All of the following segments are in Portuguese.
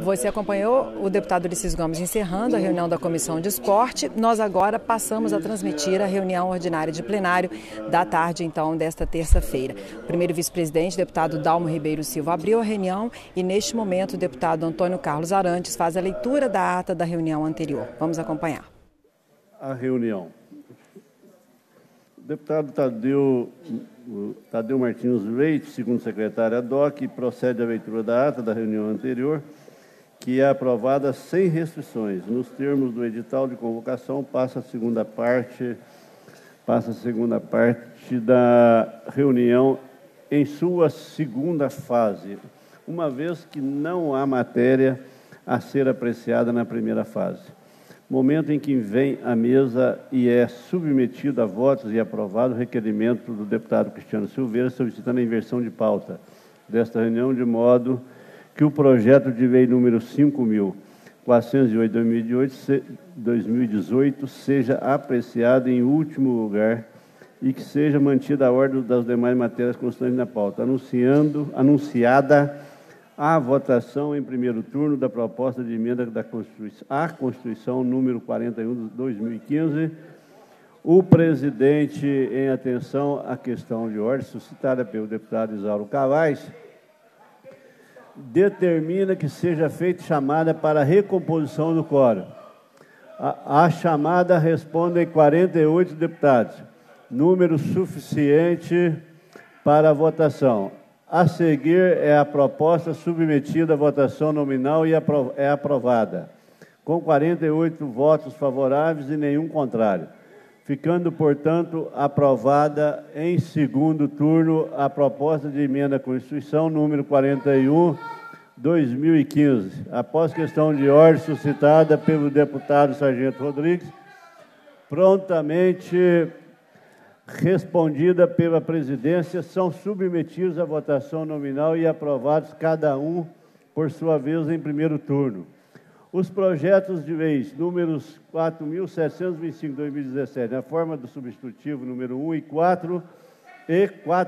Você acompanhou o deputado Ulisses Gomes encerrando a reunião da Comissão de Esporte. Nós agora passamos a transmitir a reunião ordinária de plenário da tarde, então, desta terça-feira. O primeiro vice-presidente, deputado Dalmo Ribeiro Silva, abriu a reunião e, neste momento, o deputado Antônio Carlos Arantes faz a leitura da ata da reunião anterior. Vamos acompanhar. A reunião. O deputado Tadeu Martins Leite, segundo secretário ADOC, procede à leitura da ata da reunião anterior, que é aprovada sem restrições. Nos termos do edital de convocação, passa a segunda parte da reunião em sua segunda fase, uma vez que não há matéria a ser apreciada na primeira fase. Momento em que vem à mesa e é submetido a votos e aprovado o requerimento do deputado Cristiano Silveira, solicitando a inversão de pauta desta reunião, de modo que o projeto de lei número 5.408/2018 seja apreciado em último lugar e que seja mantida a ordem das demais matérias constantes na pauta, anunciada a votação em primeiro turno da proposta de emenda à Constituição número 41/2015. O presidente, em atenção à questão de ordem suscitada pelo deputado Isauro Cavais, determina que seja feita chamada para a recomposição do quórum. A chamada respondem 48 deputados, número suficiente para a votação. A seguir é a proposta submetida à votação nominal e é aprovada, com 48 votos favoráveis e nenhum contrário, ficando, portanto, aprovada em segundo turno a proposta de emenda à Constituição número 41/2015. Após questão de ordem suscitada pelo deputado Sargento Rodrigues, prontamente respondida pela presidência, são submetidos à votação nominal e aprovados, cada um, por sua vez, em primeiro turno. Os projetos de leis números 4.725/2017, na forma do substitutivo número 1 e 4, e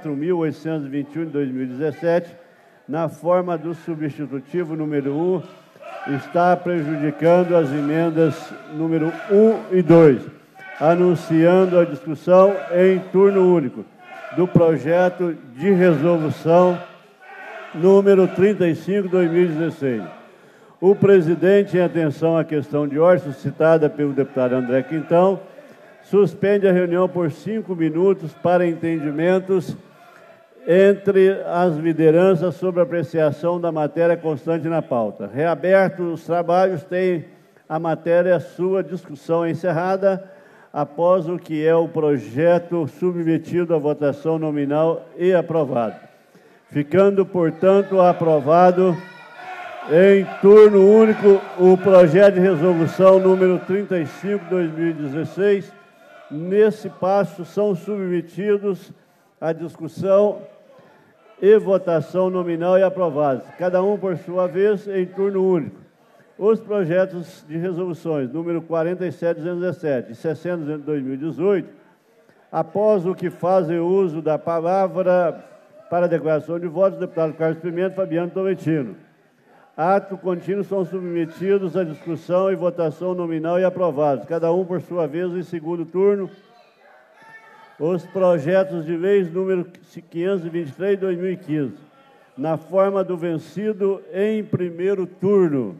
4.821/2017, na forma do substitutivo número 1, está prejudicando as emendas número 1 e 2. Anunciando a discussão em turno único do projeto de resolução número 35/2016. O presidente, em atenção à questão de ordem suscitada pelo deputado André Quintão, suspende a reunião por 5 minutos para entendimentos entre as lideranças sobre a apreciação da matéria constante na pauta. Reabertos os trabalhos, tem a matéria sua discussão encerrada, após o que é o projeto submetido à votação nominal e aprovado. Ficando, portanto, aprovado em turno único o projeto de resolução número 35/2016. Nesse passo, são submetidos à discussão e votação nominal e aprovados, cada um por sua vez, em turno único. Os projetos de resoluções número 47/217 e 60/2018, após o que fazem uso da palavra para a declaração de votos, o deputado Carlos Pimenta e Fabiano Tolentino. Ato contínuo são submetidos à discussão e votação nominal e aprovados, cada um por sua vez, em segundo turno. Os projetos de leis número 523/2015, na forma do vencido em primeiro turno.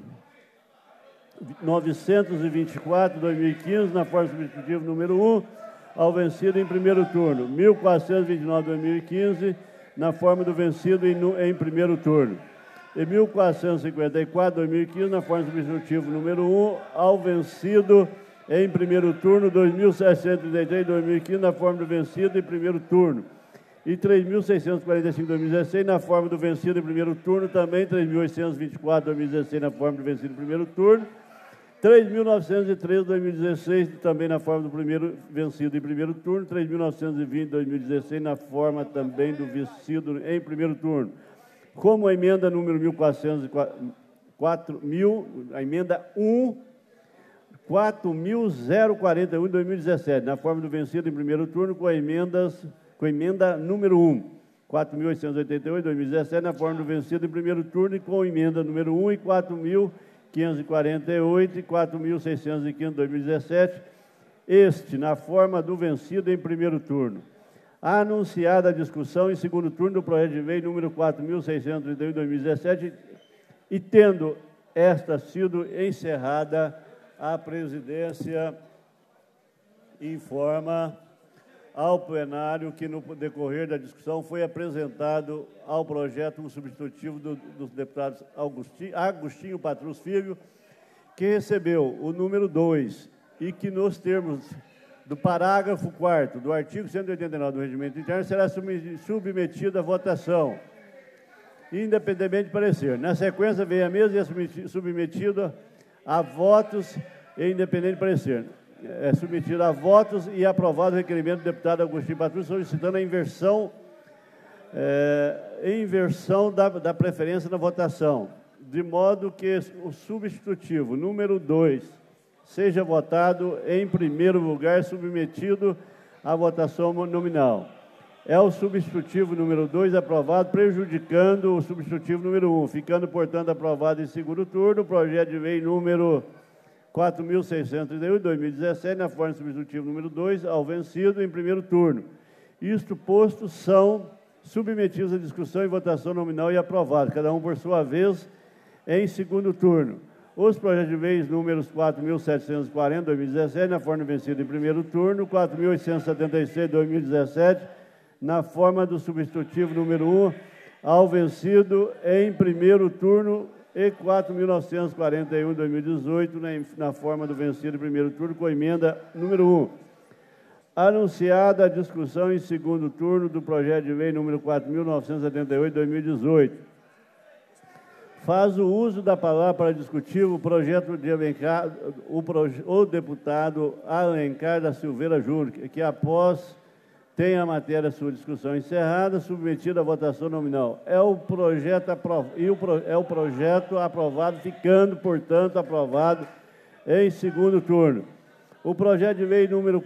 924/2015, na forma substitutiva número 1, ao vencido em primeiro turno. 1429/2015, na forma do vencido em primeiro turno. E 1454/2015, na forma substitutiva número 1, ao vencido em primeiro turno. 2733/2015, na forma do vencido em primeiro turno. E 3.645/2016, na forma do vencido em primeiro turno. Também 3.824/2016, na forma do vencido em primeiro turno. 3.913/2016, também na forma do primeiro vencido em primeiro turno. 3.920/2016, na forma também do vencido em primeiro turno. Como a emenda número 1.404, a emenda 1, 4.041/2017, na forma do vencido em primeiro turno, com a emenda número 1. 4.888, 2017, na forma do vencido em primeiro turno e com emenda número 1, e 4.548 e 4.615, 2017, este na forma do vencido em primeiro turno. A anunciada a discussão em segundo turno do projeto de lei número 4.631, 2017, e tendo esta sido encerrada, a presidência informa ao plenário que, no decorrer da discussão, foi apresentado ao projeto um substitutivo dos deputados Agostinho Patrus Filho, que recebeu o número 2 e que, nos termos do parágrafo 4º do artigo 189 do Regimento Interno, será submetido à votação, independentemente de parecer. Na sequência, vem a mesa e é submetido a votos e independente de parecer. É submetido a votos e aprovado o requerimento do deputado Agostinho Patrus, solicitando a inversão da preferência na votação, de modo que o substitutivo número 2 seja votado em primeiro lugar, submetido à votação nominal. É o substitutivo número 2 aprovado, prejudicando o substitutivo número 1, ficando, portanto, aprovado em segundo turno o projeto de lei número 4.631, 2017, na forma substitutiva número 2, ao vencido em primeiro turno. Isto posto, são submetidos à discussão e votação nominal e aprovados, cada um por sua vez, em segundo turno. Os projetos de leis números 4.740, 2017, na forma vencida em primeiro turno, 4.876, 2017, na forma do substitutivo número 1, ao vencido em primeiro turno, e 4.941, 2018, na forma do vencido em primeiro turno, com emenda número 1. Anunciada a discussão em segundo turno do projeto de lei número 4.978, 2018. Faz o uso da palavra para discutir o projeto de Alencar, o deputado Alencar da Silveira Júnior, que após tem a matéria sua discussão encerrada, submetida à votação nominal. É o projeto aprovado, ficando, portanto, aprovado em segundo turno. O projeto de lei número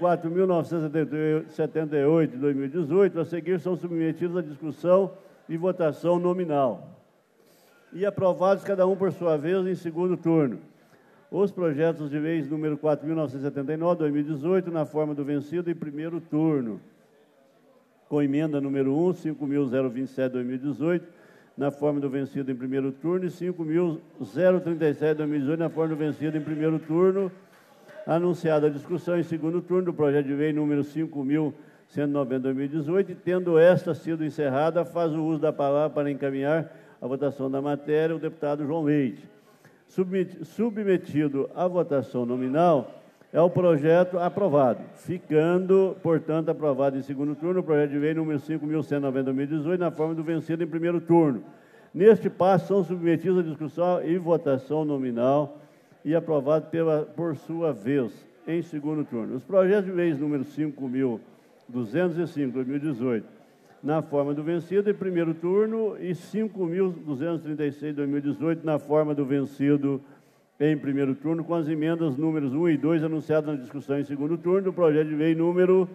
4.978, de 2018, a seguir são submetidos à discussão e votação nominal. E aprovados, cada um por sua vez, em segundo turno. Os projetos de leis número 4.979, 2018, na forma do vencido em primeiro turno. Com emenda número 1, 5.027, 2018, na forma do vencido em primeiro turno, e 5.037, 2018, na forma do vencido em primeiro turno. Anunciada a discussão em segundo turno do projeto de lei número 5.190, 2018, e tendo esta sido encerrada, faz o uso da palavra para encaminhar a votação da matéria o deputado João Leite. Submetido à votação nominal, é o projeto aprovado, ficando, portanto, aprovado em segundo turno o projeto de lei número 5.190, 2018, na forma do vencido em primeiro turno. Neste passo, são submetidos à discussão e votação nominal e aprovados por sua vez, em segundo turno. Os projetos de leis número 5.205, 2018, na forma do vencido em primeiro turno, e 5.236, 2018, na forma do vencido em primeiro turno, com as emendas números 1 e 2 anunciadas na discussão em segundo turno do projeto de lei número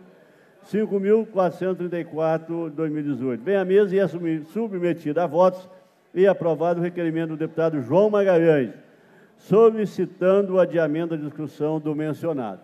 5.434, 2018. Vem à mesa e é submetido a votos e aprovado o requerimento do deputado João Magalhães, solicitando o adiamento da discussão do mencionado.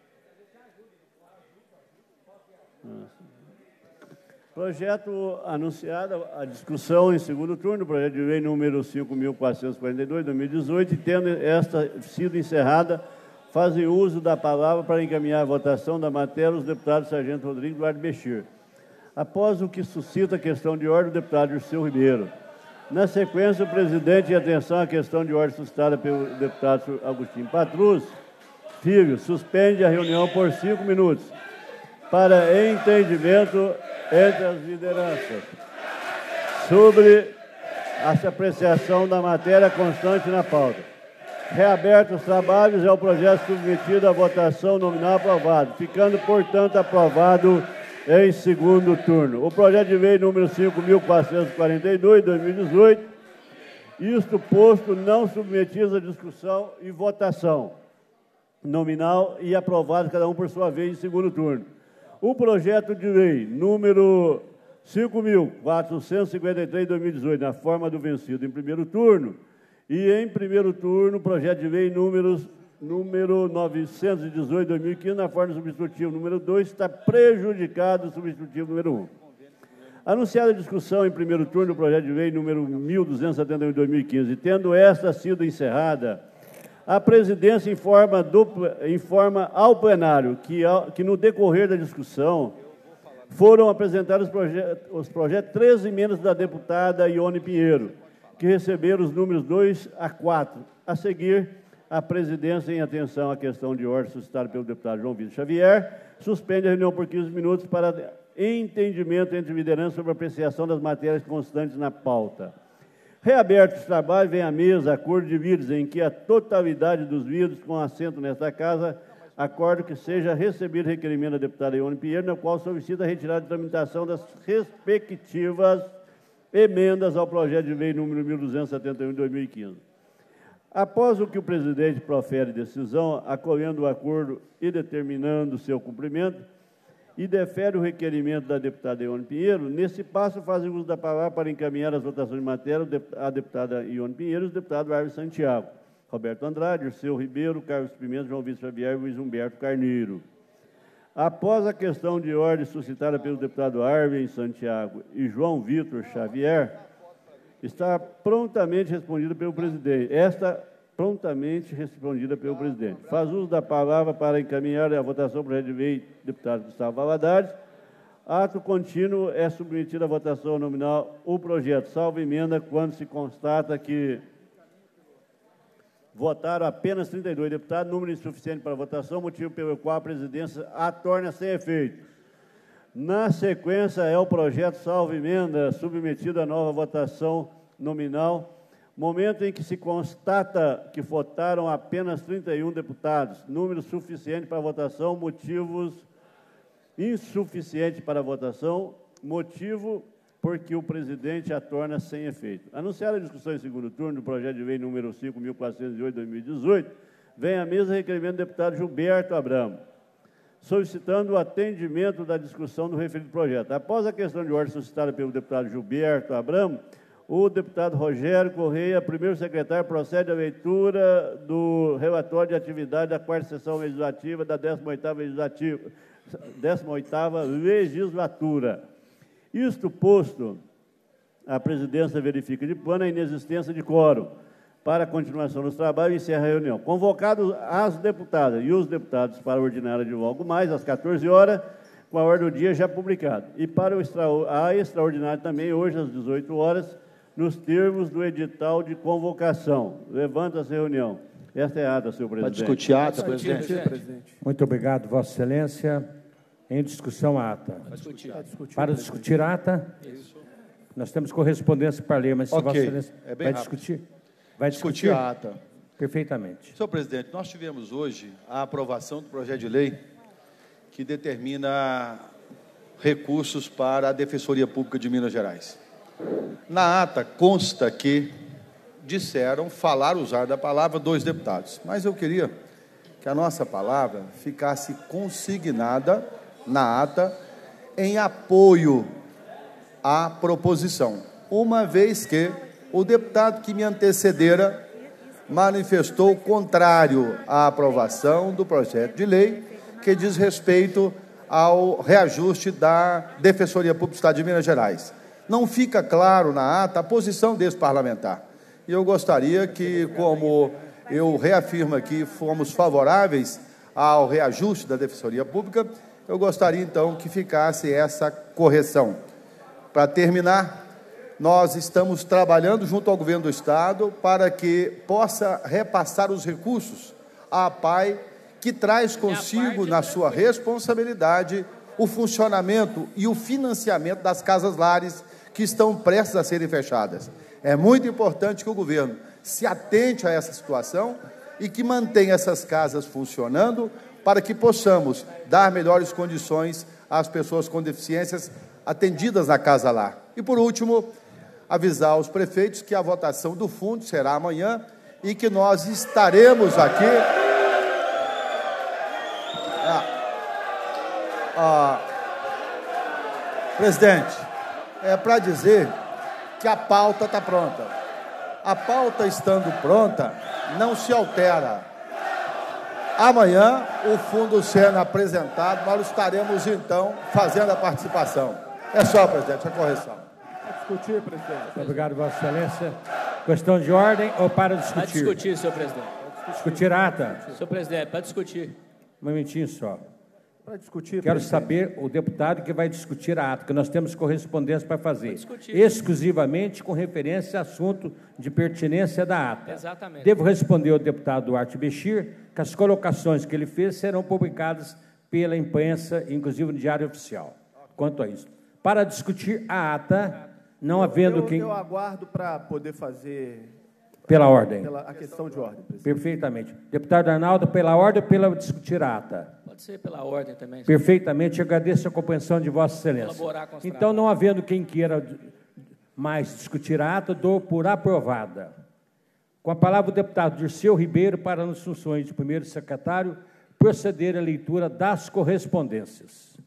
Projeto anunciado a discussão em segundo turno, projeto de lei número 5.442, 2018, e tendo esta sido encerrada, fazem uso da palavra para encaminhar a votação da matéria os deputados Sargento Rodrigues e Eduardo Bechir. Após o que suscita a questão de ordem, o deputado Dirceu Ribeiro. Na sequência, o presidente, em atenção à questão de ordem suscitada pelo deputado Agostinho Patrus Filho, suspende a reunião por 5 minutos para entendimento entre as lideranças sobre essa apreciação da matéria constante na pauta. Reabertos os trabalhos, é o projeto submetido à votação nominal aprovado, ficando, portanto, aprovado em segundo turno. O projeto de lei número 5.442, 2018, isto posto, não submetido à discussão e votação nominal e aprovado, cada um por sua vez, em segundo turno. O projeto de lei número 5.453 de 2018, na forma do vencido em primeiro turno. E em primeiro turno, projeto de lei número 918 de 2015, na forma do substitutivo número 2, está prejudicado o substitutivo número 1. Anunciada a discussão em primeiro turno do projeto de lei número 1.271 de 2015, tendo esta sido encerrada, a presidência informa ao plenário que no decorrer da discussão foram apresentados os projetos 13 emendas da deputada Ione Pinheiro, que receberam os números 2 a 4. A seguir, a presidência, em atenção à questão de ordem suscitada pelo deputado João Vitor Xavier, suspende a reunião por 15 minutos para entendimento entre lideranças sobre a apreciação das matérias constantes na pauta. Reabertos os trabalhos, vem à mesa acordo de vídeos em que a totalidade dos vídeos com assento nesta casa acordo que seja recebido o requerimento da deputada Ione Pinheiro, no qual solicita a retirada de tramitação das respectivas emendas ao projeto de lei número 1.271 de 2015. Após o que o presidente profere decisão, acolhendo o acordo e determinando seu cumprimento, e defere o requerimento da deputada Ione Pinheiro, nesse passo fazem uso da palavra para encaminhar as votações de matéria a deputada Ione Pinheiro e os deputados Arvio Santiago, Roberto Andrade, Dirceu Ribeiro, Carlos Pimenta, João Vitor Xavier e Luiz Humberto Carneiro. Após a questão de ordem suscitada pelo deputado Arvio Santiago e João Vitor Xavier, está prontamente respondida pelo presidente. Faz uso da palavra para encaminhar a votação do projeto de lei deputado Gustavo Valadares. Ato contínuo é submetido à votação nominal o projeto, salvo emenda, quando se constata que votaram apenas 32 deputados, número insuficiente para a votação, motivo pelo qual a presidência a torna sem efeito. Na sequência, é o projeto, salvo emenda, submetido à nova votação nominal, momento em que se constata que votaram apenas 31 deputados, número suficiente para a votação, motivos insuficiente para a votação, motivo porque o presidente a torna sem efeito. Anunciada a discussão em segundo turno do projeto de lei número 5.408 de 2018, vem à mesa requerimento do deputado Gilberto Abramo, solicitando o atendimento da discussão do referido projeto. Após a questão de ordem suscitada pelo deputado Gilberto Abramo, o deputado Rogério Correia, primeiro secretário, procede à leitura do relatório de atividade da quarta sessão legislativa da 18ª legislatura. Isto posto, a presidência verifica de plano a inexistência de quórum para a continuação dos trabalhos e encerra a reunião. Convocados as deputadas e os deputados para a ordinária de logo mais, às 14 horas, com a ordem do dia já publicada. E para a extraordinária também, hoje, às 18 horas, nos termos do edital de convocação. Levanta-se a reunião. Esta é a ata, senhor presidente. Para discutir a ata, presidente. Muito obrigado, Vossa Excelência. Em discussão a ata. Para discutir a ata, nós temos correspondência para ler, mas se Vossa Excelência vai discutir? Vai discutir a ata. Perfeitamente. Senhor presidente, nós tivemos hoje a aprovação do projeto de lei que determina recursos para a Defensoria Pública de Minas Gerais. Na ata consta que falaram, usar da palavra 2 deputados, mas eu queria que a nossa palavra ficasse consignada na ata em apoio à proposição, uma vez que o deputado que me antecedera manifestou contrário à aprovação do projeto de lei que diz respeito ao reajuste da Defensoria Pública do Estado de Minas Gerais. Não fica claro na ata a posição desse parlamentar. E eu gostaria que, como eu reafirmo aqui, fomos favoráveis ao reajuste da Defensoria Pública, eu gostaria, então, que ficasse essa correção. Para terminar, nós estamos trabalhando junto ao Governo do Estado para que possa repassar os recursos à APAI, que traz consigo, na sua responsabilidade, o funcionamento e o financiamento das casas-lares que estão prestes a serem fechadas. É muito importante que o governo se atente a essa situação e que mantenha essas casas funcionando para que possamos dar melhores condições às pessoas com deficiências atendidas na casa-lar. E, por último, avisar os prefeitos que a votação do fundo será amanhã e que nós estaremos aqui... Presidente, É para dizer que a pauta está pronta. A pauta estando pronta, não se altera. Amanhã, o fundo sendo apresentado, nós estaremos, então, fazendo a participação. É só, presidente, a correção. Para discutir, presidente. Muito obrigado, Vossa Excelência. Questão de ordem ou para discutir? Para discutir, senhor presidente. Discutir a ata? Senhor presidente, para discutir. Um momentinho só. Para discutir, quero presidente. saber o deputado que vai discutir a ata, que nós temos correspondência para fazer. Exclusivamente com referência a assunto de pertinência da ata. Exatamente. Devo responder ao deputado Duarte Bechir que as colocações que ele fez serão publicadas pela imprensa, inclusive no Diário Oficial. Quanto a isso. Para discutir a ata, não havendo quem... Eu aguardo para poder fazer... Pela ordem. A questão de ordem, presidente. Perfeitamente. Deputado Arnaldo, pela ordem ou pela discutir a ata? Pode ser pela ordem também. Perfeitamente. Agradeço a compreensão de Vossa Excelência. Colaborar com os então, não havendo quem queira mais discutir a ata, dou por aprovada. Com a palavra o deputado Dirceu Ribeiro, para as funções de primeiro secretário, proceder à leitura das correspondências.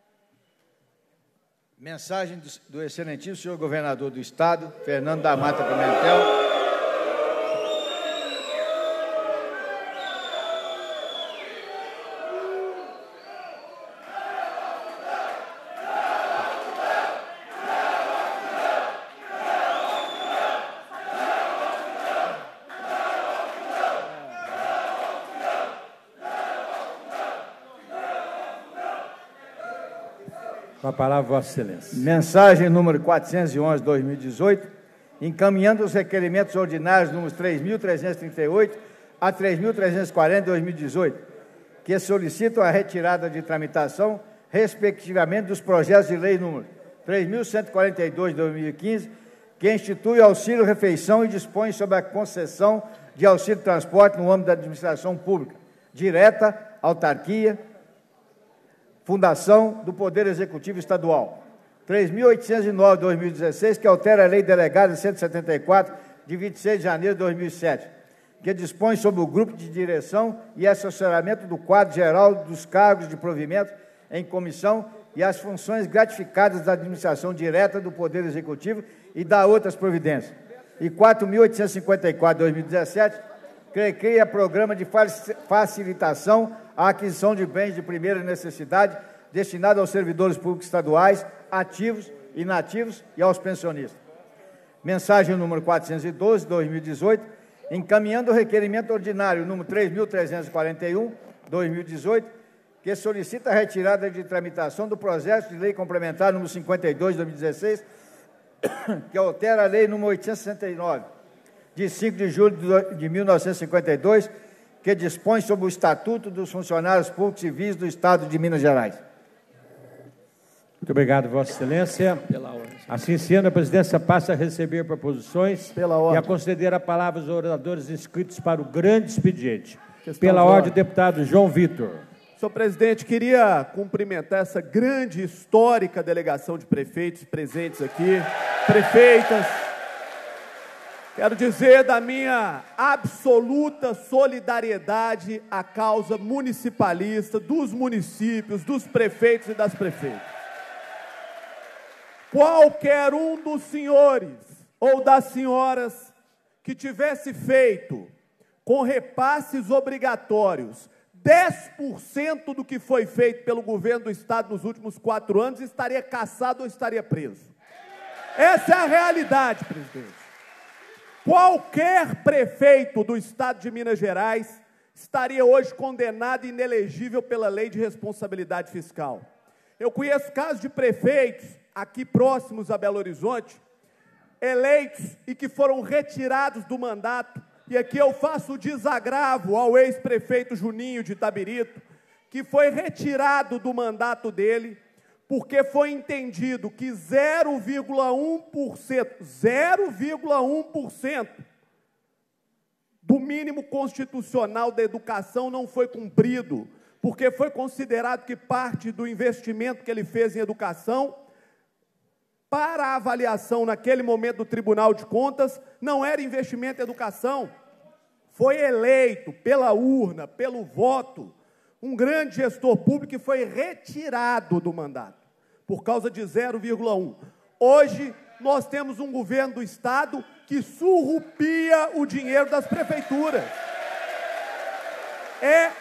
Mensagem do excelentíssimo senhor governador do Estado, Fernando da Mata Pimentel. Com a palavra, Vossa Excelência. Mensagem número 411/2018, encaminhando os requerimentos ordinários números 3.338 a 3.340/2018, que solicitam a retirada de tramitação, respectivamente, dos projetos de lei número 3.142/2015, que institui o auxílio refeição e dispõe sobre a concessão de auxílio transporte no âmbito da administração pública, direta, autarquia, Fundação do Poder Executivo Estadual. 3.809/2016, que altera a Lei Delegada 174, de 26 de janeiro de 2007, que dispõe sobre o grupo de direção e assessoramento do quadro geral dos cargos de provimento em comissão e as funções gratificadas da administração direta do Poder Executivo e da outras providências. E 4.854/2017, que cria programa de facilitação à aquisição de bens de primeira necessidade destinado aos servidores públicos estaduais, ativos, inativos e aos pensionistas. Mensagem número 412/2018, encaminhando o requerimento ordinário número 3.341/2018, que solicita a retirada de tramitação do projeto de lei complementar número 52/2016, que altera a lei número 869, de 5 de julho de 1952, que dispõe sobre o Estatuto dos Funcionários Públicos Civis do Estado de Minas Gerais. Muito obrigado, Vossa Excelência. Pela ordem. Assim sendo, a presidência passa a receber proposições Pela ordem. e a conceder a palavra aos oradores inscritos para o grande expediente. Questão Pela de ordem, ordem. deputado João Vitor. Senhor presidente, queria cumprimentar essa grande, histórica delegação de prefeitos presentes aqui, prefeitas. Quero dizer da minha absoluta solidariedade à causa municipalista, dos municípios, dos prefeitos e das prefeitas. Qualquer um dos senhores ou das senhoras que tivesse feito com repasses obrigatórios 10% do que foi feito pelo governo do Estado nos últimos 4 anos estaria cassado ou estaria preso. Essa é a realidade, presidente. Qualquer prefeito do Estado de Minas Gerais estaria hoje condenado e inelegível pela Lei de Responsabilidade Fiscal. Eu conheço casos de prefeitos aqui próximos a Belo Horizonte, eleitos e que foram retirados do mandato, e aqui eu faço o desagravo ao ex-prefeito Juninho de Itabirito, que foi retirado do mandato dele, porque foi entendido que 0,1% do mínimo constitucional da educação não foi cumprido, porque foi considerado que parte do investimento que ele fez em educação, para a avaliação naquele momento do Tribunal de Contas, não era investimento em educação. Foi eleito pela urna, pelo voto, um grande gestor público que foi retirado do mandato, por causa de 0,1. Hoje, nós temos um governo do Estado que surrupia o dinheiro das prefeituras. É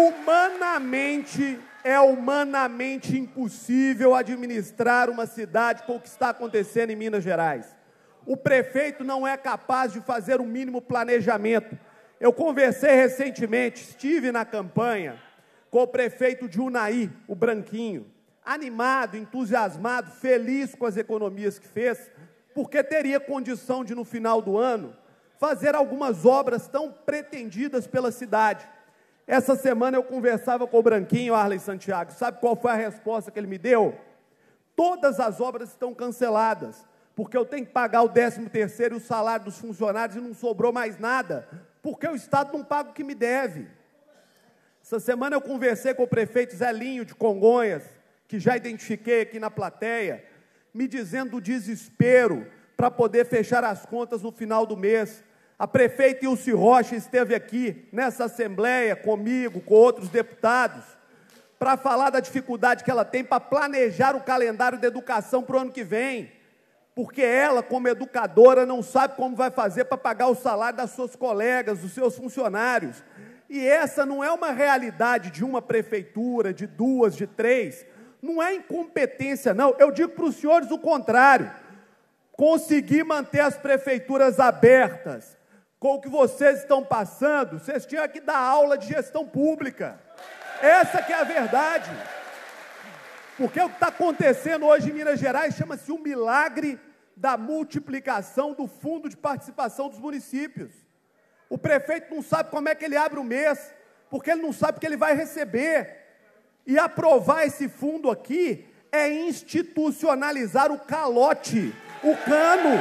humanamente impossível administrar uma cidade com o que está acontecendo em Minas Gerais. O prefeito não é capaz de fazer o mínimo planejamento. Eu conversei recentemente, estive na campanha com o prefeito de Unai, o Branquinho, animado, entusiasmado, feliz com as economias que fez, porque teria condição de, no final do ano, fazer algumas obras tão pretendidas pela cidade. Essa semana eu conversava com o Branquinho, Arley Santiago. Sabe qual foi a resposta que ele me deu? Todas as obras estão canceladas, porque eu tenho que pagar o 13º e o salário dos funcionários e não sobrou mais nada, porque o Estado não paga o que me deve. Essa semana eu conversei com o prefeito Zelinho de Congonhas, que já identifiquei aqui na plateia, me dizendo do desespero para poder fechar as contas no final do mês. A prefeita Ilse Rocha esteve aqui nessa assembleia comigo, com outros deputados, para falar da dificuldade que ela tem para planejar o calendário da educação para o ano que vem, porque ela, como educadora, não sabe como vai fazer para pagar o salário das suas colegas, dos seus funcionários. E essa não é uma realidade de uma prefeitura, de duas, de três, não é incompetência, não. Eu digo para os senhores o contrário. Conseguir manter as prefeituras abertas com o que vocês estão passando, vocês tinham que dar aula de gestão pública. Essa que é a verdade. Porque o que está acontecendo hoje em Minas Gerais chama-se o milagre da multiplicação do Fundo de Participação dos Municípios. O prefeito não sabe como é que ele abre o mês, porque ele não sabe o que ele vai receber. E aprovar esse fundo aqui é institucionalizar o calote, o cano.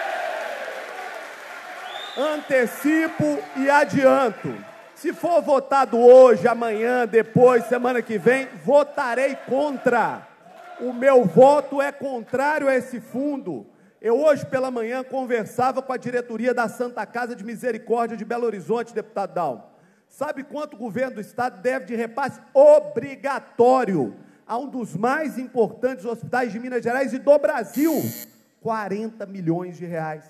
Antecipo e adianto. Se for votado hoje, amanhã, depois, semana que vem, votarei contra. O meu voto é contrário a esse fundo. Eu hoje pela manhã conversava com a diretoria da Santa Casa de Misericórdia de Belo Horizonte, deputado Dalmo. Sabe quanto o governo do Estado deve de repasse obrigatório a um dos mais importantes hospitais de Minas Gerais e do Brasil? 40 milhões de reais.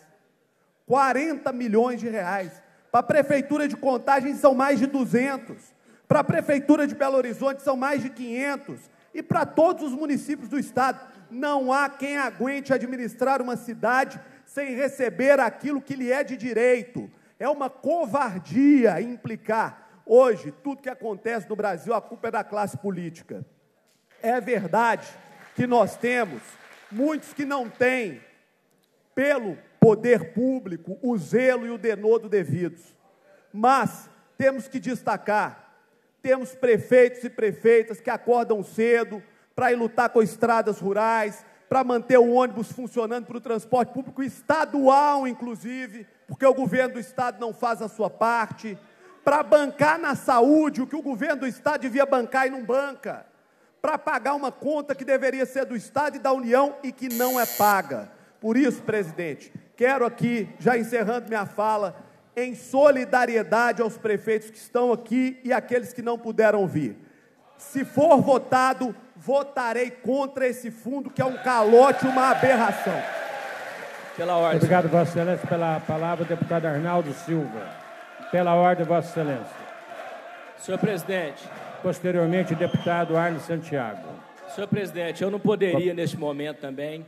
40 milhões de reais. Para a Prefeitura de Contagem são mais de 200. Para a Prefeitura de Belo Horizonte são mais de 500. E para todos os municípios do Estado. Não há quem aguente administrar uma cidade sem receber aquilo que lhe é de direito. É uma covardia implicar. Hoje, tudo que acontece no Brasil, a culpa é da classe política. É verdade que nós temos muitos que não têm, pelo poder público, o zelo e o denodo devidos. Mas temos que destacar, temos prefeitos e prefeitas que acordam cedo para ir lutar com estradas rurais, para manter o ônibus funcionando para o transporte público estadual, inclusive, porque o governo do Estado não faz a sua parte, para bancar na saúde o que o governo do Estado devia bancar e não banca, para pagar uma conta que deveria ser do Estado e da União e que não é paga. Por isso, presidente, quero aqui, já encerrando minha fala, em solidariedade aos prefeitos que estão aqui e aqueles que não puderam vir. Se for votado, votarei contra esse fundo, que é um calote, uma aberração. Pela ordem. Obrigado, Vossa Excelência, pela palavra, deputado Arnaldo Silva. Pela ordem, Vossa Excelência. Senhor presidente. Posteriormente, deputado Arley Santiago. Senhor presidente, eu não poderia, neste momento também,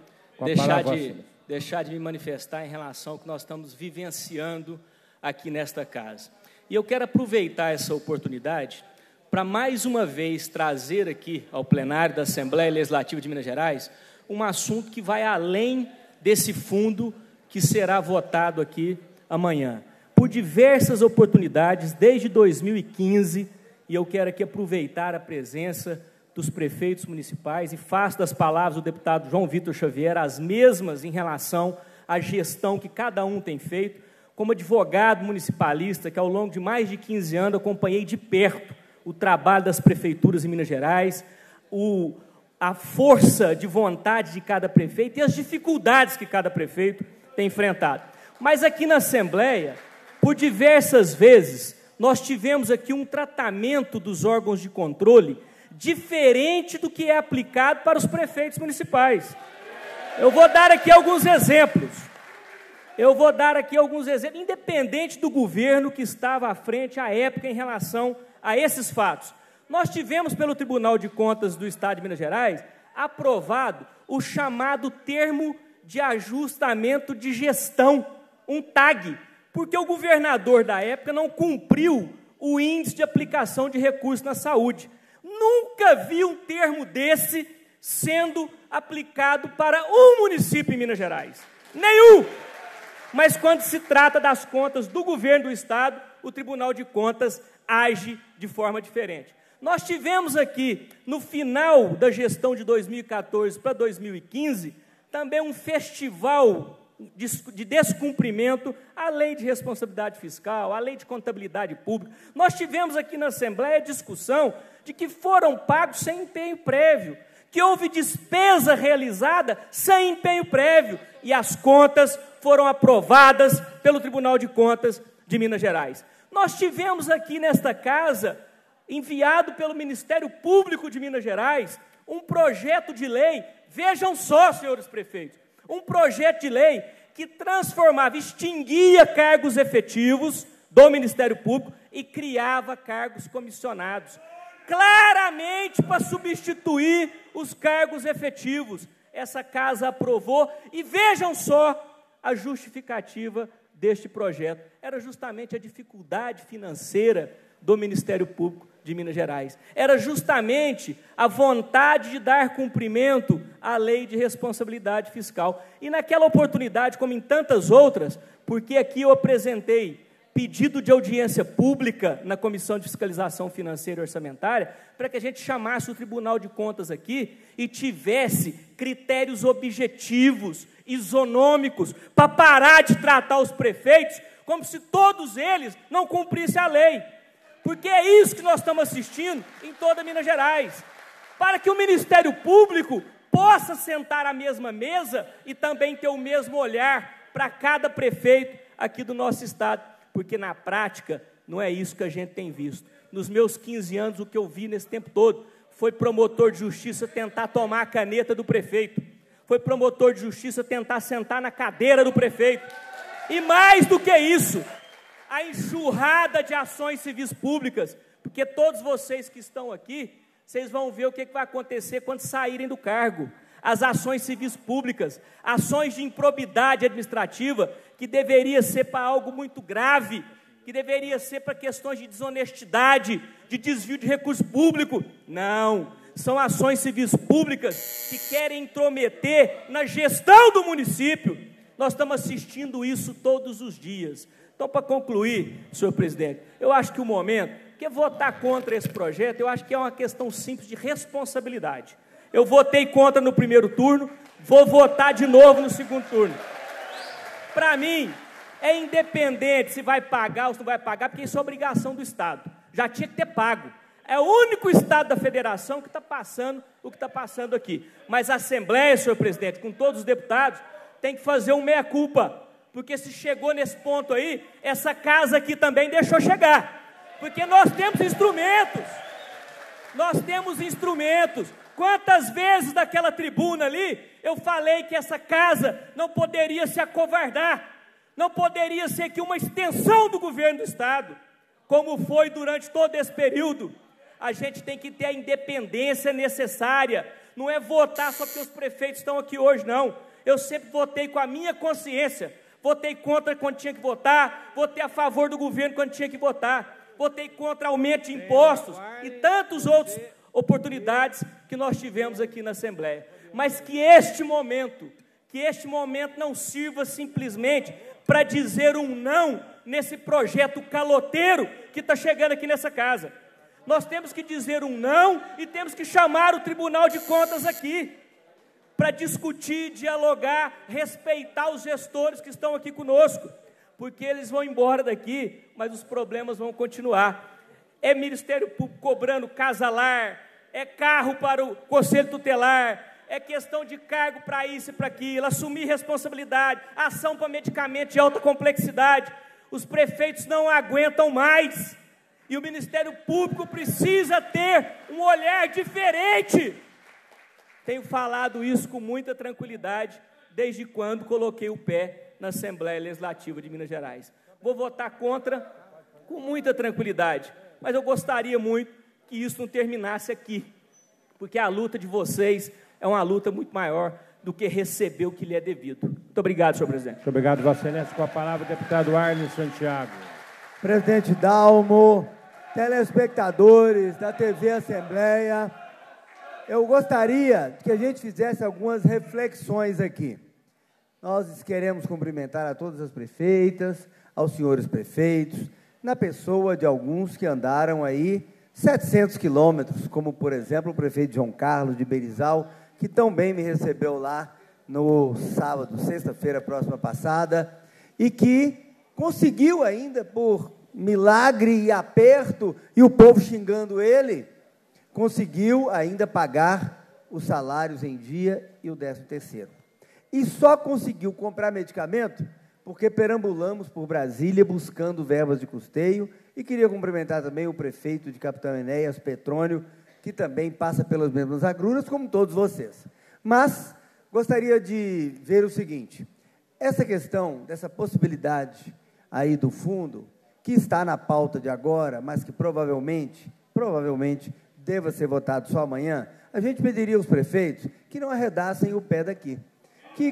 deixar de me manifestar em relação ao que nós estamos vivenciando aqui nesta casa. E eu quero aproveitar essa oportunidade para, mais uma vez, trazer aqui ao plenário da Assembleia Legislativa de Minas Gerais um assunto que vai além desse fundo que será votado aqui amanhã. Por diversas oportunidades, desde 2015, e eu quero aqui aproveitar a presença dos prefeitos municipais e faço das palavras do deputado João Vitor Xavier as mesmas em relação à gestão que cada um tem feito. Como advogado municipalista, que ao longo de mais de 15 anos acompanhei de perto o trabalho das prefeituras em Minas Gerais, a força de vontade de cada prefeito e as dificuldades que cada prefeito tem enfrentado. Mas aqui na Assembleia, por diversas vezes, nós tivemos aqui um tratamento dos órgãos de controle diferente do que é aplicado para os prefeitos municipais. Eu vou dar aqui alguns exemplos. Independente do governo que estava à frente à época em relação a esses fatos. Nós tivemos pelo Tribunal de Contas do Estado de Minas Gerais aprovado o chamado termo de ajustamento de gestão, um TAG, porque o governador da época não cumpriu o índice de aplicação de recursos na saúde. Nunca vi um termo desse sendo aplicado para um município em Minas Gerais. Nenhum! Mas quando se trata das contas do governo do Estado, o Tribunal de Contas age de forma diferente. Nós tivemos aqui, no final da gestão de 2014 para 2015, também um festival de descumprimento à lei de responsabilidade fiscal, à lei de contabilidade pública. Nós tivemos aqui na Assembleia a discussão de que foram pagos sem empenho prévio, que houve despesa realizada sem empenho prévio, e as contas foram aprovadas pelo Tribunal de Contas de Minas Gerais. Nós tivemos aqui nesta casa, enviado pelo Ministério Público de Minas Gerais, um projeto de lei, vejam só, senhores prefeitos, um projeto de lei que transformava, extinguia cargos efetivos do Ministério Público e criava cargos comissionados, claramente para substituir os cargos efetivos. Essa casa aprovou e vejam só a justificativa deste projeto. Era justamente a dificuldade financeira do Ministério Público de Minas Gerais. Era justamente a vontade de dar cumprimento à lei de responsabilidade fiscal. E naquela oportunidade, como em tantas outras, porque aqui eu apresentei pedido de audiência pública na Comissão de Fiscalização Financeira e Orçamentária, para que a gente chamasse o Tribunal de Contas aqui e tivesse critérios objetivos, isonômicos, para parar de tratar os prefeitos como se todos eles não cumprissem a lei. Porque é isso que nós estamos assistindo em toda Minas Gerais. Para que o Ministério Público possa sentar à mesma mesa e também ter o mesmo olhar para cada prefeito aqui do nosso estado. Porque na prática não é isso que a gente tem visto. Nos meus 15 anos, o que eu vi nesse tempo todo foi promotor de justiça tentar tomar a caneta do prefeito. Foi promotor de justiça tentar sentar na cadeira do prefeito. E mais do que isso, a enxurrada de ações civis públicas, porque todos vocês que estão aqui, vocês vão ver o que vai acontecer quando saírem do cargo. As ações civis públicas, ações de improbidade administrativa, que deveria ser para algo muito grave, que deveria ser para questões de desonestidade, de desvio de recurso público. Não, são ações civis públicas que querem intrometer na gestão do município. Nós estamos assistindo isso todos os dias. Então, para concluir, senhor presidente, eu acho que o momento, que votar contra esse projeto, eu acho que é uma questão simples de responsabilidade. Eu votei contra no primeiro turno, vou votar de novo no segundo turno. Para mim, é independente se vai pagar ou se não vai pagar, porque isso é obrigação do Estado. Já tinha que ter pago. É o único Estado da Federação que está passando o que está passando aqui. Mas a Assembleia, senhor presidente, com todos os deputados, tem que fazer um meia-culpa. Porque se chegou nesse ponto aí, essa casa aqui também deixou chegar. Porque nós temos instrumentos. Nós temos instrumentos. Quantas vezes daquela tribuna ali, eu falei que essa casa não poderia se acovardar, não poderia ser que uma extensão do governo do Estado, como foi durante todo esse período. A gente tem que ter a independência necessária, não é votar só porque os prefeitos estão aqui hoje, não. Eu sempre votei com a minha consciência, votei contra quando tinha que votar, votei a favor do governo quando tinha que votar, votei contra aumento de impostos e tantos outros oportunidades que nós tivemos aqui na Assembleia. Mas que este momento não sirva simplesmente para dizer um não nesse projeto caloteiro que está chegando aqui nessa casa. Nós temos que dizer um não e temos que chamar o Tribunal de Contas aqui para discutir, dialogar, respeitar os gestores que estão aqui conosco, porque eles vão embora daqui, mas os problemas vão continuar. É Ministério Público cobrando casa-lar, é carro para o Conselho Tutelar, é questão de cargo para isso e para aquilo, assumir responsabilidade, ação para medicamento de alta complexidade. Os prefeitos não aguentam mais e o Ministério Público precisa ter um olhar diferente Tenho falado isso com muita tranquilidade desde quando coloquei o pé na Assembleia Legislativa de Minas Gerais. Vou votar contra com muita tranquilidade, mas eu gostaria muito que isso não terminasse aqui, porque a luta de vocês é uma luta muito maior do que receber o que lhe é devido. Muito obrigado, senhor presidente. Muito obrigado, Vossa Excelência. Com a palavra, o deputado Arlen Santiago. Presidente Dalmo, telespectadores da TV Assembleia, eu gostaria que a gente fizesse algumas reflexões aqui. Nós queremos cumprimentar a todas as prefeitas, aos senhores prefeitos, na pessoa de alguns que andaram aí 700 quilômetros, como, por exemplo, o prefeito João Carlos de Berizal, que tão bem me recebeu lá no sábado, sexta-feira próxima passada, e que conseguiu ainda, por milagre e aperto, e o povo xingando ele, conseguiu ainda pagar os salários em dia e o 13º. E só conseguiu comprar medicamento porque perambulamos por Brasília buscando verbas de custeio, e queria cumprimentar também o prefeito de Capitão Enéas, Petrônio, que também passa pelas mesmas agruras, como todos vocês. Mas gostaria de ver o seguinte, essa questão dessa possibilidade aí do fundo, que está na pauta de agora, mas que provavelmente deva ser votado só amanhã, a gente pediria aos prefeitos que não arredassem o pé daqui, que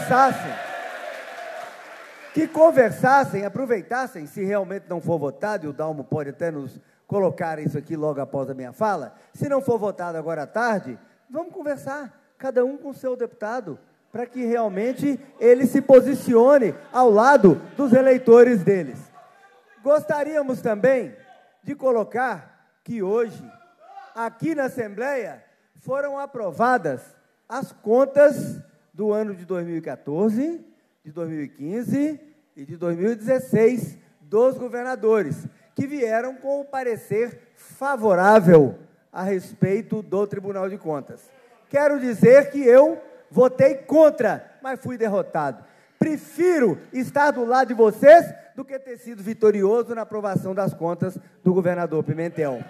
conversassem, aproveitassem, se realmente não for votado, e o Dalmo pode até nos colocar isso aqui logo após a minha fala, se não for votado agora à tarde, vamos conversar, cada um com o seu deputado, para que realmente ele se posicione ao lado dos eleitores deles. Gostaríamos também de colocar que hoje, aqui na Assembleia, foram aprovadas as contas do ano de 2014, de 2015 e de 2016 dos governadores, que vieram com o parecer favorável a respeito do Tribunal de Contas. Quero dizer que eu votei contra, mas fui derrotado. Prefiro estar do lado de vocês do que ter sido vitorioso na aprovação das contas do governador Pimentel.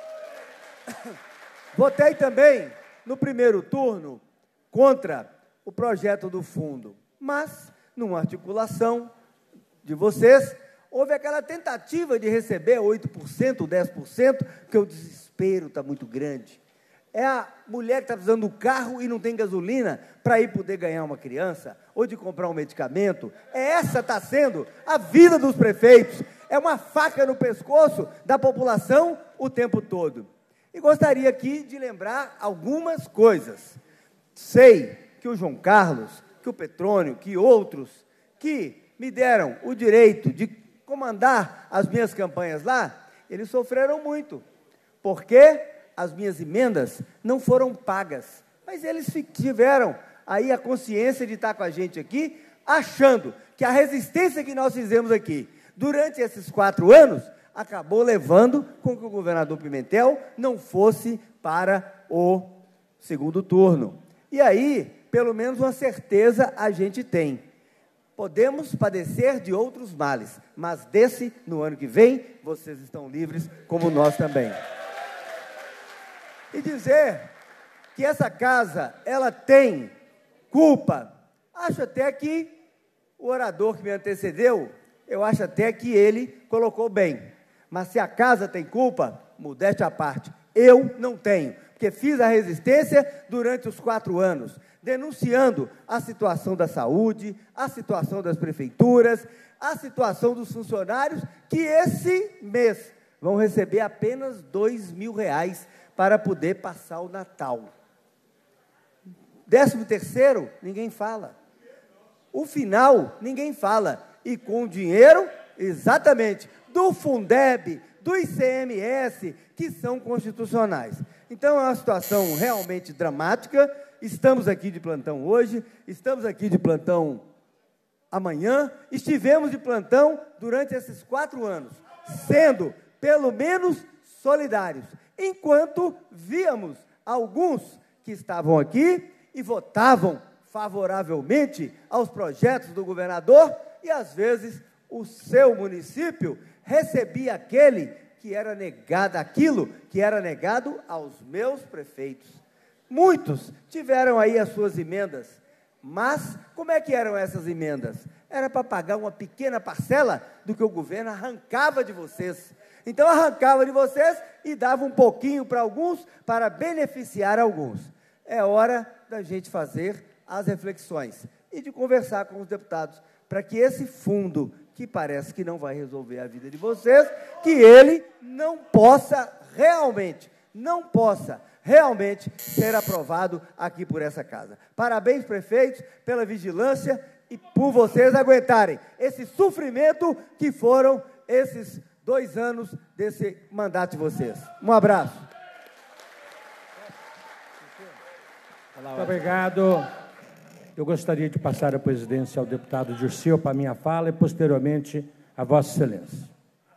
Votei também, no primeiro turno, contra o projeto do fundo, mas, numa articulação de vocês, houve aquela tentativa de receber 8%, 10%, porque o desespero está muito grande. É a mulher que está precisando do carro e não tem gasolina para ir poder ganhar uma criança, ou de comprar um medicamento. Essa está sendo a vida dos prefeitos. É uma faca no pescoço da população o tempo todo. E gostaria aqui de lembrar algumas coisas. Sei que o João Carlos, que o Petrônio, que outros que me deram o direito de comandar as minhas campanhas lá, eles sofreram muito, porque as minhas emendas não foram pagas, mas eles tiveram aí a consciência de estar com a gente aqui, achando que a resistência que nós fizemos aqui, durante esses 4 anos, acabou levando com que o governador Pimentel não fosse para o segundo turno. E aí, pelo menos uma certeza a gente tem. Podemos padecer de outros males, mas desse, no ano que vem, vocês estão livres, como nós também. E dizer que essa casa, ela tem culpa. Acho até que o orador que me antecedeu, eu acho até que ele colocou bem. Mas se a casa tem culpa, modéstia à parte, eu não tenho, porque fiz a resistência durante os 4 anos, denunciando a situação da saúde, a situação das prefeituras, a situação dos funcionários, que esse mês vão receber apenas R$2.000 para poder passar o Natal. 13º, ninguém fala. O final, ninguém fala. E com o dinheiro, exatamente, do Fundeb, do ICMS, que são constitucionais. Então, é uma situação realmente dramática. Estamos aqui de plantão hoje, estamos aqui de plantão amanhã, estivemos de plantão durante esses 4 anos, sendo, pelo menos, solidários, enquanto víamos alguns que estavam aqui e votavam favoravelmente aos projetos do governador e, às vezes, o seu município recebia aquilo que era negado aos meus prefeitos. Muitos tiveram aí as suas emendas, mas como é que eram essas emendas? Era para pagar uma pequena parcela do que o governo arrancava de vocês. Então, arrancava de vocês e dava um pouquinho para alguns, para beneficiar alguns. É hora da gente fazer as reflexões e de conversar com os deputados, para que esse fundo, que parece que não vai resolver a vida de vocês, que ele não possa realmente ser aprovado aqui por essa casa. Parabéns, prefeitos, pela vigilância e por vocês aguentarem esse sofrimento que foram esses 2 anos desse mandato de vocês. Um abraço. Muito obrigado. Eu gostaria de passar a presidência ao deputado Dirceu para a minha fala e, posteriormente, a Vossa Excelência.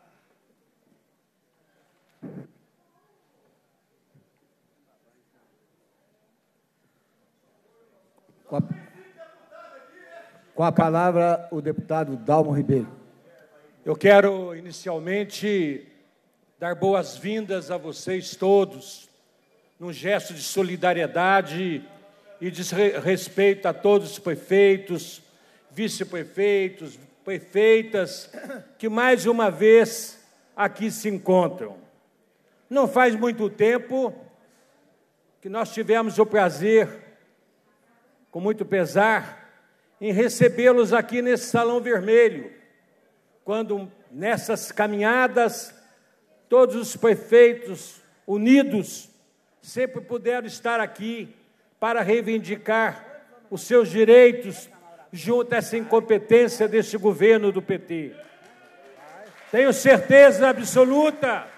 Com a palavra, o deputado Dalmo Ribeiro. Eu quero, inicialmente, dar boas-vindas a vocês todos, num gesto de solidariedade e de respeito a todos os prefeitos, vice-prefeitos, prefeitas, que mais uma vez aqui se encontram. Não faz muito tempo que nós tivemos o prazer, com muito pesar, em recebê-los aqui nesse Salão Vermelho, quando, nessas caminhadas, todos os prefeitos unidos sempre puderam estar aqui para reivindicar os seus direitos junto a essa incompetência deste governo do PT. Tenho certeza absoluta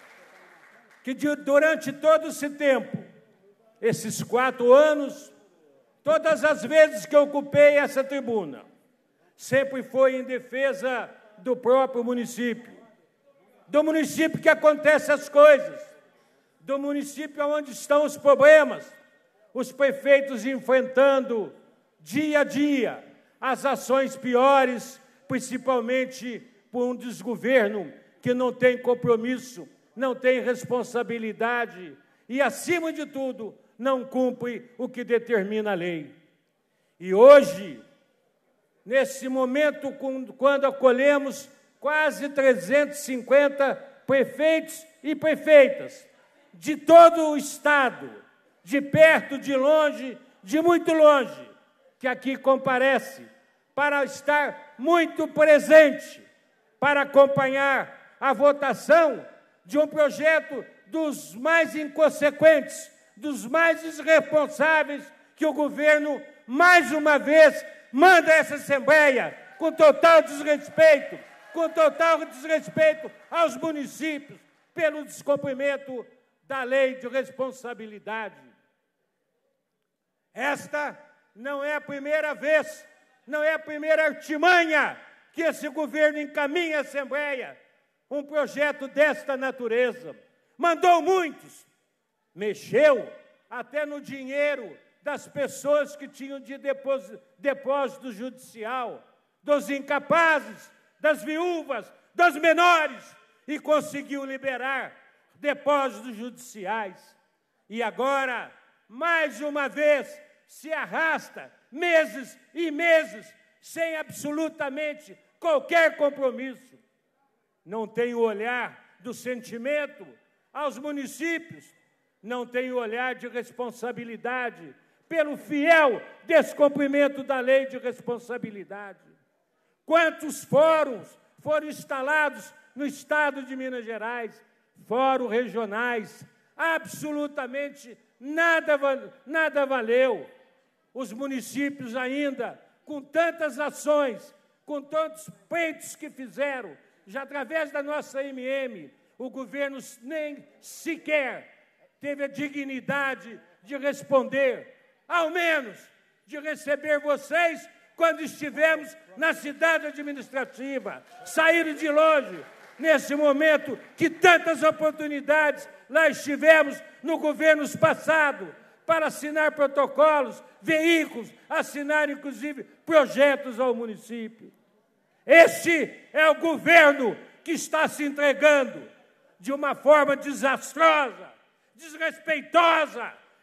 que durante todo esse tempo, esses 4 anos, todas as vezes que eu ocupei essa tribuna, sempre foi em defesa do próprio município, do município que acontecem as coisas, do município onde estão os problemas, os prefeitos enfrentando dia a dia as ações piores, principalmente por um desgoverno que não tem compromisso, não tem responsabilidade e, acima de tudo, não cumpre o que determina a lei. E hoje, nesse momento, quando acolhemos quase 350 prefeitos e prefeitas de todo o Estado, de perto, de longe, de muito longe, que aqui comparece para estar muito presente, para acompanhar a votação de um projeto dos mais inconsequentes, dos mais irresponsáveis que o governo, mais uma vez, manda a essa Assembleia, com total desrespeito aos municípios, pelo descumprimento da lei de responsabilidade. Esta não é a primeira vez, não é a primeira artimanha que esse governo encaminha à Assembleia um projeto desta natureza. Mandou muitos, mexeu até no dinheiro das pessoas que tinham de depósito judicial, dos incapazes, das viúvas, dos menores, e conseguiu liberar depósitos judiciais. E agora, mais uma vez, se arrasta meses e meses sem absolutamente qualquer compromisso. Não tem o olhar do sentimento aos municípios, não tem o olhar de responsabilidade pelo fiel descumprimento da lei de responsabilidade. Quantos fóruns foram instalados no Estado de Minas Gerais? Fóruns regionais, absolutamente nada valeu. Os municípios ainda, com tantas ações, com tantos peitos que fizeram, já através da nossa MM, o governo nem sequer teve a dignidade de responder, ao menos de receber vocês quando estivemos na cidade administrativa, saíram de longe, nesse momento que tantas oportunidades lá estivemos no governo passado, para assinar protocolos, veículos, assinar inclusive projetos ao município. Este é o governo que está se entregando de uma forma desastrosa, desrespeitosa,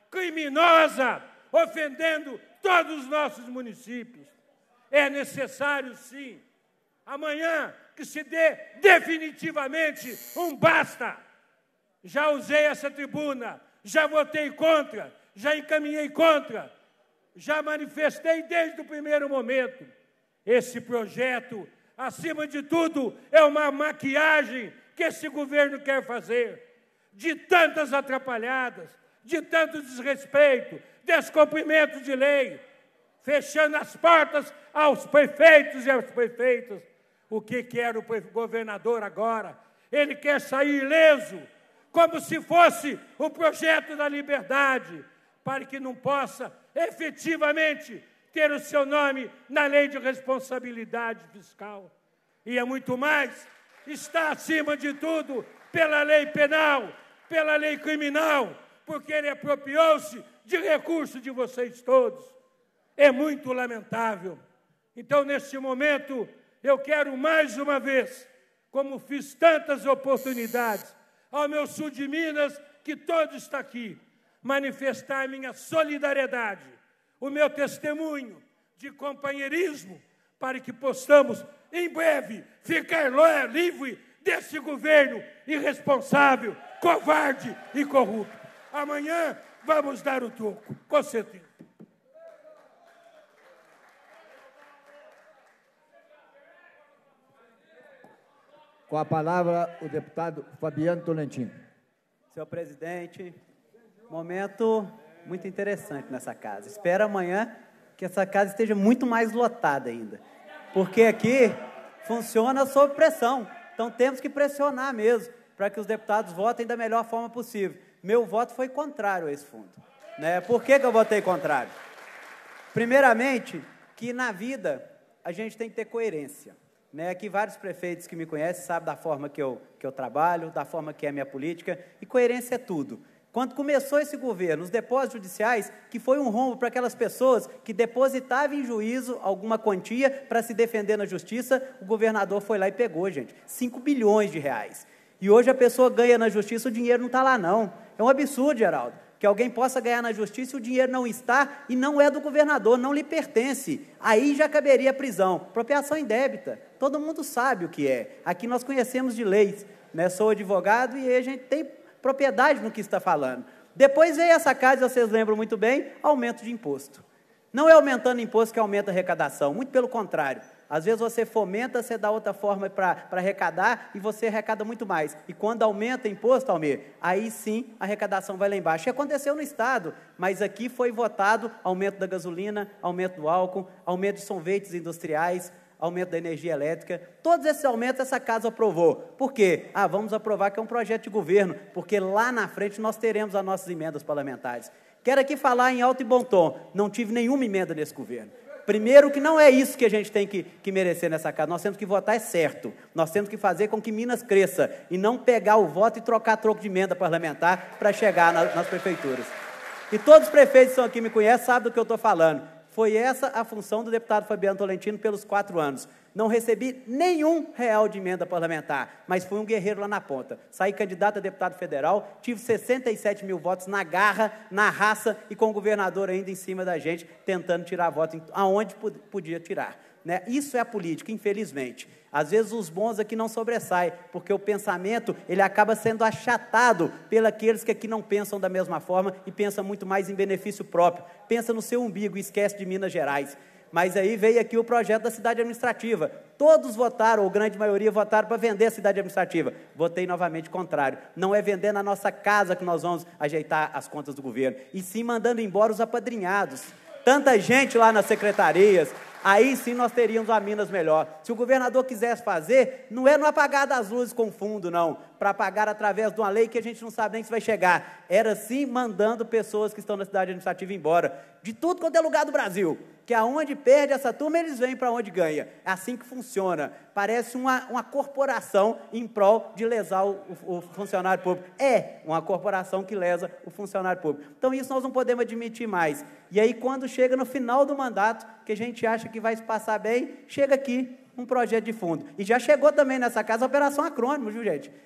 criminosa, ofendendo todos os nossos municípios. É necessário, sim, amanhã, que se dê definitivamente um basta. Já usei essa tribuna, já votei contra, já encaminhei contra, já manifestei desde o primeiro momento. Esse projeto, acima de tudo, é uma maquiagem que esse governo quer fazer, de tantas atrapalhadas, de tanto desrespeito, descumprimento de lei, fechando as portas aos prefeitos e às prefeitas. O que quer o governador agora? Ele quer sair ileso, como se fosse o projeto da liberdade, para que não possa efetivamente ter o seu nome na lei de responsabilidade fiscal. E é muito mais, está acima de tudo pela lei penal, pela lei criminal, porque ele apropriou-se de recursos de vocês todos. É muito lamentável. Então, neste momento, eu quero mais uma vez, como fiz tantas oportunidades, ao meu sul de Minas, que todo está aqui, manifestar minha solidariedade, o meu testemunho de companheirismo, para que possamos, em breve, ficar livre desse governo irresponsável, covarde e corrupto. Amanhã vamos dar o troco, com certeza. Com a palavra, o deputado Fabiano Tolentino. Senhor presidente, momento muito interessante nessa casa. Espero amanhã que essa casa esteja muito mais lotada ainda, porque aqui funciona sob pressão. Então temos que pressionar mesmo, para que os deputados votem da melhor forma possível. Meu voto foi contrário a esse fundo. Né? Por que eu votei contrário? Primeiramente, que na vida a gente tem que ter coerência. Né, que vários prefeitos que me conhecem sabem da forma que eu trabalho, da forma que é a minha política, e coerência é tudo. Quando começou esse governo, os depósitos judiciais, que foi um rombo para aquelas pessoas que depositavam em juízo alguma quantia para se defender na justiça, o governador foi lá e pegou, gente, 5 bilhões de reais. E hoje a pessoa ganha na justiça, o dinheiro não está lá, não. É um absurdo, Geraldo, que alguém possa ganhar na justiça e o dinheiro não está e não é do governador, não lhe pertence. Aí já caberia prisão. Apropriação indébita, todo mundo sabe o que é. Aqui nós conhecemos de leis, né? Sou advogado e a gente tem propriedade no que está falando. Depois veio essa casa, vocês lembram muito bem, aumento de imposto. Não é aumentando imposto que aumenta a arrecadação, muito pelo contrário. Às vezes você fomenta, você dá outra forma para arrecadar e você arrecada muito mais. E quando aumenta imposto, Almir, aí sim a arrecadação vai lá embaixo. E aconteceu no Estado, mas aqui foi votado aumento da gasolina, aumento do álcool, aumento de solventes industriais, aumento da energia elétrica. Todos esses aumentos essa casa aprovou. Por quê? Vamos aprovar que é um projeto de governo, porque lá na frente nós teremos as nossas emendas parlamentares. Quero aqui falar em alto e bom tom, não tive nenhuma emenda nesse governo. Primeiro que não é isso que a gente tem que merecer nessa casa, nós temos que votar é certo, nós temos que fazer com que Minas cresça e não pegar o voto e trocar troco de emenda parlamentar para chegar nas prefeituras. E todos os prefeitos que estão aqui me conhecem, sabem do que eu estou falando. Foi essa a função do deputado Fabiano Tolentino pelos 4 anos. Não recebi nenhum real de emenda parlamentar, mas fui um guerreiro lá na ponta. Saí candidato a deputado federal, tive 67 mil votos na garra, na raça e com o governador ainda em cima da gente, tentando tirar voto aonde podia tirar. Né? Isso é a política, infelizmente. Às vezes os bons aqui não sobressaem, porque o pensamento ele acaba sendo achatado pelos que aqui não pensam da mesma forma e pensam muito mais em benefício próprio. Pensa no seu umbigo e esquece de Minas Gerais. Mas aí veio aqui o projeto da cidade administrativa. Todos votaram, ou grande maioria votaram para vender a cidade administrativa. Votei novamente contrário. Não é vender na nossa casa que nós vamos ajeitar as contas do governo, e sim mandando embora os apadrinhados. Tanta gente lá nas secretarias, aí sim nós teríamos a Minas melhor. Se o governador quisesse fazer, não é no apagar das luzes com fundo, não, para apagar através de uma lei que a gente não sabe nem se vai chegar. Era sim mandando pessoas que estão na cidade administrativa embora, de tudo quanto é lugar do Brasil, que aonde perde essa turma, eles vêm para onde ganha. É assim que funciona. Parece uma corporação em prol de lesar o funcionário público. É uma corporação que lesa o funcionário público. Então, isso nós não podemos admitir mais. E aí, quando chega no final do mandato, que a gente acha que vai se passar bem, chega aqui um projeto de fundo. E já chegou também nessa casa a Operação Acrônimo, viu, gente?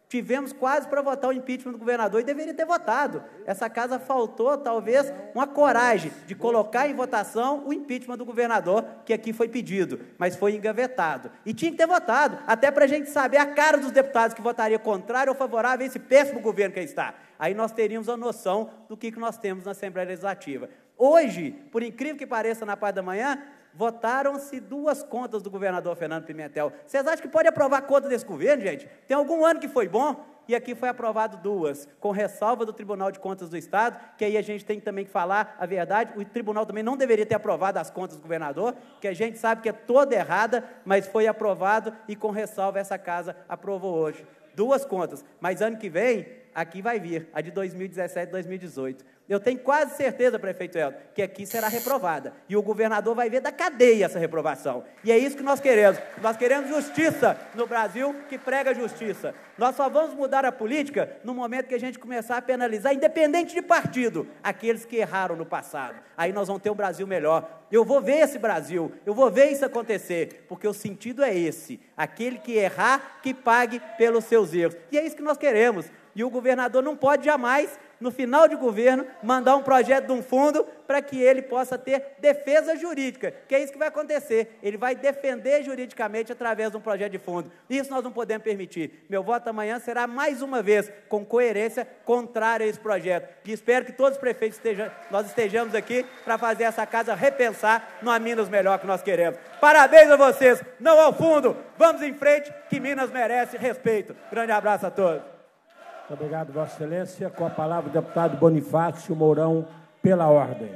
Tivemos quase para votar o impeachment do governador e deveria ter votado. Essa casa faltou, talvez, uma coragem de colocar em votação o impeachment do governador, que aqui foi pedido, mas foi engavetado. E tinha que ter votado, até para a gente saber a cara dos deputados que votariam contrário ou favorável a esse péssimo governo que aí está. Aí nós teríamos a noção do que nós temos na Assembleia Legislativa. Hoje, por incrível que pareça, na parte da manhã, votaram-se 2 contas do governador Fernando Pimentel. Vocês acham que pode aprovar conta desse governo, gente? Tem algum ano que foi bom? E aqui foi aprovado 2, com ressalva do Tribunal de Contas do Estado, que aí a gente tem também que falar a verdade. O tribunal também não deveria ter aprovado as contas do governador, que a gente sabe que é toda errada, mas foi aprovado e com ressalva essa casa aprovou hoje. 2 contas, mas ano que vem, aqui vai vir, a de 2017 e 2018. Eu tenho quase certeza, prefeito Helder, que aqui será reprovada. E o governador vai ver da cadeia essa reprovação. E é isso que nós queremos. Nós queremos justiça no Brasil que prega justiça. Nós só vamos mudar a política no momento que a gente começar a penalizar, independente de partido, aqueles que erraram no passado. Aí nós vamos ter um Brasil melhor. Eu vou ver esse Brasil, eu vou ver isso acontecer, porque o sentido é esse. Aquele que errar, que pague pelos seus erros. E é isso que nós queremos. E o governador não pode jamais, no final de governo, mandar um projeto de um fundo para que ele possa ter defesa jurídica, que é isso que vai acontecer. Ele vai defender juridicamente através de um projeto de fundo. Isso nós não podemos permitir. Meu voto amanhã será, mais uma vez, com coerência, contrário a esse projeto. E espero que todos os prefeitos nós estejamos aqui para fazer essa casa repensar numa Minas melhor que nós queremos. Parabéns a vocês, não ao fundo. Vamos em frente, que Minas merece respeito. Grande abraço a todos. Muito obrigado, Vossa Excelência. Com a palavra, o deputado Bonifácio Mourão, pela ordem.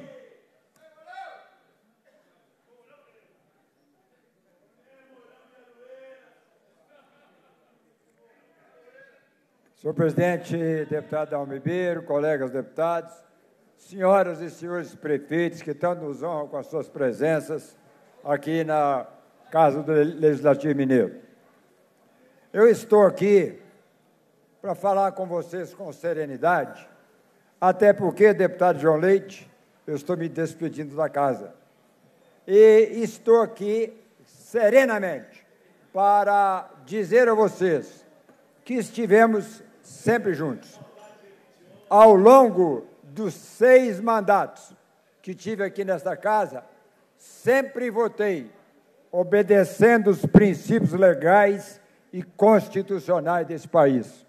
Senhor presidente, deputado Dalmo Ribeiro, colegas deputados, senhoras e senhores prefeitos que tanto nos honram com as suas presenças aqui na Casa do Legislativo Mineiro. Eu estou aqui para falar com vocês com serenidade, até porque, deputado João Leite, eu estou me despedindo da casa. E estou aqui serenamente para dizer a vocês que estivemos sempre juntos. Ao longo dos 6 mandatos que tive aqui nesta casa, sempre votei obedecendo os princípios legais e constitucionais desse país.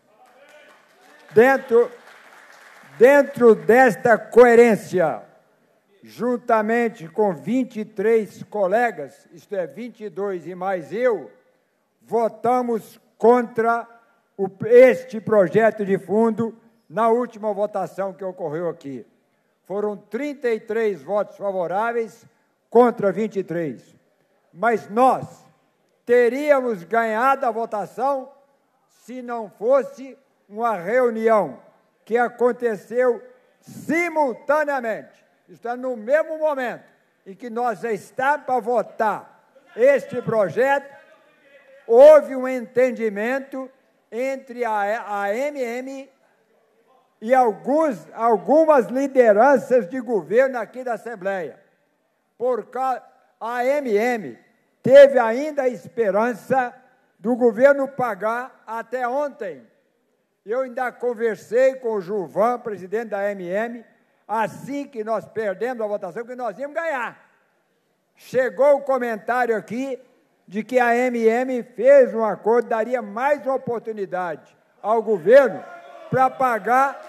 Dentro desta coerência, juntamente com 23 colegas, isto é, 22 e mais eu, votamos contra este projeto de fundo na última votação que ocorreu aqui. Foram 33 votos favoráveis contra 23. Mas nós teríamos ganhado a votação se não fosse uma reunião que aconteceu simultaneamente, está no mesmo momento em que nós já estávamos para votar este projeto, houve um entendimento entre a AMM e algumas lideranças de governo aqui da Assembleia. A AMM teve ainda a esperança do governo pagar até ontem. Eu ainda conversei com o Gilvan, presidente da AMM, assim que nós perdemos a votação, que nós íamos ganhar. Chegou o comentário aqui de que a AMM fez um acordo, daria mais uma oportunidade ao governo para pagar.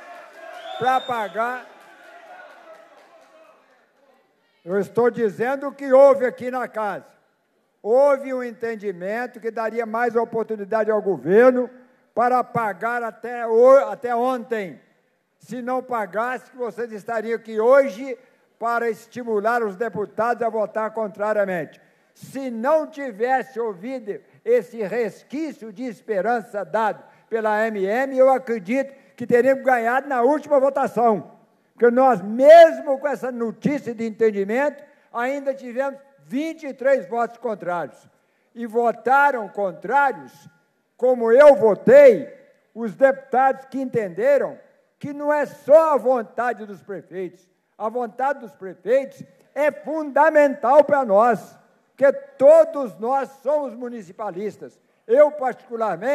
Eu estou dizendo o que houve aqui na casa. Houve um entendimento que daria mais oportunidade ao governo para pagar até ontem. Se não pagasse, vocês estariam aqui hoje para estimular os deputados a votar contrariamente. Se não tivesse ouvido esse resquício de esperança dado pela AMM, eu acredito que teríamos ganhado na última votação. Porque nós, mesmo com essa notícia de entendimento, ainda tivemos 23 votos contrários. E votaram contrários, como eu votei, os deputados que entenderam que não é só a vontade dos prefeitos. A vontade dos prefeitos é fundamental para nós, porque todos nós somos municipalistas. Eu, particularmente,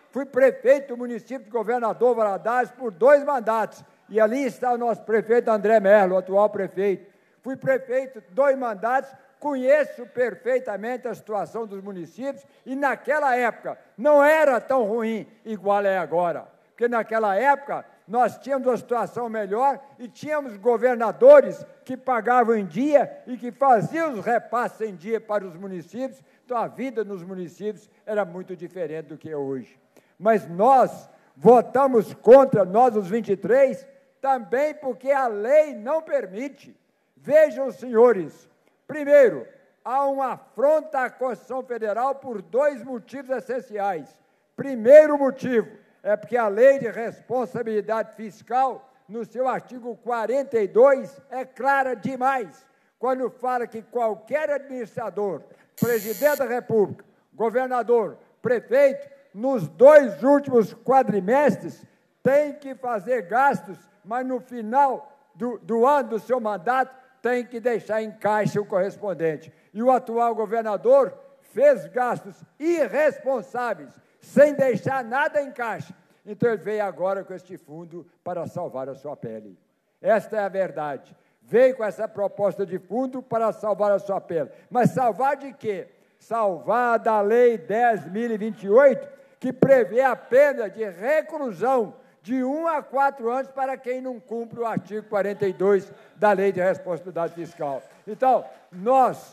fui prefeito do município de Governador Valadares por 2 mandatos, e ali está o nosso prefeito André Merlo, o atual prefeito. Fui prefeito 2 mandatos, conheço perfeitamente a situação dos municípios, e naquela época não era tão ruim igual é agora, porque naquela época nós tínhamos uma situação melhor e tínhamos governadores que pagavam em dia e que faziam os repasses em dia para os municípios, então a vida nos municípios era muito diferente do que é hoje. Mas nós votamos contra, nós os 23, também porque a lei não permite. Vejam, senhores, primeiro, há uma afronta à Constituição Federal por 2 motivos essenciais. Primeiro motivo é porque a Lei de Responsabilidade Fiscal, no seu artigo 42, é clara demais, quando fala que qualquer administrador, presidente da República, governador, prefeito, nos 2 últimos quadrimestres, tem que fazer gastos, mas no final do ano do seu mandato, tem que deixar em caixa o correspondente. E o atual governador fez gastos irresponsáveis, sem deixar nada em caixa. Então, ele veio agora com este fundo para salvar a sua pele. Esta é a verdade. Veio com essa proposta de fundo para salvar a sua pele. Mas salvar de quê? Salvar da Lei 10.028, que prevê a pena de reclusão de 1 a 4 anos para quem não cumpre o artigo 42 da Lei de Responsabilidade Fiscal. Então, nós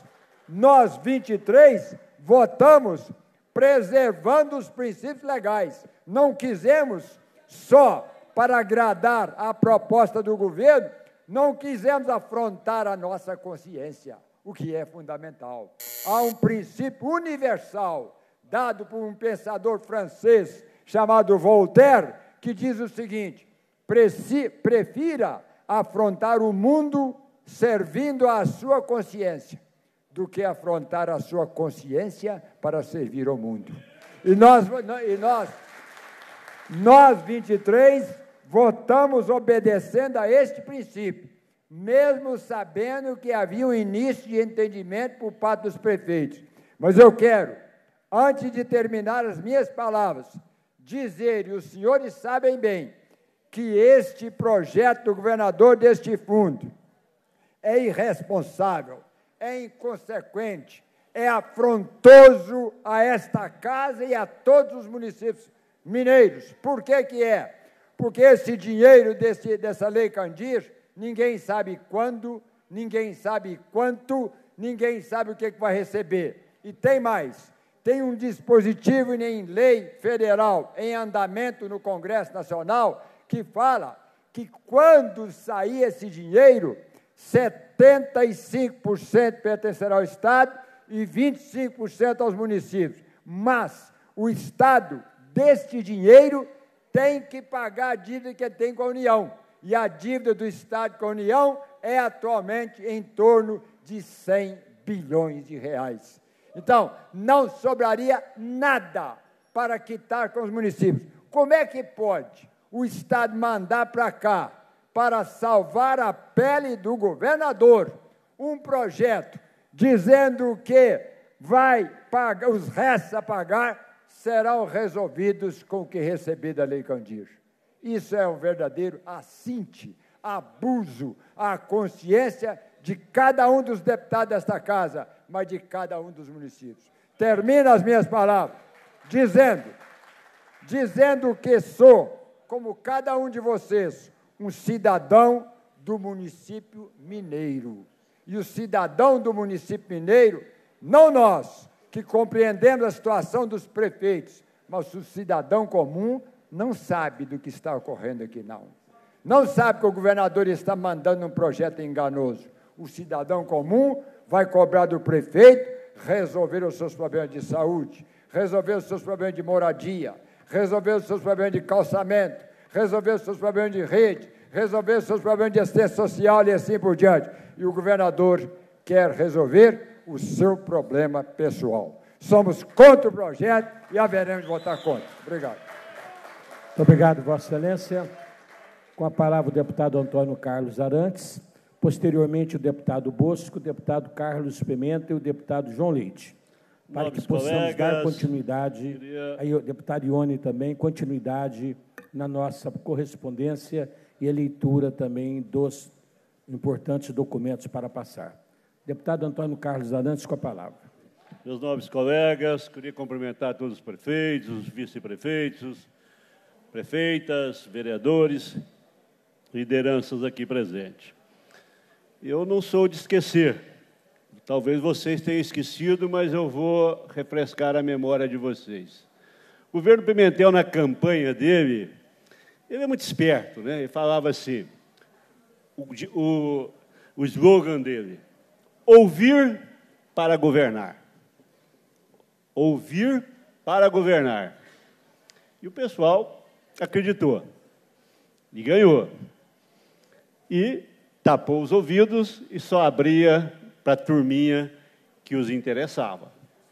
23, votamos preservando os princípios legais. Não quisemos só para agradar a proposta do governo, não quisemos afrontar a nossa consciência, o que é fundamental. Há um princípio universal, dado por um pensador francês chamado Voltaire, que diz o seguinte: prefira afrontar o mundo servindo à sua consciência, do que afrontar a sua consciência para servir ao mundo. E nós 23, votamos obedecendo a este princípio, mesmo sabendo que havia um início de entendimento por parte dos prefeitos. Mas eu quero, antes de terminar as minhas palavras, dizer, e os senhores sabem bem, que este projeto do governador deste fundo é irresponsável, é inconsequente, é afrontoso a esta casa e a todos os municípios mineiros. Por que que é? Porque esse dinheiro dessa Lei Candir, ninguém sabe quando, ninguém sabe quanto, ninguém sabe o que vai receber. E tem mais, tem um dispositivo em lei federal em andamento no Congresso Nacional que fala que quando sair esse dinheiro, 75% pertencerá ao Estado e 25% aos municípios. Mas o Estado, deste dinheiro, tem que pagar a dívida que tem com a União. E a dívida do Estado com a União é atualmente em torno de 100 bilhões de reais. Então, não sobraria nada para quitar com os municípios. Como é que pode o Estado mandar para cá, para salvar a pele do governador, um projeto dizendo que vai pagar, os restos a pagar serão resolvidos com o que receber da Lei Candir. Isso é um verdadeiro assinte, abuso à consciência de cada um dos deputados desta casa, mas de cada um dos municípios. Termino as minhas palavras dizendo que sou, como cada um de vocês, um cidadão do município mineiro. E o cidadão do município mineiro, não nós, que compreendemos a situação dos prefeitos, mas o cidadão comum não sabe do que está ocorrendo aqui, não. Não sabe que o governador está mandando um projeto enganoso. O cidadão comum vai cobrar do prefeito resolver os seus problemas de saúde, resolver os seus problemas de moradia, resolver os seus problemas de calçamento, resolver os seus problemas de rede, resolver os seus problemas de assistência social e assim por diante. E o governador quer resolver o seu problema pessoal. Somos contra o projeto e haveremos de votar contra. Obrigado. Muito obrigado, Vossa Excelência. Com a palavra o deputado Antônio Carlos Arantes, posteriormente o deputado Bosco, o deputado Carlos Pimenta e o deputado João Leite. para que possamos dar continuidade, aí o deputado Ione também, continuidade na nossa correspondência e a leitura também dos importantes documentos para passar. Deputado Antônio Carlos Arantes, com a palavra. Meus nobres colegas, queria cumprimentar todos os prefeitos, os vice-prefeitos, prefeitas, vereadores, lideranças aqui presentes. Eu não sou de esquecer. Talvez vocês tenham esquecido, mas eu vou refrescar a memória de vocês. O governo Pimentel, na campanha dele, ele é muito esperto, né? Ele falava assim, o slogan dele, ouvir para governar. Ouvir para governar. E o pessoal acreditou. E ganhou. E tapou os ouvidos e só abria para a turminha que os interessava.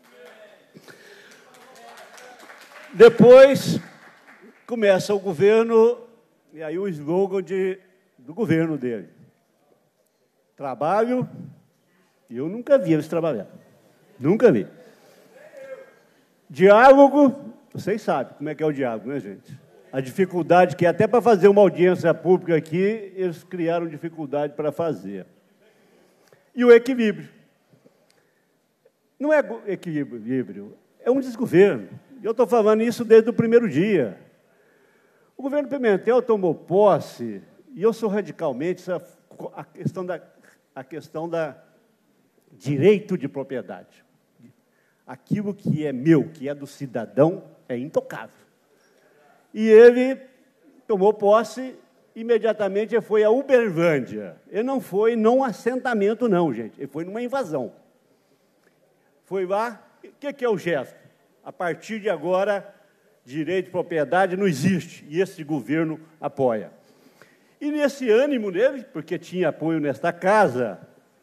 Depois começa o governo, e aí o slogan do governo dele. Trabalho, e eu nunca vi eles trabalhar. Nunca vi. Diálogo, vocês sabem como é que é o diálogo, né, gente? A dificuldade que até para fazer uma audiência pública aqui, eles criaram dificuldade para fazer. E o equilíbrio. Não é equilíbrio, é um desgoverno. E eu estou falando isso desde o primeiro dia. O governo Pimentel tomou posse, e eu sou radicalmente a questão da direito de propriedade. Aquilo que é meu, que é do cidadão, é intocável. E ele tomou posse, imediatamente ele foi a Uberlândia. Ele não foi num assentamento, não, gente. Ele foi numa invasão. Foi lá, o que é o gesto? A partir de agora, direito de propriedade não existe, e esse governo apoia. E nesse ânimo dele, porque tinha apoio nesta casa,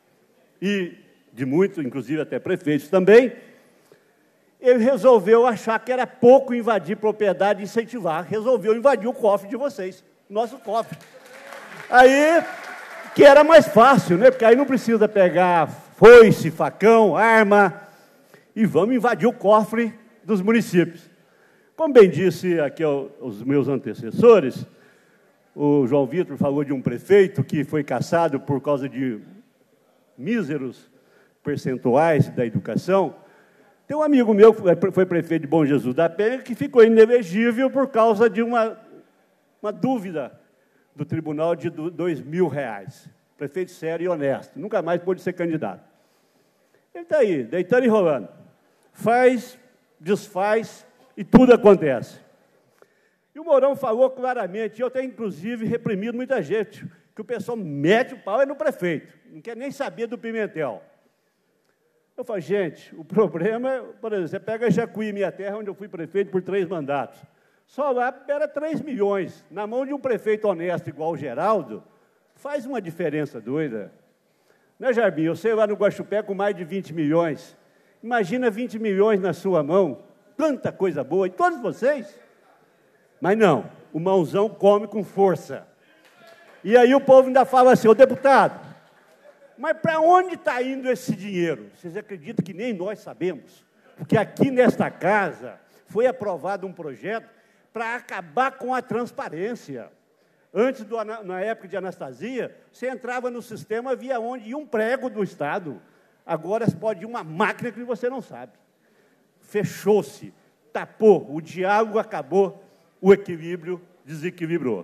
e de muitos, inclusive até prefeitos também, ele resolveu achar que era pouco invadir propriedade e incentivar, resolveu invadir o cofre de vocês, nosso cofre. Aí, que era mais fácil, né? Porque aí não precisa pegar foice, facão, arma, e vamos invadir o cofre dos municípios. Como bem disse aqui os meus antecessores, o João Vitor falou de um prefeito que foi cassado por causa de míseros percentuais da educação. Tem um amigo meu que foi prefeito de Bom Jesus da Penha que ficou inelegível por causa de uma dúvida do tribunal de R$2.000. Prefeito sério e honesto, nunca mais pôde ser candidato. Ele está aí, deitando e rolando. Faz, desfaz e tudo acontece. E o Mourão falou claramente, e eu tenho inclusive reprimido muita gente, que o pessoal mete o pau no prefeito, não quer nem saber do Pimentel. Eu falo, gente, o problema é, por exemplo, você pega Jacuí, minha terra, onde eu fui prefeito por 3 mandatos. Só lá era 3 milhões. Na mão de um prefeito honesto igual o Geraldo, faz uma diferença doida. Né, Jarbinho? Eu sei lá no Guaxupé com mais de 20 milhões. Imagina 20 milhões na sua mão, tanta coisa boa, e todos vocês. Mas não, o mãozão come com força. E aí o povo ainda fala assim, ô deputado, mas para onde está indo esse dinheiro? Vocês acreditam que nem nós sabemos? Porque aqui nesta casa foi aprovado um projeto para acabar com a transparência. Antes, na época de Anastasia, você entrava no sistema, via onde ia um prego do Estado. Agora pode ir uma máquina que você não sabe. Fechou-se, tapou, o diálogo acabou, o equilíbrio desequilibrou.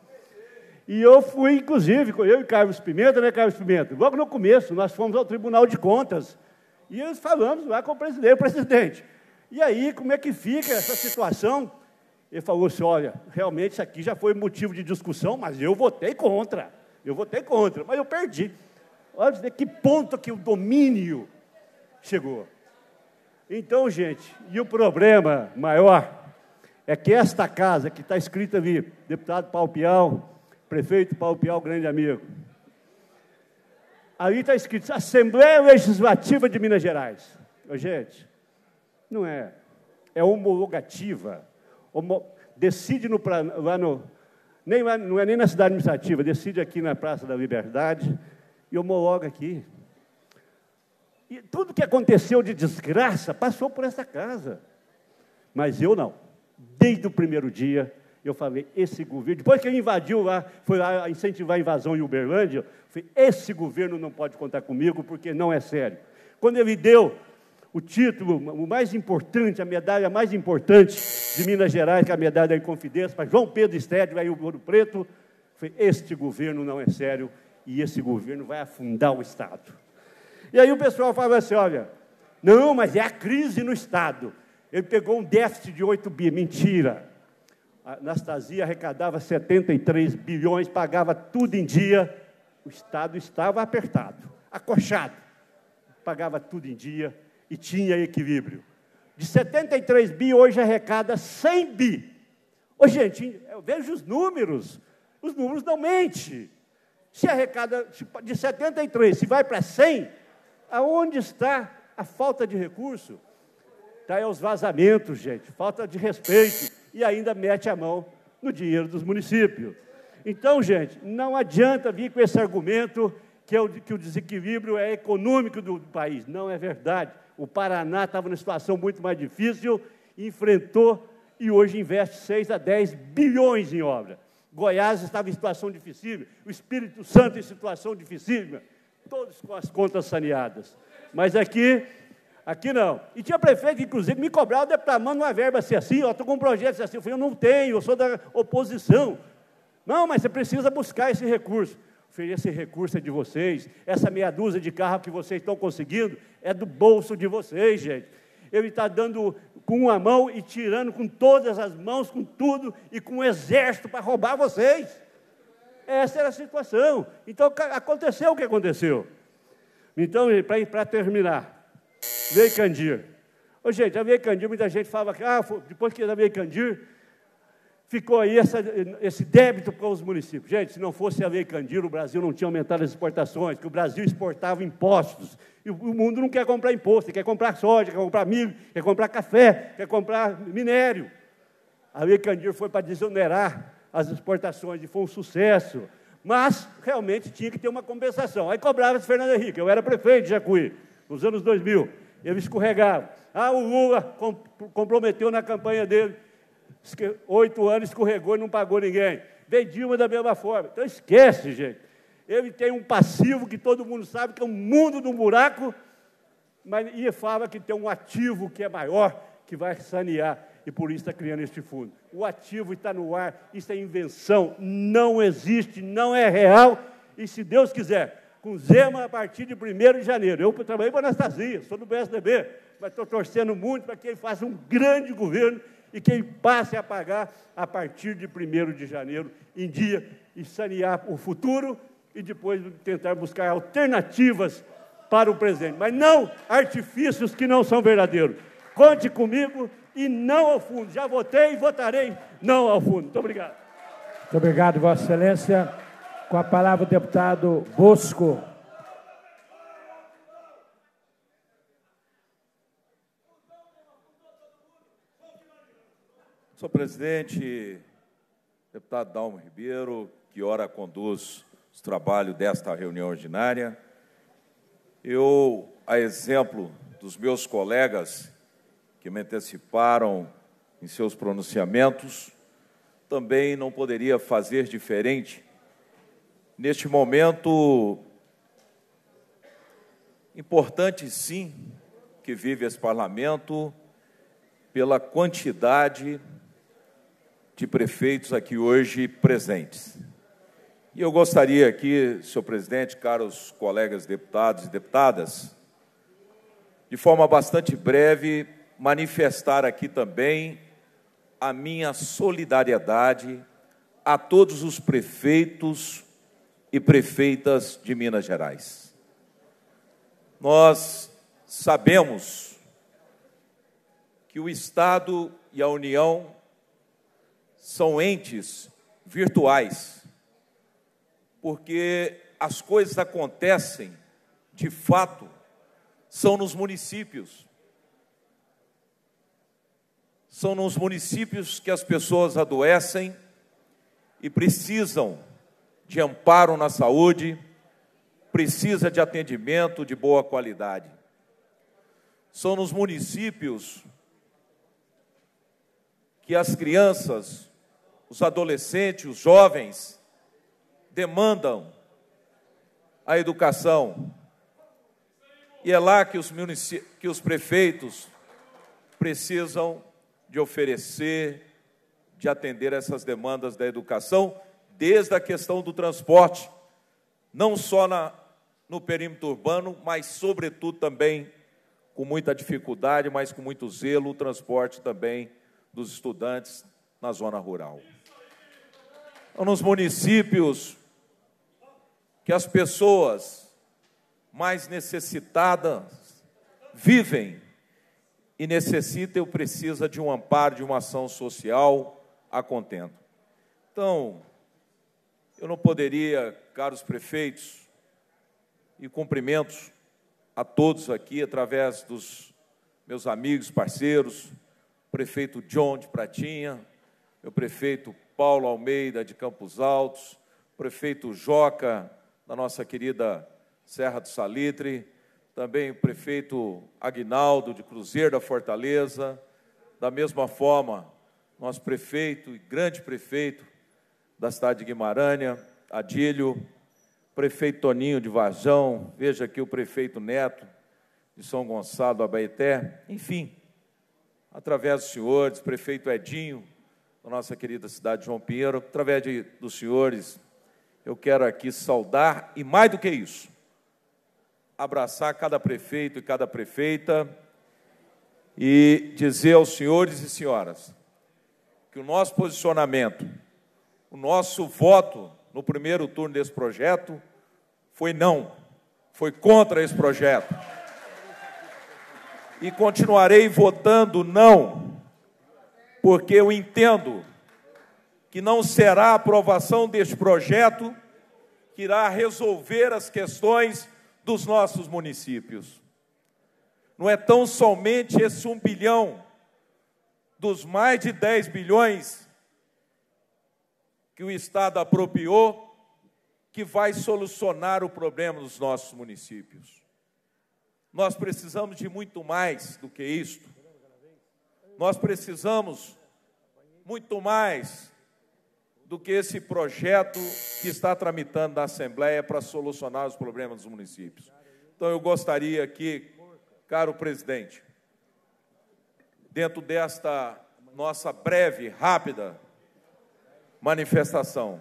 E eu fui, inclusive, eu e Carlos Pimenta, né, Carlos Pimenta? Logo no começo, nós fomos ao Tribunal de Contas e eles falamos lá com o presidente. E aí, como é que fica essa situação? Ele falou assim, olha, realmente isso aqui já foi motivo de discussão, mas eu votei contra, mas eu perdi. Olha de que ponto que o domínio chegou. Então, gente, e o problema maior é que esta casa, que está escrita ali, deputado Paulo Pial, prefeito Paulo Pial, grande amigo, ali está escrito Assembleia Legislativa de Minas Gerais. Gente, não é, é homologativa. Decide não é nem na cidade administrativa, decide aqui na Praça da Liberdade e homologa aqui. E tudo que aconteceu de desgraça passou por essa casa. Mas eu não. Desde o primeiro dia, eu falei, esse governo... Depois que ele invadiu lá, foi lá incentivar a invasão em Uberlândia, eu falei, esse governo não pode contar comigo, porque não é sério. Quando ele deu o título, o mais importante, a medalha mais importante de Minas Gerais, que é a medalha da Inconfidência, para João Pedro Stede, aí o Ouro Preto, eu falei, este governo não é sério, e esse governo vai afundar o Estado. E aí o pessoal falava assim, olha, não, mas é a crise no Estado. Ele pegou um déficit de 8 bi, mentira. A Anastasia arrecadava 73 bilhões, pagava tudo em dia, o Estado estava apertado, acochado, pagava tudo em dia e tinha equilíbrio. De 73 bi, hoje arrecada 100 bi. Ô, gente, eu vejo os números não mentem. Se arrecada de 73, se vai para 100, aonde está a falta de recurso? Está aí os vazamentos, gente, falta de respeito, e ainda mete a mão no dinheiro dos municípios. Então, gente, não adianta vir com esse argumento que o desequilíbrio é econômico do país. Não é verdade. O Paraná estava numa situação muito mais difícil, enfrentou e hoje investe 6 a 10 bilhões em obra. Goiás estava em situação dificílima, o Espírito Santo em situação dificílima, todos com as contas saneadas. Mas aqui não. E tinha prefeito, inclusive, me cobrava, deputado, manda uma verba assim, ó, estou com um projeto assim. Eu falei, eu não tenho, eu sou da oposição. Não, mas você precisa buscar esse recurso. Eu falei, esse recurso é de vocês, essa meia dúzia de carro que vocês estão conseguindo é do bolso de vocês, gente. Ele está dando com uma mão e tirando com todas as mãos, com tudo, e com um exército para roubar vocês. Essa era a situação. Então, aconteceu o que aconteceu. Então, para terminar, Lei Candir. Ô, gente, a Lei Candir, muita gente fala que, depois que a Lei Candir, ficou aí esse débito para os municípios. Gente, se não fosse a Lei Candir, o Brasil não tinha aumentado as exportações, que o Brasil exportava impostos. E o mundo não quer comprar imposto, quer comprar soja, quer comprar milho, quer comprar café, quer comprar minério. A Lei Candir foi para desonerar as exportações e foi um sucesso. Mas, realmente, tinha que ter uma compensação. Aí cobrava-se Fernando Henrique, eu era prefeito de Jacuí, nos anos 2000. Ele escorregava. O Lula comprometeu na campanha dele, 8 anos, escorregou e não pagou ninguém. Veio Dilma da mesma forma. Então, esquece, gente. Ele tem um passivo que todo mundo sabe que é um mundo do buraco, mas ele fala que tem um ativo que é maior, que vai sanear, e por isso está criando este fundo. O ativo está no ar, isso é invenção, não existe, não é real, e se Deus quiser, com Zema a partir de 1º de janeiro. Eu trabalhei com a Anastasia, sou do PSDB, mas estou torcendo muito para que ele faça um grande governo e que ele passe a pagar a partir de 1º de janeiro, em dia, e sanear o futuro e depois tentar buscar alternativas para o presente. Mas não artifícios que não são verdadeiros. Conte comigo e não ao fundo. Já votei e votarei não ao fundo. Muito obrigado. Muito obrigado, Vossa Excelência. Com a palavra o deputado Bosco. Senhor presidente, deputado Dalmo Ribeiro, que ora conduz o trabalho desta reunião ordinária, eu, a exemplo dos meus colegas que me anteciparam em seus pronunciamentos, também não poderia fazer diferente. Neste momento importante, sim, que vive esse parlamento, pela quantidade de prefeitos aqui hoje presentes. E eu gostaria aqui, senhor presidente, caros colegas deputados e deputadas, de forma bastante breve, manifestar aqui também a minha solidariedade a todos os prefeitos e prefeitas de Minas Gerais. Nós sabemos que o Estado e a União são entes virtuais, porque as coisas acontecem, de fato, são nos municípios. São nos municípios que as pessoas adoecem e precisam de amparo na saúde, precisa de atendimento de boa qualidade. São nos municípios que as crianças, os adolescentes, os jovens demandam a educação. E é lá que os prefeitos precisam de oferecer, de atender essas demandas da educação, desde a questão do transporte, não só no perímetro urbano, mas, sobretudo, também, com muita dificuldade, mas com muito zelo, o transporte também dos estudantes na zona rural. Então, nos municípios que as pessoas mais necessitadas vivem e necessitam ou precisam de um amparo, de uma ação social a contento. Então, eu não poderia, caros prefeitos, e cumprimentos a todos aqui, através dos meus amigos, parceiros, prefeito John de Pratinha, meu prefeito Paulo Almeida de Campos Altos, prefeito Joca, da nossa querida Serra do Salitre, também o prefeito Aguinaldo de Cruzeiro da Fortaleza, da mesma forma, nosso prefeito e grande prefeito da cidade de Guimarães, Adílio, prefeito Toninho de Varjão, veja aqui o prefeito Neto de São Gonçalo do Abaeté, enfim, através dos senhores, prefeito Edinho, da nossa querida cidade de João Pinheiro, através dos senhores, eu quero aqui saudar, e mais do que isso, abraçar cada prefeito e cada prefeita e dizer aos senhores e senhoras que o nosso posicionamento, o nosso voto no primeiro turno desse projeto foi não, foi contra esse projeto. E continuarei votando não, porque eu entendo que não será a aprovação deste projeto que irá resolver as questões dos nossos municípios. Não é tão somente esse 1 bilhão dos mais de 10 bilhões que o Estado apropriou que vai solucionar o problema dos nossos municípios. Nós precisamos de muito mais do que isto. Nós precisamos muito mais do que esse projeto que está tramitando na Assembleia para solucionar os problemas dos municípios. Então, eu gostaria aqui, caro presidente, dentro desta nossa breve, rápida manifestação,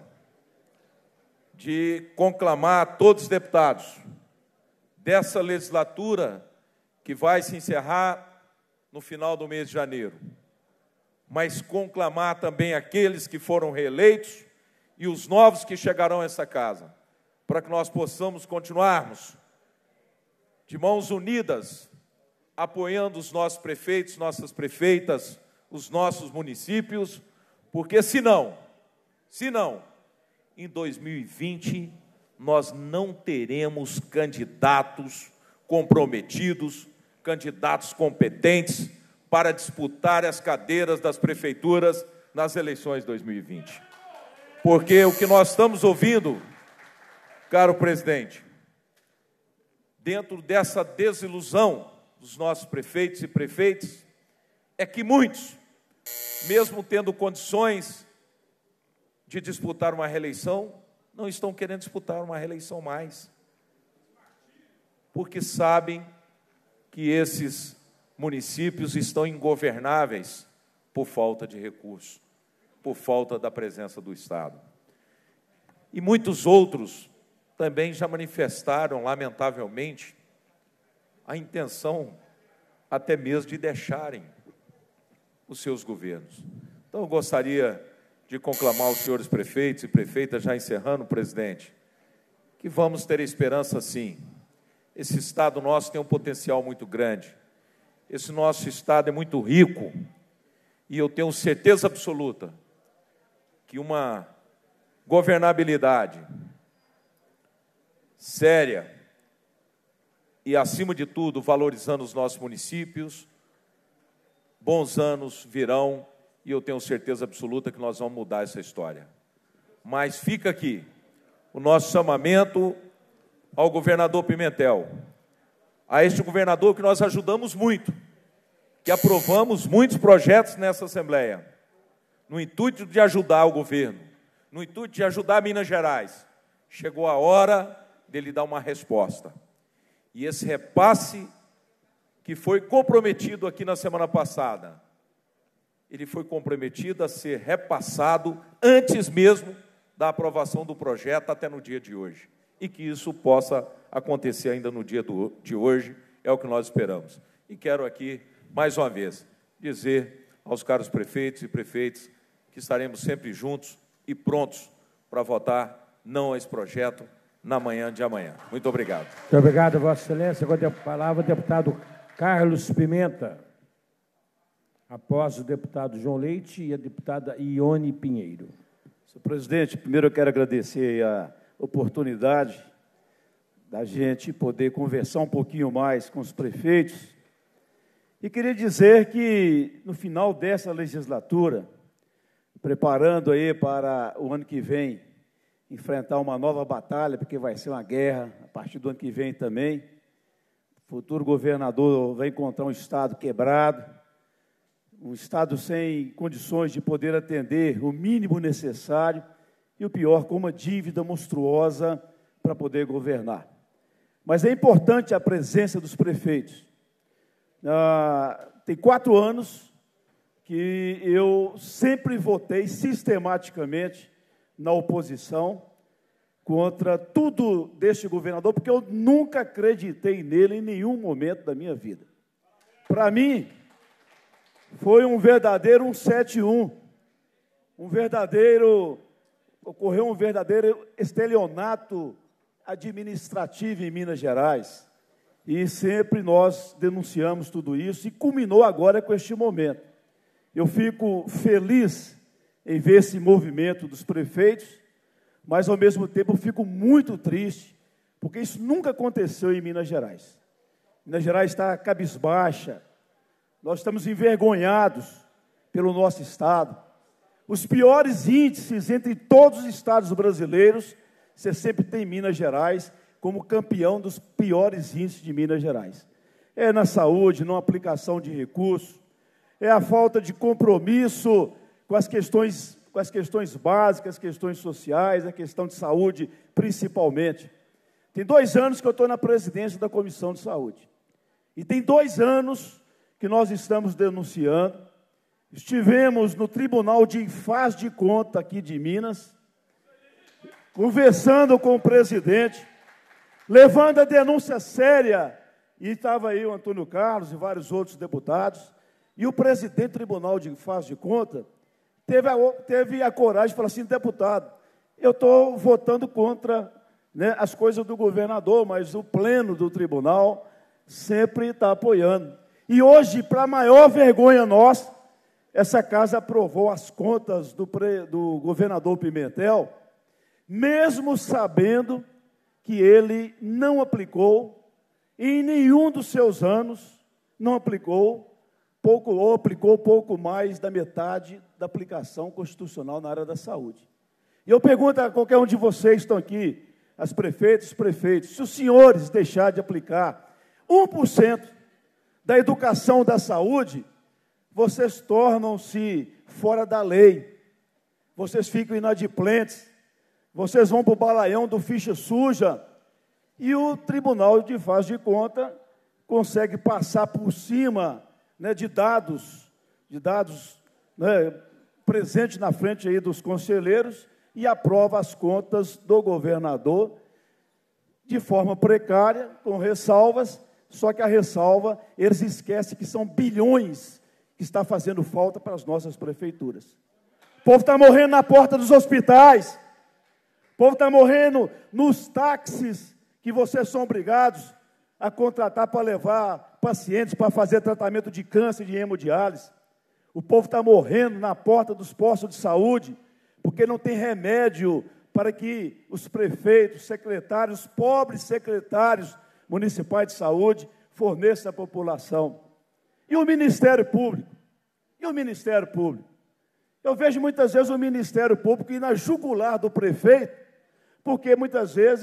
de conclamar a todos os deputados dessa legislatura que vai se encerrar no final do mês de janeiro, mas conclamar também aqueles que foram reeleitos e os novos que chegarão a essa casa, para que nós possamos continuarmos de mãos unidas, apoiando os nossos prefeitos, nossas prefeitas, os nossos municípios, porque senão, em 2020, nós não teremos candidatos comprometidos, candidatos competentes para disputar as cadeiras das prefeituras nas eleições de 2020. Porque o que nós estamos ouvindo, caro presidente, dentro dessa desilusão dos nossos prefeitos e prefeitas, é que muitos, mesmo tendo condições de disputar uma reeleição, não estão querendo disputar uma reeleição mais, porque sabem que esses municípios estão ingovernáveis por falta de recursos, por falta da presença do Estado. E muitos outros também já manifestaram, lamentavelmente, a intenção até mesmo de deixarem os seus governos. Então, eu gostaria de conclamar os senhores prefeitos e prefeitas, já encerrando, presidente, que vamos ter esperança, sim. Esse Estado nosso tem um potencial muito grande. Esse nosso Estado é muito rico e eu tenho certeza absoluta que uma governabilidade séria e, acima de tudo, valorizando os nossos municípios, bons anos virão e eu tenho certeza absoluta que nós vamos mudar essa história. Mas fica aqui o nosso chamamento ao governador Pimentel a este governador que nós ajudamos muito, que aprovamos muitos projetos nessa Assembleia, no intuito de ajudar o governo, no intuito de ajudar Minas Gerais. Chegou a hora dele dar uma resposta. E esse repasse que foi comprometido aqui na semana passada, ele foi comprometido a ser repassado antes mesmo da aprovação do projeto até no dia de hoje. E que isso possa acontecer ainda no dia de hoje, é o que nós esperamos. E quero aqui, mais uma vez, dizer aos caros prefeitos e prefeitas que estaremos sempre juntos e prontos para votar não a esse projeto na manhã de amanhã. Muito obrigado. Muito obrigado, Vossa Excelência. Agora a palavra o deputado Carlos Pimenta, após o deputado João Leite e a deputada Ione Pinheiro. Senhor presidente, primeiro eu quero agradecer a oportunidade da gente poder conversar um pouquinho mais com os prefeitos e queria dizer que no final dessa legislatura, preparando aí para o ano que vem enfrentar uma nova batalha, porque vai ser uma guerra a partir do ano que vem também, o futuro governador vai encontrar um estado quebrado, um estado sem condições de poder atender o mínimo necessário e o pior, com uma dívida monstruosa para poder governar. Mas é importante a presença dos prefeitos. Tem 4 anos que eu sempre votei sistematicamente na oposição contra tudo deste governador, porque eu nunca acreditei nele em nenhum momento da minha vida. Para mim, foi um verdadeiro 171, ocorreu um verdadeiro estelionato administrativo em Minas Gerais, e sempre nós denunciamos tudo isso, e culminou agora com este momento. Eu fico feliz em ver esse movimento dos prefeitos, mas, ao mesmo tempo, eu fico muito triste, porque isso nunca aconteceu em Minas Gerais. Minas Gerais está cabisbaixa, nós estamos envergonhados pelo nosso estado. Os piores índices entre todos os estados brasileiros, você sempre tem Minas Gerais como campeão dos piores índices de Minas Gerais. É na saúde, na aplicação de recursos, é a falta de compromisso com as questões básicas, questões sociais, a questão de saúde, principalmente. Tem 2 anos que eu estou na presidência da Comissão de Saúde. E tem 2 anos que nós estamos denunciando. Estivemos no Tribunal de Faz de Conta aqui de Minas, conversando com o presidente, levando a denúncia séria, e estava aí o Antônio Carlos e vários outros deputados, e o presidente do Tribunal de Faz de Conta teve a coragem de falar assim: deputado, eu estou votando contra, né, as coisas do governador, mas o pleno do tribunal sempre está apoiando. E hoje, para maior vergonha nossa, essa casa aprovou as contas do governador Pimentel, mesmo sabendo que ele não aplicou, em nenhum dos seus anos, não aplicou, aplicou pouco mais da metade da aplicação constitucional na área da saúde. E eu pergunto a qualquer um de vocês que estão aqui, as prefeitas, os prefeitos, se os senhores deixarem de aplicar 1% da educação da saúde, vocês tornam-se fora da lei, vocês ficam inadimplentes, vocês vão para o balaião do ficha suja, e o Tribunal de Faz de Conta consegue passar por cima, né, de dados né, presentes na frente aí dos conselheiros, e aprova as contas do governador de forma precária, com ressalvas, só que a ressalva, eles esquecem que são bilhões que está fazendo falta para as nossas prefeituras. O povo está morrendo na porta dos hospitais, o povo está morrendo nos táxis que vocês são obrigados a contratar para levar pacientes para fazer tratamento de câncer e de hemodiálise. O povo está morrendo na porta dos postos de saúde, porque não tem remédio para que os prefeitos, secretários, pobres secretários municipais de saúde forneçam à população. E o Ministério Público? E o Ministério Público? Eu vejo muitas vezes o Ministério Público ir na jugular do prefeito, porque muitas vezes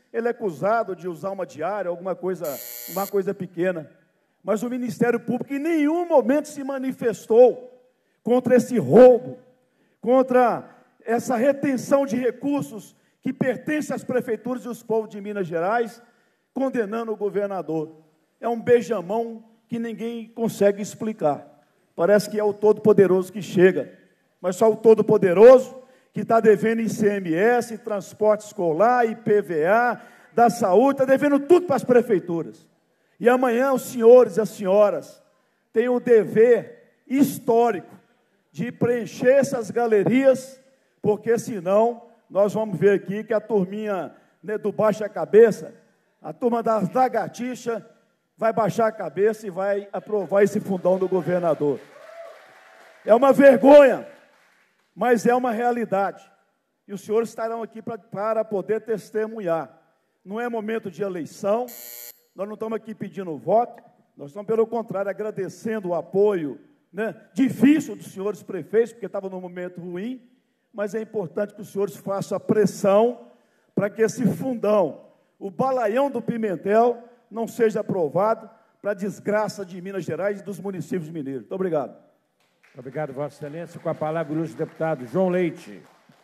ele é acusado de usar uma diária, uma coisa pequena. Mas o Ministério Público em nenhum momento se manifestou contra esse roubo, contra essa retenção de recursos que pertence às prefeituras e aos povos de Minas Gerais, condenando o governador. É um beijamão que ninguém consegue explicar. Parece que é o Todo-Poderoso que chega, mas só o Todo-Poderoso que está devendo ICMS, transporte escolar, IPVA, da saúde, está devendo tudo para as prefeituras. E amanhã os senhores e as senhoras têm o dever histórico de preencher essas galerias, porque senão nós vamos ver aqui que a turminha, né, do baixa cabeça, a turma das lagartixas, vai baixar a cabeça e vai aprovar esse fundão do governador. É uma vergonha, mas é uma realidade. E os senhores estarão aqui para poder testemunhar. Não é momento de eleição, nós não estamos aqui pedindo voto, nós estamos, pelo contrário, agradecendo o apoio, né, difícil dos senhores prefeitos, porque estava num momento ruim, mas é importante que os senhores façam a pressão para que esse fundão, o balaião do Pimentel, não seja aprovado para a desgraça de Minas Gerais e dos municípios mineiros. Muito obrigado. Muito obrigado, Vossa Excelência. Com a palavra, o ilustre deputado João Leite.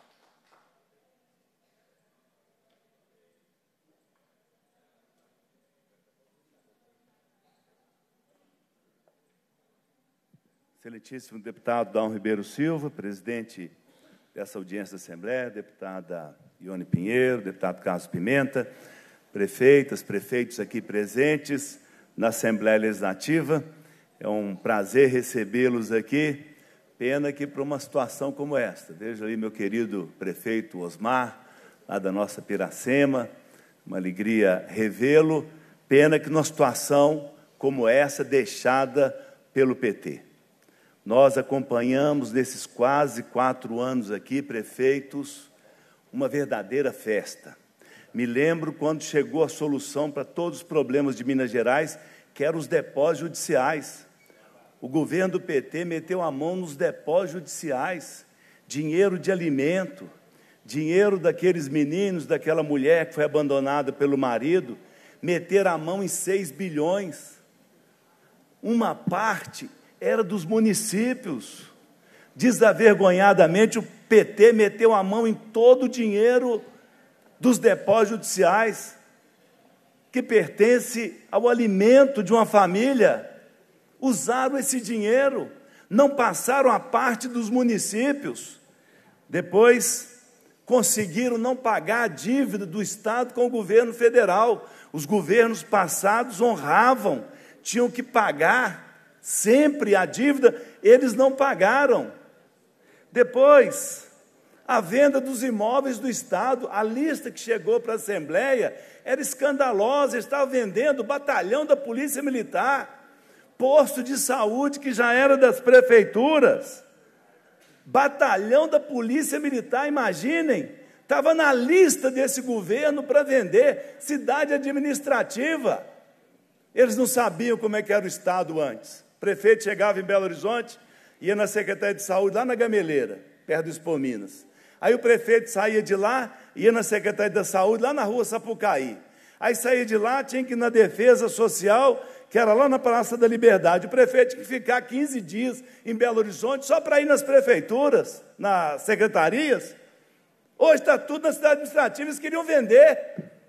Excelentíssimo deputado Dom Ribeiro Silva, presidente dessa audiência da Assembleia, deputada Ione Pinheiro, deputado Carlos Pimenta, prefeitas, prefeitos aqui presentes na Assembleia Legislativa. É um prazer recebê-los aqui. Pena que para uma situação como esta, veja ali meu querido prefeito Osmar, lá da nossa Piracema, uma alegria revê-lo. Pena que numa situação como essa, deixada pelo PT. Nós acompanhamos nesses quase 4 anos aqui, prefeitos, uma verdadeira festa. Me lembro quando chegou a solução para todos os problemas de Minas Gerais, que eram os depósitos judiciais. O governo do PT meteu a mão nos depósitos judiciais, dinheiro de alimento, dinheiro daqueles meninos, daquela mulher que foi abandonada pelo marido, meteram a mão em 6 bilhões. Uma parte era dos municípios. Desavergonhadamente, o PT meteu a mão em todo o dinheiro dos depósitos judiciais, que pertence ao alimento de uma família. Usaram esse dinheiro, não passaram a parte dos municípios. Depois, conseguiram não pagar a dívida do Estado com o governo federal. Os governos passados honravam, tinham que pagar sempre a dívida, eles não pagaram. Depois, a venda dos imóveis do Estado, a lista que chegou para a Assembleia era escandalosa, estava vendendo o batalhão da Polícia Militar, posto de saúde que já era das prefeituras, batalhão da Polícia Militar, imaginem, estava na lista desse governo para vender, cidade administrativa. Eles não sabiam como é que era o Estado antes. O prefeito chegava em Belo Horizonte, ia na Secretaria de Saúde, lá na Gameleira, perto do Expo Minas. Aí o prefeito saía de lá, ia na Secretaria da Saúde, lá na rua Sapucaí. Aí saía de lá, tinha que ir na Defesa Social, que era lá na Praça da Liberdade. O prefeito tinha que ficar 15 dias em Belo Horizonte, só para ir nas prefeituras, nas secretarias. Hoje está tudo na cidade administrativa, eles queriam vender.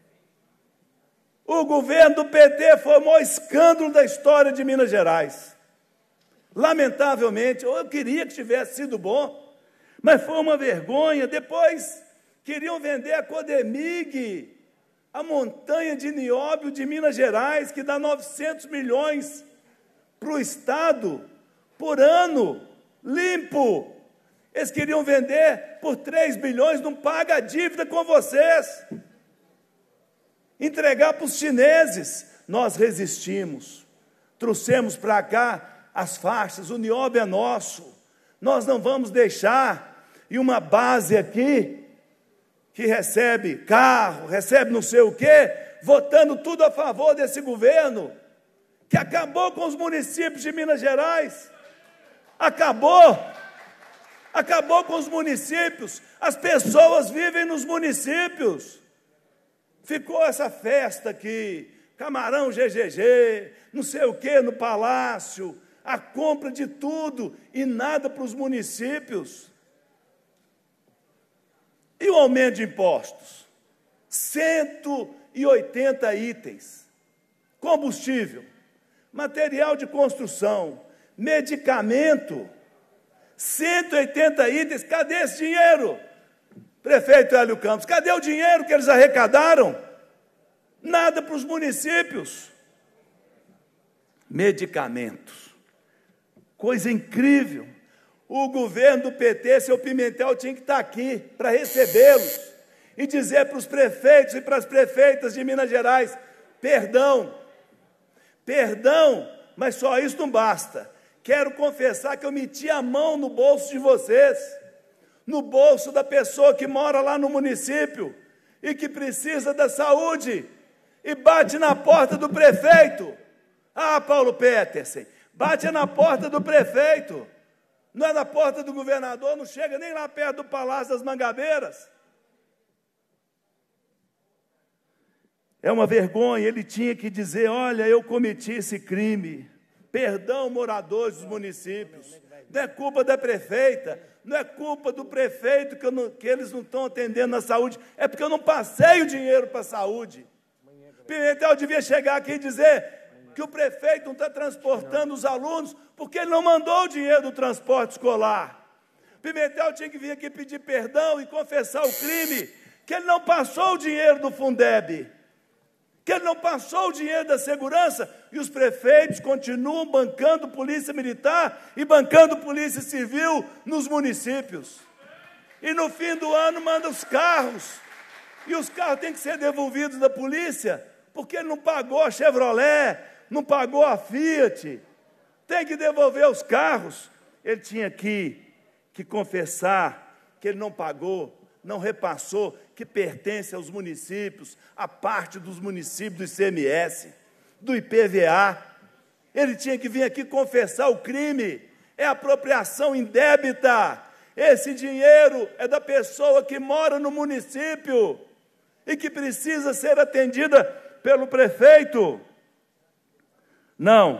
O governo do PT foi o maior escândalo da história de Minas Gerais. Lamentavelmente, eu queria que tivesse sido bom, mas foi uma vergonha. Depois, queriam vender a Codemig, a montanha de nióbio de Minas Gerais, que dá 900 milhões para o Estado, por ano, limpo. Eles queriam vender por 3 bilhões, não paga a dívida com vocês. Entregar para os chineses. Nós resistimos, trouxemos para cá as faixas, o nióbio é nosso, nós não vamos deixar. E uma base aqui, que recebe carro, recebe não sei o quê, votando tudo a favor desse governo, que acabou com os municípios de Minas Gerais, acabou com os municípios, as pessoas vivem nos municípios. Ficou essa festa aqui, camarão GGG, não sei o quê no palácio, a compra de tudo e nada para os municípios. E o aumento de impostos? 180 itens. Combustível, material de construção, medicamento, 180 itens. Cadê esse dinheiro? Prefeito Hélio Campos, cadê o dinheiro que eles arrecadaram? Nada para os municípios. Medicamentos. Coisa incrível. O governo do PT, seu Pimentel, tinha que estar aqui para recebê-los e dizer para os prefeitos e para as prefeitas de Minas Gerais, perdão, mas só isso não basta. Quero confessar que eu meti a mão no bolso de vocês, no bolso da pessoa que mora lá no município e que precisa da saúde e bate na porta do prefeito. Ah, Paulo Petersen, bate na porta do prefeito, não é na porta do governador, não chega nem lá perto do Palácio das Mangabeiras. É uma vergonha, ele tinha que dizer, olha, eu cometi esse crime, perdão, moradores dos municípios, não é culpa da prefeita, não é culpa do prefeito que eles não estão atendendo na saúde, é porque eu não passei o dinheiro para a saúde. Pimentel devia chegar aqui e dizer que o prefeito não está transportando os alunos porque ele não mandou o dinheiro do transporte escolar. Pimentel tinha que vir aqui pedir perdão e confessar o crime, que ele não passou o dinheiro do Fundeb, que ele não passou o dinheiro da segurança, e os prefeitos continuam bancando polícia militar e bancando polícia civil nos municípios. E no fim do ano manda os carros, e os carros têm que ser devolvidos da polícia, porque ele não pagou a Chevrolet, não pagou a Fiat, tem que devolver os carros. Ele tinha que confessar que ele não pagou, não repassou, que pertence aos municípios, a parte dos municípios do ICMS, do IPVA. Ele tinha que vir aqui confessar o crime, é apropriação indébita. Esse dinheiro é da pessoa que mora no município e que precisa ser atendida pelo prefeito. Não,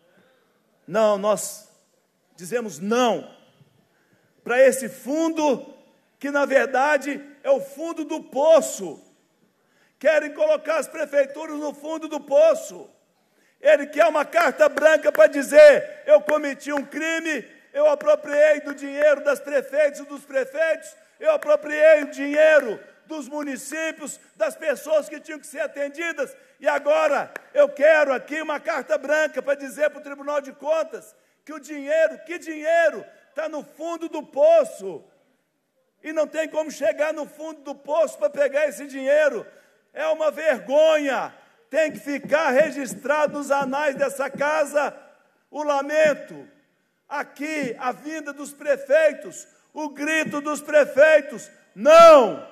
nós dizemos não para esse fundo que, na verdade, é o fundo do poço. Querem colocar as prefeituras no fundo do poço. Ele quer uma carta branca para dizer, eu cometi um crime, eu apropriei do dinheiro das prefeitas e dos prefeitos, eu apropriei o dinheiro dos municípios, das pessoas que tinham que ser atendidas, e agora eu quero aqui uma carta branca para dizer para o Tribunal de Contas que o dinheiro, está no fundo do poço, e não tem como chegar no fundo do poço para pegar esse dinheiro. É uma vergonha, tem que ficar registrado nos anais dessa casa o lamento, aqui a vinda dos prefeitos, o grito dos prefeitos, não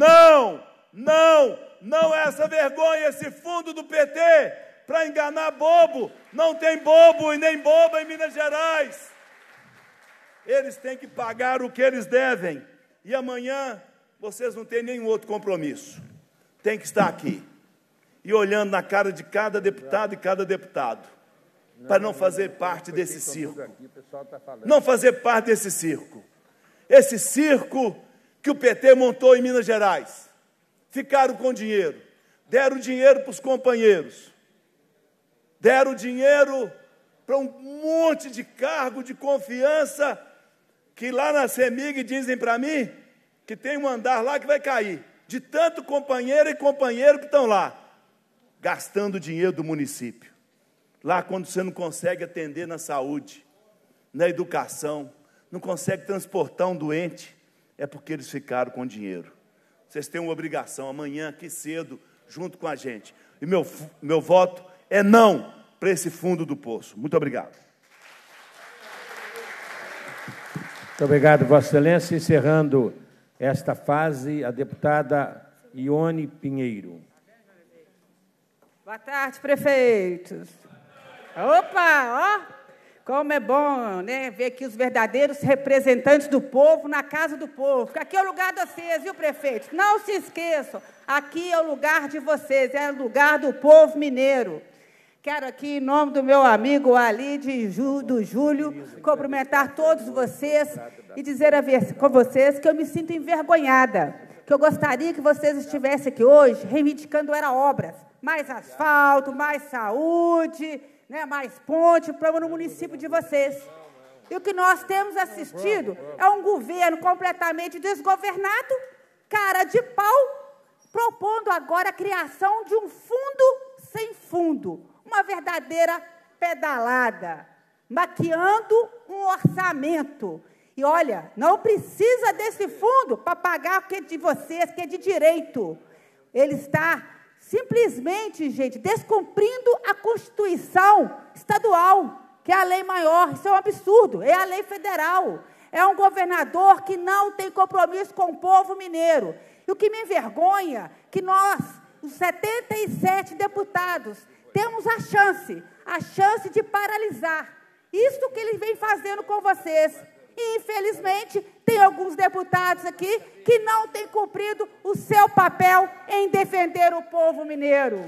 é essa vergonha, esse fundo do PT para enganar bobo. Não tem bobo e nem boba em Minas Gerais. Eles têm que pagar o que eles devem. E amanhã vocês não têm nenhum outro compromisso. Tem que estar aqui e olhando na cara de cada deputado e cada deputado, para não fazer parte desse circo. Não fazer parte desse circo. Esse circo que o PT montou em Minas Gerais. Ficaram com dinheiro, deram dinheiro para os companheiros, deram dinheiro para um monte de cargo de confiança, que lá na CEMIG dizem para mim que tem um andar lá que vai cair, de tanto companheiro e companheiro que estão lá, gastando dinheiro do município. Lá quando você não consegue atender na saúde, na educação, não consegue transportar um doente, é porque eles ficaram com dinheiro. Vocês têm uma obrigação, amanhã, aqui cedo, junto com a gente. E meu voto é não para esse fundo do poço. Muito obrigado. Muito obrigado, Vossa Excelência. Encerrando esta fase, a deputada Ione Pinheiro. Boa tarde, prefeitos. Opa, ó, Como é bom, né, ver aqui os verdadeiros representantes do povo na casa do povo. Porque aqui é o lugar de vocês, viu, prefeito? Não se esqueçam, aqui é o lugar de vocês, é o lugar do povo mineiro. Quero aqui, em nome do meu amigo Ali do Júlio, cumprimentar todos vocês e dizer com vocês que eu me sinto envergonhada, que eu gostaria que vocês estivessem aqui hoje reivindicando obras, mais asfalto, mais saúde, né, mais ponte para o município de vocês. E o que nós temos assistido é um governo completamente desgovernado, cara de pau, propondo agora a criação de um fundo sem fundo, uma verdadeira pedalada, maquiando um orçamento. E olha, não precisa desse fundo para pagar o que é de vocês, que é de direito. Ele está simplesmente, gente, descumprindo a Constituição estadual, que é a lei maior. Isso é um absurdo, é a lei federal. É um governador que não tem compromisso com o povo mineiro. E o que me envergonha é que nós, os 77 deputados, temos a chance de paralisar isso que ele vem fazendo com vocês. E, infelizmente, tem alguns deputados aqui que não têm cumprido o seu papel em defender o povo mineiro.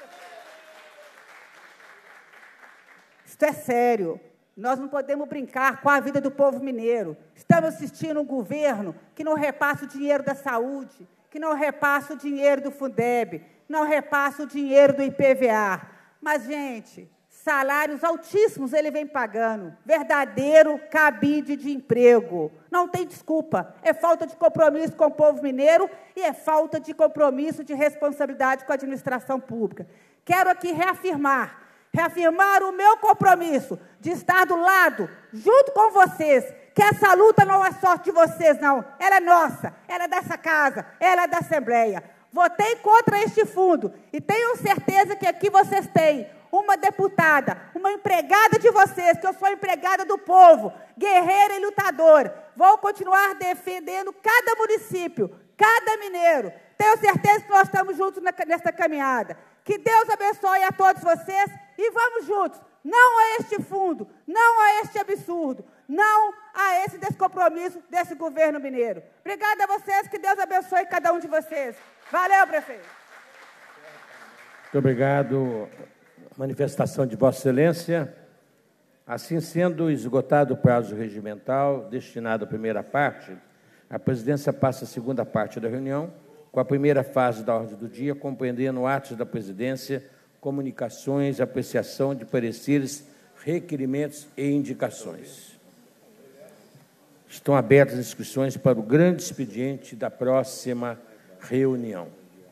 Isto é sério. Nós não podemos brincar com a vida do povo mineiro. Estamos assistindo um governo que não repassa o dinheiro da saúde, que não repassa o dinheiro do Fundeb, não repassa o dinheiro do IPVA. Mas, gente, salários altíssimos ele vem pagando. Verdadeiro cabide de emprego. Não tem desculpa. É falta de compromisso com o povo mineiro e é falta de compromisso de responsabilidade com a administração pública. Quero aqui reafirmar o meu compromisso de estar do lado, junto com vocês, que essa luta não é só de vocês, não. Ela é nossa, ela é dessa casa, ela é da Assembleia. Votei contra este fundo e tenho certeza que aqui vocês têm uma deputada, uma empregada de vocês, que eu sou empregada do povo, guerreira e lutadora. Vou continuar defendendo cada município, cada mineiro. Tenho certeza que nós estamos juntos nessa caminhada. Que Deus abençoe a todos vocês e vamos juntos. Não a este fundo, não a este absurdo, não a esse descompromisso desse governo mineiro. Obrigada a vocês, que Deus abençoe cada um de vocês. Valeu, prefeito. Muito obrigado. Manifestação de Vossa Excelência. Assim sendo esgotado o prazo regimental destinado à primeira parte, a presidência passa à segunda parte da reunião, com a primeira fase da ordem do dia, compreendendo atos da presidência, comunicações, apreciação de pareceres, requerimentos e indicações. Estão abertas as inscrições para o grande expediente da próxima reunião.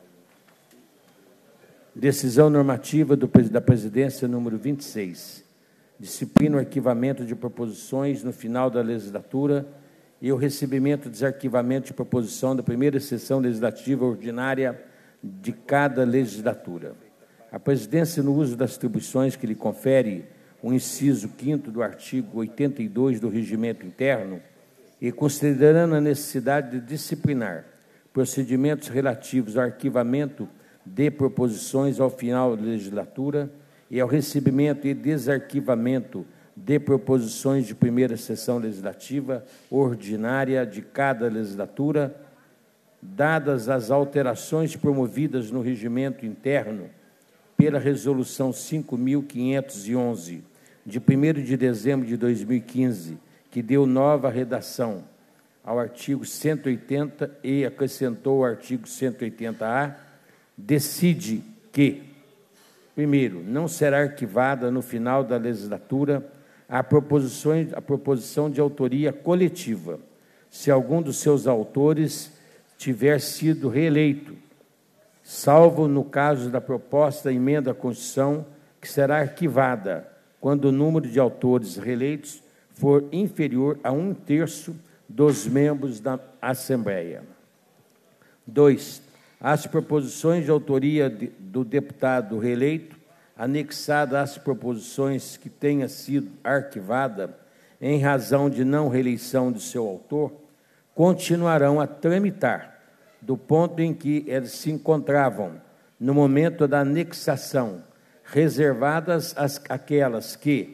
Decisão normativa da presidência número 26. Disciplina o arquivamento de proposições no final da legislatura e o recebimento e desarquivamento de proposição da primeira sessão legislativa ordinária de cada legislatura. A presidência, no uso das atribuições que lhe confere o inciso 5º do artigo 82 do Regimento Interno, e considerando a necessidade de disciplinar procedimentos relativos ao arquivamento de proposições ao final da legislatura e ao recebimento e desarquivamento de proposições de primeira sessão legislativa ordinária de cada legislatura, dadas as alterações promovidas no regimento interno pela Resolução 5.511, de 1º de dezembro de 2015, que deu nova redação ao artigo 180 e acrescentou o artigo 180-A, decide que, primeiro, não será arquivada no final da legislatura a proposição de autoria coletiva, se algum dos seus autores tiver sido reeleito, salvo no caso da proposta emenda à Constituição, que será arquivada quando o número de autores reeleitos for inferior a 1/3 dos membros da Assembleia. 2. As proposições de autoria do deputado reeleito, anexada às proposições que tenha sido arquivada em razão de não reeleição de seu autor, continuarão a tramitar do ponto em que eles se encontravam no momento da anexação, reservadas aquelas que,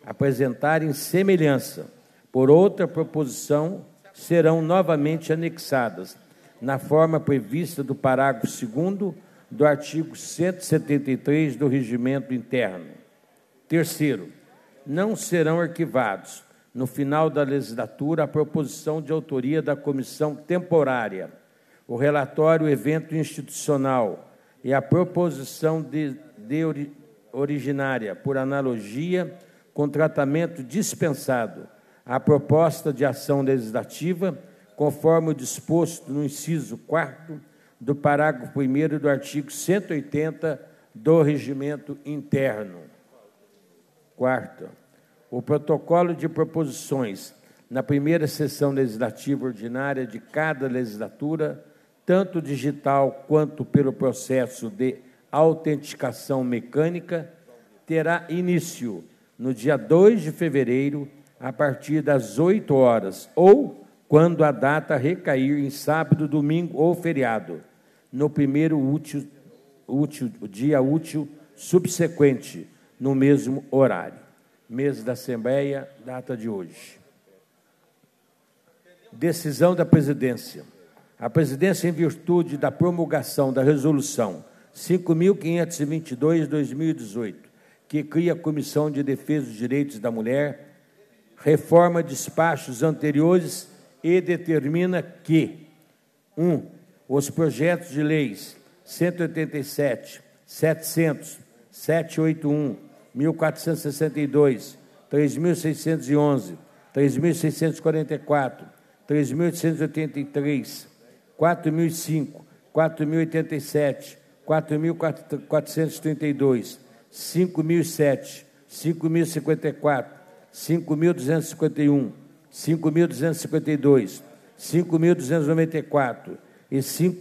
apresentarem semelhança por outra proposição serão novamente anexadas, na forma prevista do parágrafo 2º do artigo 173 do Regimento Interno. Terceiro, não serão arquivados, no final da legislatura, a proposição de autoria da comissão temporária, o relatório evento institucional e a proposição originária, por analogia, com tratamento dispensado, a proposta de ação legislativa, conforme o disposto no inciso 4º do parágrafo 1º do artigo 180 do Regimento Interno. Quarto, o protocolo de proposições na primeira sessão legislativa ordinária de cada legislatura, tanto digital quanto pelo processo de autenticação mecânica, terá início no dia 2 de fevereiro, a partir das 8 horas, ou quando a data recair em sábado, domingo ou feriado, no primeiro dia útil subsequente, no mesmo horário. Mesa da Assembleia, data de hoje. Decisão da Presidência. A Presidência, em virtude da promulgação da Resolução 5.522/2018, que cria a Comissão de Defesa dos Direitos da Mulher, reforma despachos anteriores e determina que 1. Os projetos de leis 187, 700, 781, 1462, 3.611, 3.644, 3.883, 4.005, 4.087, 4.432, 5.007, 5.054, 5.251, 5.252, 5.294 e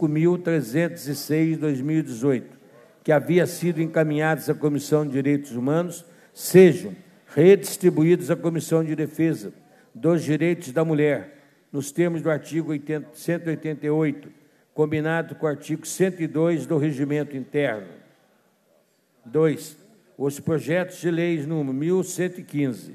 5.306/2018, que havia sido encaminhados à Comissão de Direitos Humanos, sejam redistribuídos à Comissão de Defesa dos Direitos da Mulher, nos termos do artigo 188, combinado com o artigo 102 do Regimento Interno. 2. Os projetos de leis número 1.115,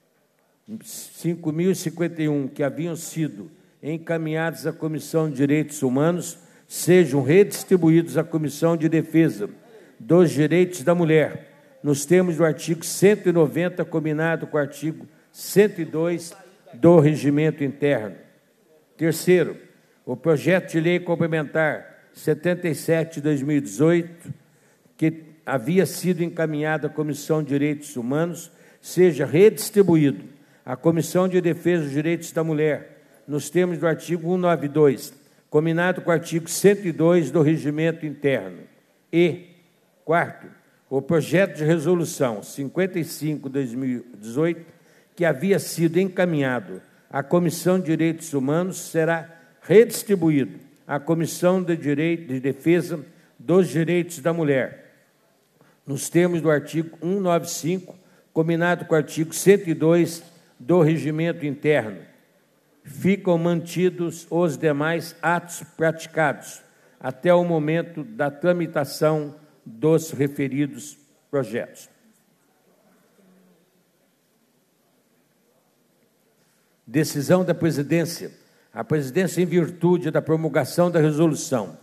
5.051, que haviam sido encaminhados à Comissão de Direitos Humanos, sejam redistribuídos à Comissão de Defesa dos Direitos da Mulher, nos termos do artigo 190, combinado com o artigo 102 do Regimento Interno. Terceiro, o projeto de lei complementar 77/2018, que havia sido encaminhado à Comissão de Direitos Humanos, seja redistribuído à Comissão de Defesa dos Direitos da Mulher, nos termos do artigo 192, combinado com o artigo 102 do Regimento Interno. E, quarto, o projeto de resolução 55/2018, que havia sido encaminhado à Comissão de Direitos Humanos, será redistribuído à Comissão de Defesa dos Direitos da Mulher, nos termos do artigo 195, combinado com o artigo 102 do Regimento Interno. Ficam mantidos os demais atos praticados até o momento da tramitação dos referidos projetos. Decisão da Presidência. A Presidência, em virtude da promulgação da Resolução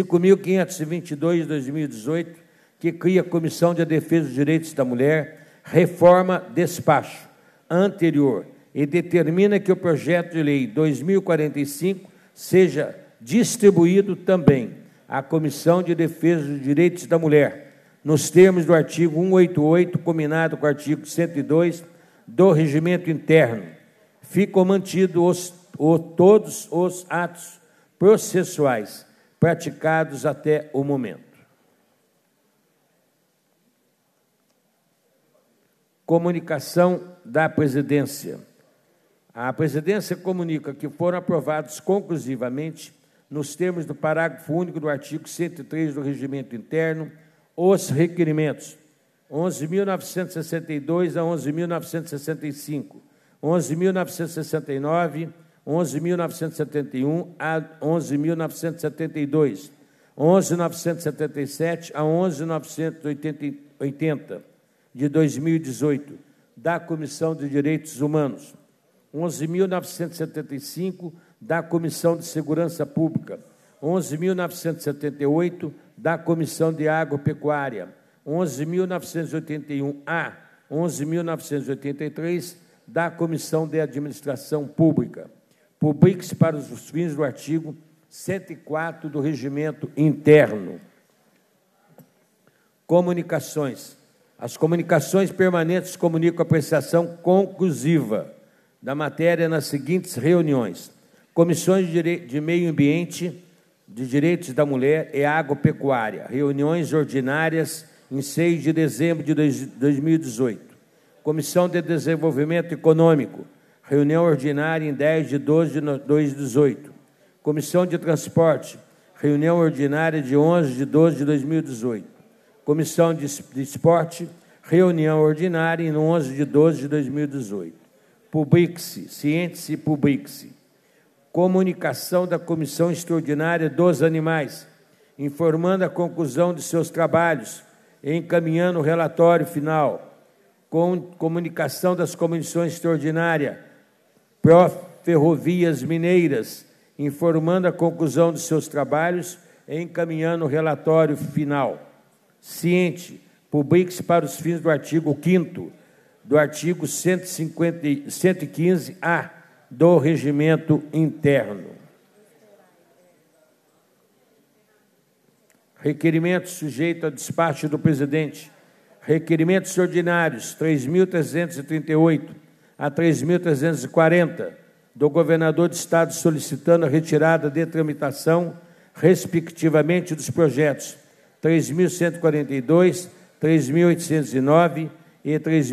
5.522/2018, que cria a Comissão de Defesa dos Direitos da Mulher, reforma despacho anterior e determina que o projeto de lei 2045 seja distribuído também à Comissão de Defesa dos Direitos da Mulher, nos termos do artigo 188, combinado com o artigo 102 do Regimento Interno. Ficam mantidos todos os atos processuais praticados até o momento. Comunicação da Presidência. A Presidência comunica que foram aprovados conclusivamente, nos termos do parágrafo único do artigo 103 do Regimento Interno, os requerimentos 11.962 a 11.965, 11.969, 11.971 a 11.972, 11.977 a 11.980, de 2018, da Comissão de Direitos Humanos. 11.975, da Comissão de Segurança Pública. 11.978, da Comissão de Agropecuária. 11.981-A, 11.983, da Comissão de Administração Pública. Publique-se para os fins do artigo 104 do Regimento Interno. Comunicações. As comunicações permanentes comunicam a apreciação conclusiva da matéria nas seguintes reuniões: Comissões de Meio Ambiente, de Direitos da Mulher e Agropecuária, reuniões ordinárias em 6 de dezembro de 2018. Comissão de Desenvolvimento Econômico, reunião ordinária em 10 de 12 de 2018. Comissão de Transporte, reunião ordinária de 11 de 12 de 2018. Comissão de Esporte, reunião ordinária em 11 de 12 de 2018. Publique-se, ciente-se e publique-se. Comunicação da Comissão Extraordinária dos Animais, informando a conclusão de seus trabalhos e encaminhando o relatório final. Comunicação das Comissões Extraordinárias Ferrovias Mineiras, informando a conclusão de seus trabalhos e encaminhando o relatório final. Ciente, publique-se para os fins do artigo 5º, do artigo 115-A do Regimento Interno. Requerimentos sujeitos a despacho do presidente. Requerimentos ordinários 3.338 a 3.340 do governador de Estado solicitando a retirada de tramitação, respectivamente, dos projetos 3.142, 3.809 e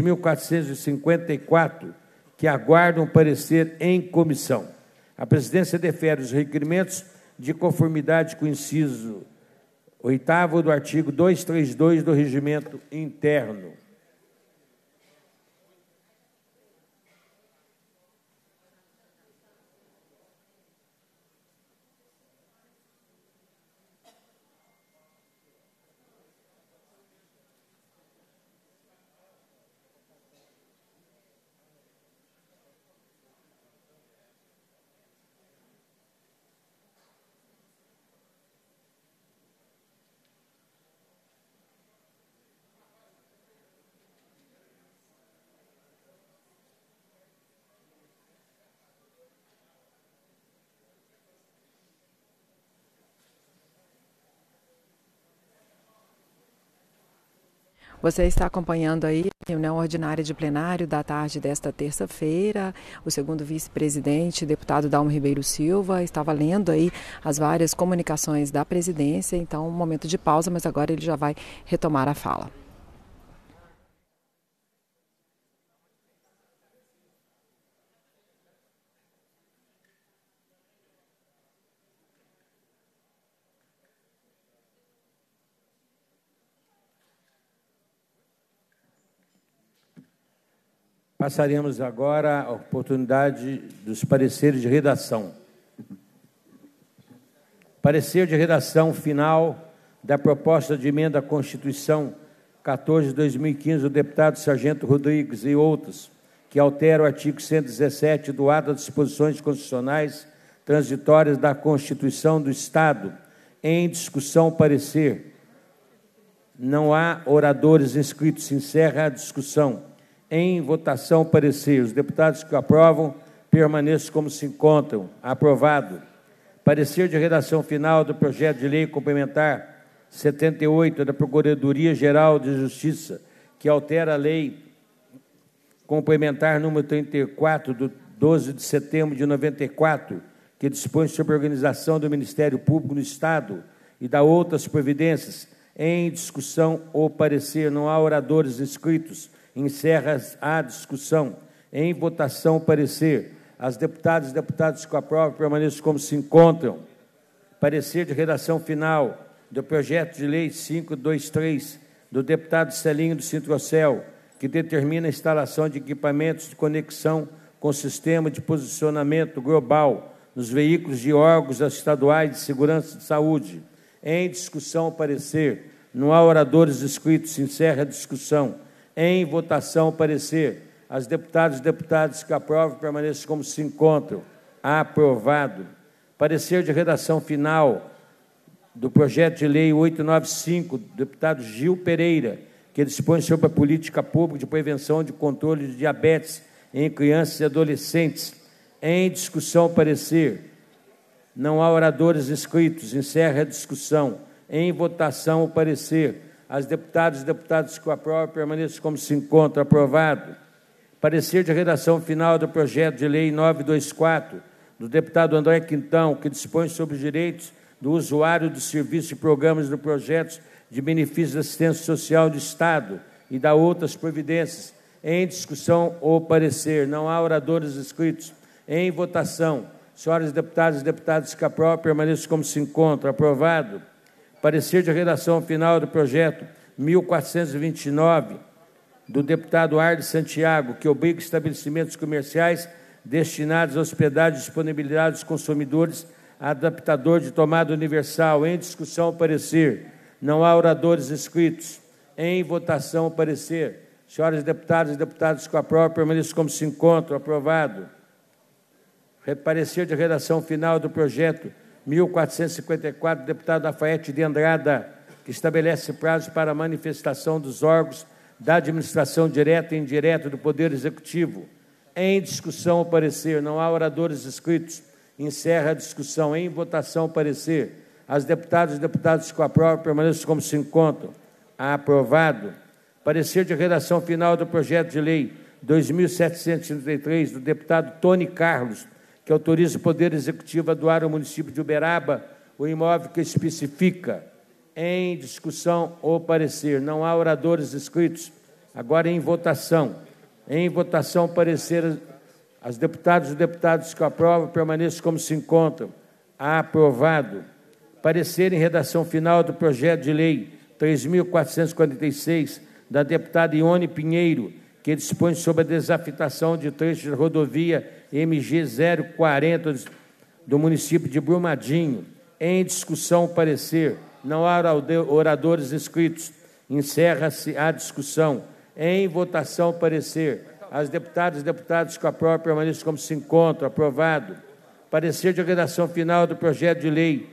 3.454, que aguardam parecer em comissão. A presidência defere os requerimentos de conformidade com o inciso 8º do artigo 232 do Regimento Interno. Você está acompanhando aí a reunião ordinária de plenário da tarde desta terça-feira. O segundo vice-presidente, deputado Dalmo Ribeiro Silva, estava lendo aí as várias comunicações da presidência. Então, um momento de pausa, mas agora ele já vai retomar a fala. Passaremos agora a oportunidade dos pareceres de redação. Parecer de redação final da proposta de emenda à Constituição 14 de 2015 do deputado Sargento Rodrigues e outros, que altera o artigo 117 do ato das disposições constitucionais transitórias da Constituição do Estado. Em discussão, parecer. Não há oradores inscritos. Se encerra a discussão. Em votação, parecer. Os deputados que aprovam permaneçam como se encontram. Aprovado. Parecer de redação final do projeto de lei complementar 78 da Procuradoria-Geral de Justiça, que altera a lei complementar número 34, do 12 de setembro de 94, que dispõe sobre a organização do Ministério Público no Estado e da outras providências. Em discussão ou parecer. Não há oradores inscritos. Encerra a discussão. Em votação, parecer. As deputadas e deputados que aprovam permaneçam como se encontram. Parecer de redação final do projeto de lei 523 do deputado Celinho do Citrocel, que determina a instalação de equipamentos de conexão com o sistema de posicionamento global nos veículos de órgãos estaduais de segurança de saúde. Em discussão, parecer. Não há oradores inscritos. Se encerra a discussão. Em votação, parecer. As deputadas e deputados que aprovam permaneçam como se encontram. Aprovado. Parecer de redação final do projeto de lei 895, do deputado Gil Pereira, que dispõe sobre a política pública de prevenção e de controle de diabetes em crianças e adolescentes. Em discussão, parecer. Não há oradores inscritos. Encerra a discussão. Em votação, o parecer. As deputadas e deputados que o aprovam permaneçam como se encontram. Aprovado. Parecer de redação final do projeto de lei 924, do deputado André Quintão, que dispõe sobre os direitos do usuário dos serviços e programas do projeto de benefícios de assistência social do Estado e da outras providências. Em discussão ou parecer. Não há oradores inscritos. Em votação. Senhoras deputadas e deputados que aprovam permaneçam como se encontram. Aprovado. Parecer de redação final do projeto 1429, do deputado Ardes Santiago, que obriga estabelecimentos comerciais destinados à hospedagem e disponibilidade dos consumidores a adaptador de tomada universal. Em discussão, parecer. Não há oradores inscritos. Em votação, parecer. Senhoras deputadas e deputados que aprovam permaneçam como se encontram. Aprovado. Parecer de redação final do projeto 1454, do deputado Lafayette de Andrada, que estabelece prazo para a manifestação dos órgãos da administração direta e indireta do Poder Executivo. Em discussão, o parecer. Não há oradores inscritos. Encerra a discussão. Em votação, o parecer. As deputadas e deputados que aprovam permaneçam como se encontram. Aprovado. Parecer de redação final do projeto de lei 2733, do deputado Tony Carlos, que autoriza o Poder Executivo a doar ao município de Uberaba o imóvel que especifica. Em discussão ou parecer. Não há oradores inscritos. Agora em votação. Em votação, parecer. As deputadas e deputados que aprovam permaneçam como se encontram. Aprovado. Parecer em redação final do projeto de lei 3.446, da deputada Ione Pinheiro, que dispõe sobre a desafetação de trechos da rodovia MG 040 do município de Brumadinho. Em discussão, parecer. Não há oradores inscritos. Encerra-se a discussão. Em votação, parecer. As deputadas e deputados que aprovam permaneçam como se encontram. Aprovado. Parecer de redação final do projeto de lei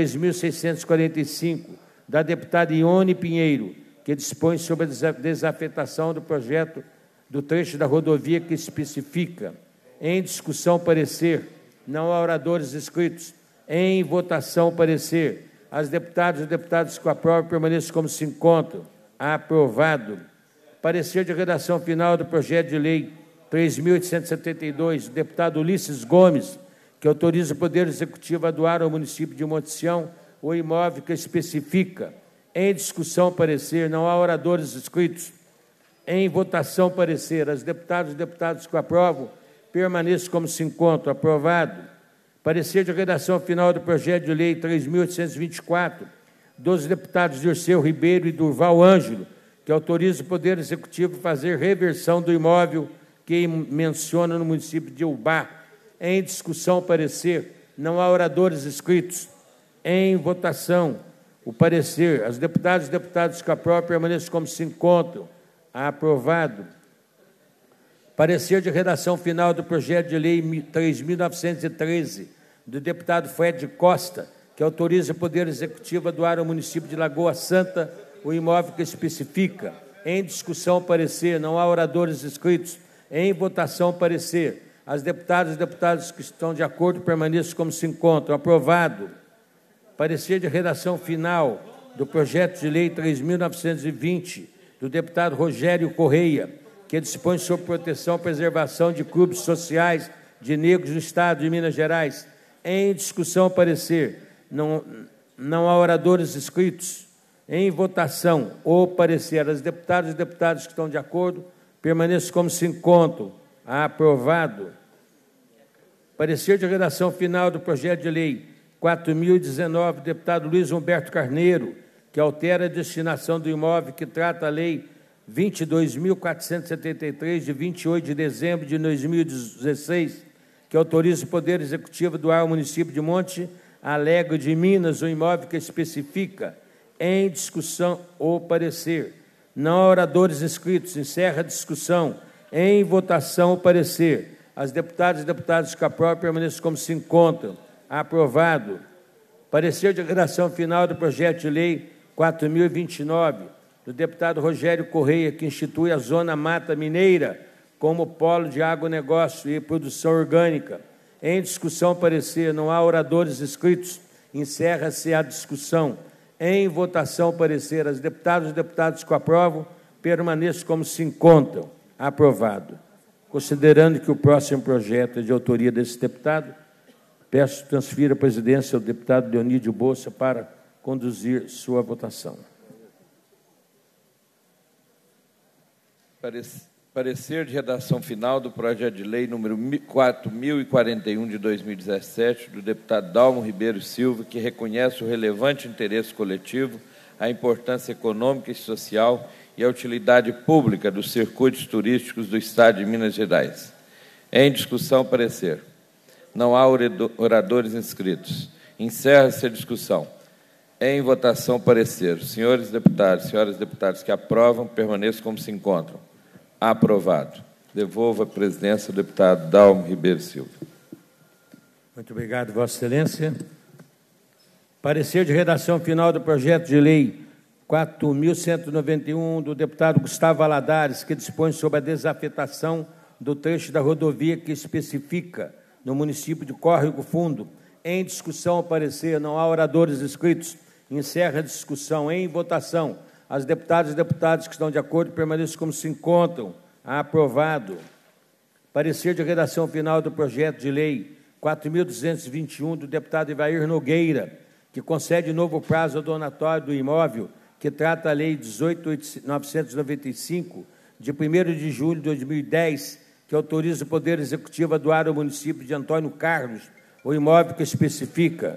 3.645, da deputada Ione Pinheiro, que dispõe sobre a desafetação do projeto do trecho da rodovia que especifica. Em discussão, parecer. Não há oradores inscritos. Em votação, parecer. As deputadas e deputados que aprovam permaneçam como se encontram. Aprovado. Parecer de redação final do projeto de lei 3.872, do deputado Ulisses Gomes, que autoriza o Poder Executivo a doar ao município de Monte Sião o imóvel que especifica. Em discussão, parecer. Não há oradores inscritos. Em votação, parecer. As deputadas e deputados que aprovam permaneçam como se encontram. Aprovado. Parecer de redação final do projeto de lei 3.824, dos deputados Dirceu Ribeiro e Durval Ângelo, que autoriza o Poder Executivo a fazer reversão do imóvel que menciona no município de Ubá. Em discussão, parecer. Não há oradores inscritos. Em votação, o parecer. As deputadas e deputados que aprovam permaneçam como se encontram. Aprovado. Parecer de redação final do projeto de lei 3.913, do deputado Fred Costa, que autoriza o Poder Executivo a doar ao município de Lagoa Santa o imóvel que especifica. Em discussão, parecer. Não há oradores inscritos. Em votação, parecer. As deputadas e deputados que estão de acordo permaneçam como se encontram. Aprovado. Parecer de redação final do projeto de lei 3.920, do deputado Rogério Correia, que dispõe sobre proteção e preservação de clubes sociais de negros no Estado de Minas Gerais. Em discussão, parecer. Não há oradores inscritos. Em votação, ou parecer. As deputadas e deputados que estão de acordo permaneçam como se encontram. Aprovado. Parecer de redação final do projeto de lei 4.019, do deputado Luiz Humberto Carneiro, que altera a destinação do imóvel que trata a lei 22.473, de 28 de dezembro de 2016, que autoriza o Poder Executivo a doar ao município de Monte Alegre de Minas o imóvel que especifica. Em discussão ou parecer. Não há oradores inscritos. Encerra a discussão. Em votação, o parecer. As deputadas e deputados que aprovam permaneçam como se encontram. Aprovado. Parecer de redação final do projeto de lei 4.029, do deputado Rogério Correia, que institui a Zona Mata Mineira como polo de agronegócio e produção orgânica. Em discussão, parecer. Não há oradores inscritos. Encerra-se a discussão. Em votação, parecer. As deputadas e deputados que aprovam permaneçam como se encontram. Aprovado. Considerando que o próximo projeto é de autoria desse deputado, peço que transfira a presidência ao deputado Leonídio Bolsa para conduzir sua votação. Parecer de redação final do projeto de lei número 4.041 de 2017, do deputado Dalmo Ribeiro Silva, que reconhece o relevante interesse coletivo, a importância econômica e social e a utilidade pública dos circuitos turísticos do Estado de Minas Gerais. Em discussão, parecer. Não há oradores inscritos. Encerra-se a discussão. Em votação, parecer. Senhores deputados, senhoras deputadas que aprovam, permaneçam como se encontram. Aprovado. Devolvo a presidência ao deputado Dalmo Ribeiro Silva. Muito obrigado, Vossa Excelência. Parecer de redação final do projeto de lei 4.191, do deputado Gustavo Valadares, que dispõe sobre a desafetação do trecho da rodovia que especifica no município de Córrego Fundo. Em discussão, parecer. Não há oradores inscritos. Encerra a discussão. Em votação. As deputadas e deputados que estão de acordo permaneçam como se encontram. Aprovado. Parecer de redação final do projeto de lei 4.221, do deputado Ivair Nogueira, que concede novo prazo ao donatório do imóvel, que trata a Lei 18.995, de 1º de julho de 2010, que autoriza o Poder Executivo a doar ao município de Antônio Carlos o imóvel que especifica.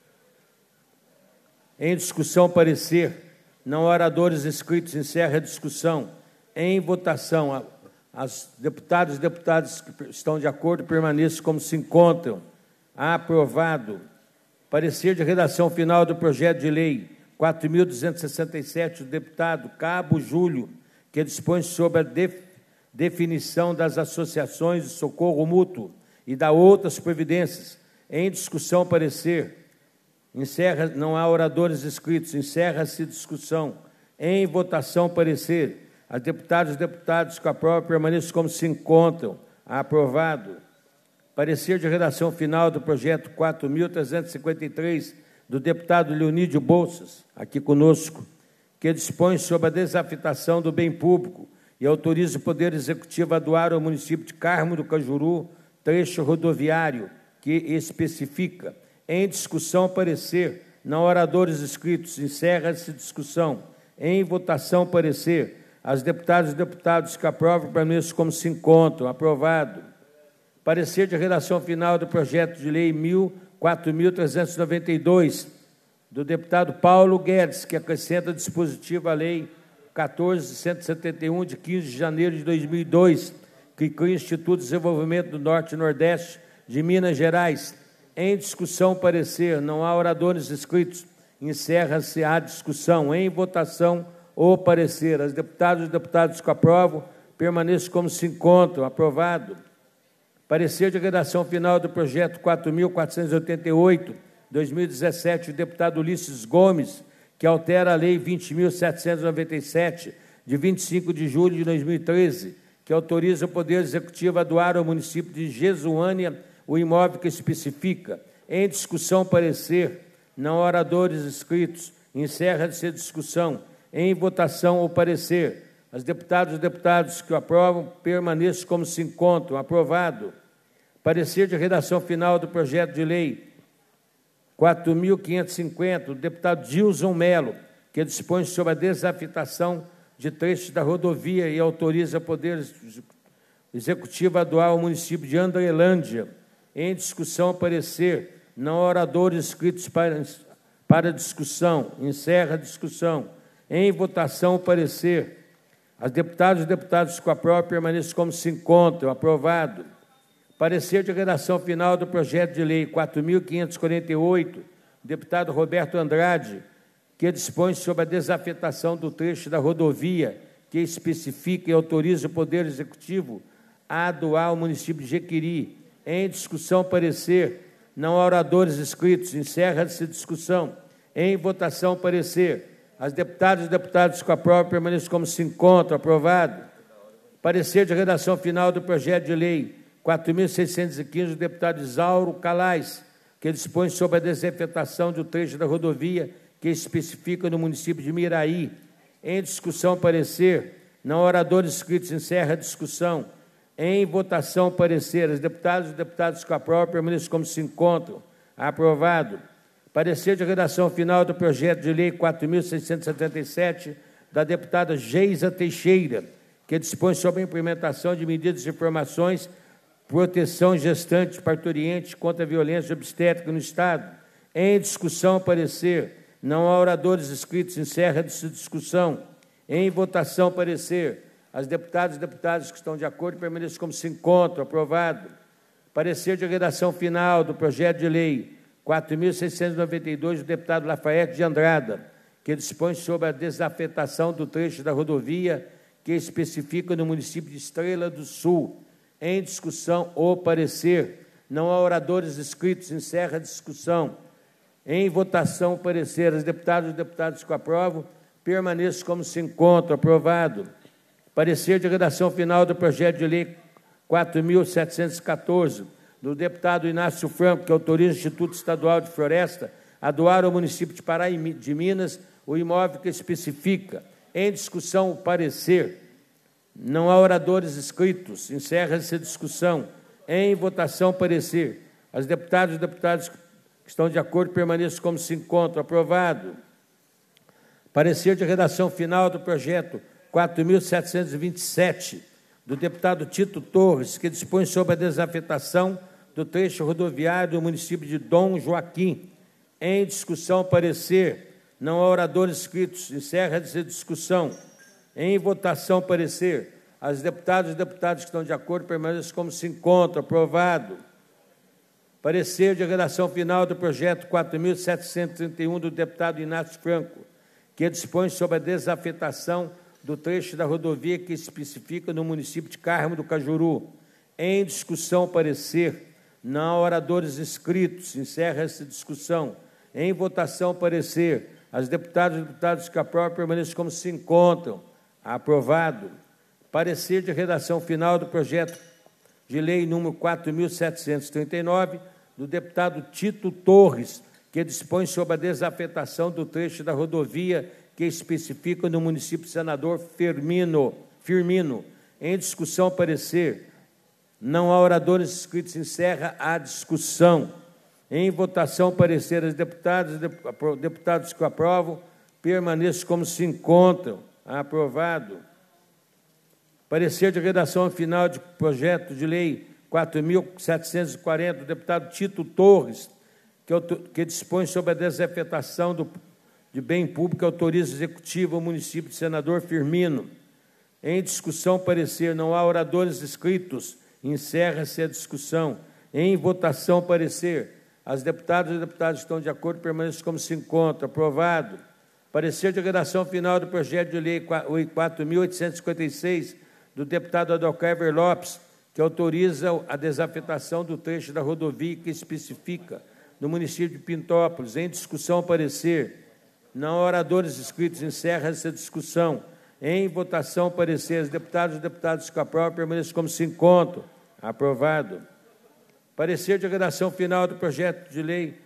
Em discussão, parecer. Não há oradores inscritos. Encerra a discussão. Em votação, as deputadas e deputados que estão de acordo permaneçam como se encontram. Aprovado. Parecer de redação final do projeto de lei 4.267, do deputado Cabo Júlio, que dispõe sobre a definição das associações de socorro mútuo e da outras providências. Em discussão, parecer. Não há oradores inscritos. Encerra-se a discussão. Em votação, parecer. As deputadas e deputados que aprovam permaneçam como se encontram. Aprovado. Parecer de redação final do projeto 4.353, do deputado Leonídio Bolsas, aqui conosco, que dispõe sobre a desafetação do bem público e autoriza o Poder Executivo a doar ao município de Carmo do Cajuru trecho rodoviário que especifica. Em discussão, parecer. Não há oradores inscritos. Encerra-se a discussão. Em votação, parecer. As deputadas e deputados que aprovam permaneçam como se encontram. Aprovado. Parecer de redação final do projeto de lei 4.392, do deputado Paulo Guedes, que acrescenta dispositivo à lei 14.171, de 15 de janeiro de 2002, que cria o Instituto de Desenvolvimento do Norte e Nordeste de Minas Gerais. Em discussão, parecer. Não há oradores inscritos. Encerra-se a discussão. Em votação, o parecer. As deputadas e deputados que aprovam permaneçam como se encontram. Aprovado. Parecer de redação final do projeto 4.488, 2017, do deputado Ulisses Gomes, que altera a Lei 20.797, de 25 de julho de 2013, que autoriza o Poder Executivo a doar ao município de Jesuânia o imóvel que especifica. Em discussão, parecer. Não há oradores inscritos. Encerra-se a discussão. Em votação, o parecer. As deputadas e deputados que o aprovam permaneçam como se encontram. Aprovado. Parecer de redação final do projeto de lei 4.550, do deputado Gilson Melo, que dispõe sobre a desafetação de trechos da rodovia e autoriza o Poder Executivo a doar ao município de Andrelândia. Em discussão, parecer. Não há oradores inscritos para discussão. Encerra a discussão. Em votação, parecer. As deputadas e deputados que aprovam permaneçam como se encontram. Aprovado. Parecer de redação final do projeto de lei 4.548, deputado Roberto Andrade, que dispõe sobre a desafetação do trecho da rodovia que especifica e autoriza o Poder Executivo a doar ao município de Jequiri. Em discussão, parecer. Não há oradores inscritos. Encerra-se a discussão. Em votação, parecer. As deputadas e deputados com a prova permaneçam como se encontram. Aprovado. Parecer de redação final do projeto de lei 4.615 do deputado Isauro Calais, que dispõe sobre a desafetação do trecho da rodovia que especifica no município de Miraí. Em discussão, parecer. Não há oradores inscritos. Encerra a discussão. Em votação, parecer. Os deputados e deputados com a prova permaneçam como se encontram. Aprovado. Parecer de redação final do projeto de lei 4.677 da deputada Geisa Teixeira, que dispõe sobre a implementação de medidas de informações, proteção gestantes, parturientes contra a violência obstétrica no Estado. Em discussão, parecer. Não há oradores inscritos. Encerra essa discussão. Em votação, parecer. As deputadas e deputados que estão de acordo permaneçam como se encontram. Aprovado. Parecer de redação final do projeto de lei 4.692 do deputado Lafayette de Andrada, que dispõe sobre a desafetação do trecho da rodovia que especifica no município de Estrela do Sul. Em discussão, o parecer. Não há oradores inscritos. Encerra a discussão. Em votação, parecer. As deputadas e deputados com a prova permaneçam como se encontram. Aprovado. Parecer de redação final do projeto de lei 4.714, do deputado Inácio Franco, que autoriza o Instituto Estadual de Floresta a doar ao município de Pará de Minas o imóvel que especifica. Em discussão, o parecer. Não há oradores inscritos. Encerra-se a discussão. Em votação, parecer. As deputadas e deputados que estão de acordo permaneçam como se encontram. Aprovado. Parecer de redação final do projeto 4.727, do deputado Tito Torres, que dispõe sobre a desafetação do trecho rodoviário do município de Dom Joaquim. Em discussão, parecer. Não há oradores inscritos. Encerra-se a discussão. Em votação, parecer. As deputadas e deputados que estão de acordo permaneçam como se encontram. Aprovado. Parecer de redação final do projeto 4.731 do deputado Inácio Franco, que dispõe sobre a desafetação do trecho da rodovia que especifica no município de Carmo do Cajuru. Em discussão, parecer. Não há oradores inscritos. Encerra essa discussão. Em votação, parecer. As deputadas e deputados que aprovam permaneçam como se encontram. Aprovado. Parecer de redação final do projeto de lei número 4.739, do deputado Tito Torres, que dispõe sobre a desafetação do trecho da rodovia que especifica no município de Senador Firmino. Em discussão, parecer. Não há oradores inscritos. Encerra a discussão. Em votação, parecer. As deputadas e deputados que aprovam permaneçam como se encontram. Aprovado. Parecer de redação final de projeto de lei 4.740, do deputado Tito Torres, que dispõe sobre a desafetação de bem público que autoriza o executivo ao município de Senador Firmino. Em discussão, parecer. Não há oradores inscritos. Encerra-se a discussão. Em votação, parecer. As deputadas e deputados que estão de acordo permaneçam como se encontram. Aprovado. Parecer de redação final do projeto de lei 4.856, do deputado Adalclever Lopes, que autoriza a desafetação do trecho da rodovia que especifica no município de Pintópolis. Em discussão, parecer. Não há oradores inscritos. Encerra essa discussão. Em votação, parecer. Os deputados e deputados que aprovam permaneçam como se encontram. Aprovado. Parecer de redação final do projeto de lei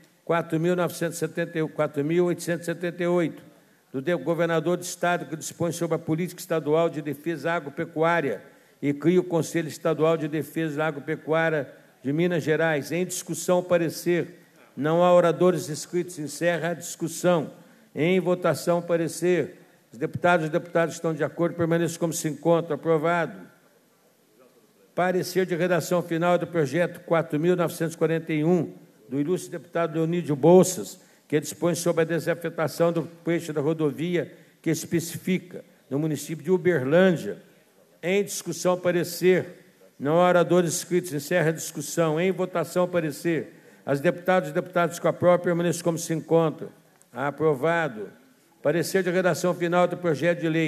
4.878, do governador do Estado, que dispõe sobre a política estadual de defesa agropecuária e cria o Conselho Estadual de Defesa Agropecuária de Minas Gerais. Em discussão, parecer. Não há oradores inscritos. Encerra a discussão. Em votação, parecer. Os deputados e deputados que estão de acordo permaneçam como se encontram. Aprovado. Parecer de redação final do projeto 4.941, do ilustre deputado Leonídio Bolsas, que dispõe sobre a desafetação do trecho da rodovia que especifica no município de Uberlândia. Em discussão, parecer. Não há oradores inscritos. Encerra a discussão. Em votação, parecer. As deputadas e deputados com a prova permaneçam como se encontram. Aprovado. Parecer de redação final do projeto de lei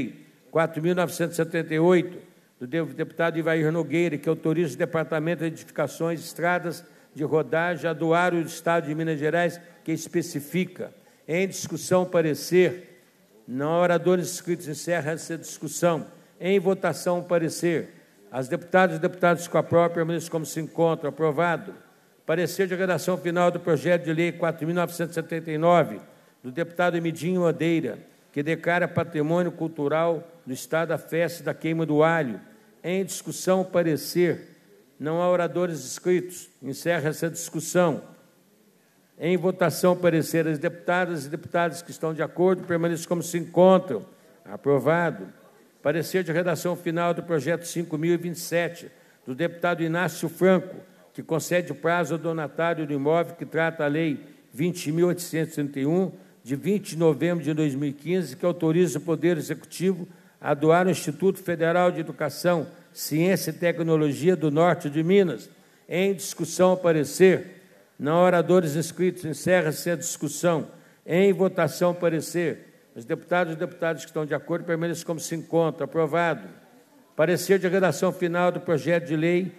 4.978, do deputado Ivair Nogueira, que autoriza o Departamento de Edificações, Estradas de Rodagem a doar o Estado de Minas Gerais, que especifica. Em discussão, parecer. Não há oradores inscritos, encerra essa discussão. Em votação, parecer. As deputadas e deputados com a própria permanecem como se encontram. Aprovado. Parecer de redação final do projeto de lei 4.979, do deputado Emidinho Odeira, que declara patrimônio cultural do Estado a festa da queima do alho. Em discussão, parecer. Não há oradores inscritos. Encerra essa discussão. Em votação, parecer. As deputadas e deputados que estão de acordo permanecem como se encontram. Aprovado. Parecer de redação final do projeto 5.027, do deputado Inácio Franco, que concede prazo ao donatário do imóvel que trata a Lei 20.831, de 20 de novembro de 2015, que autoriza o Poder Executivo a doar ao Instituto Federal de Educação, Ciência e Tecnologia do Norte de Minas. Em discussão, parecer. Não há oradores inscritos. Encerra-se a discussão. Em votação, parecer. Os deputados e deputadas que estão de acordo permanecem como se encontram. Aprovado. Parecer de redação final do projeto de lei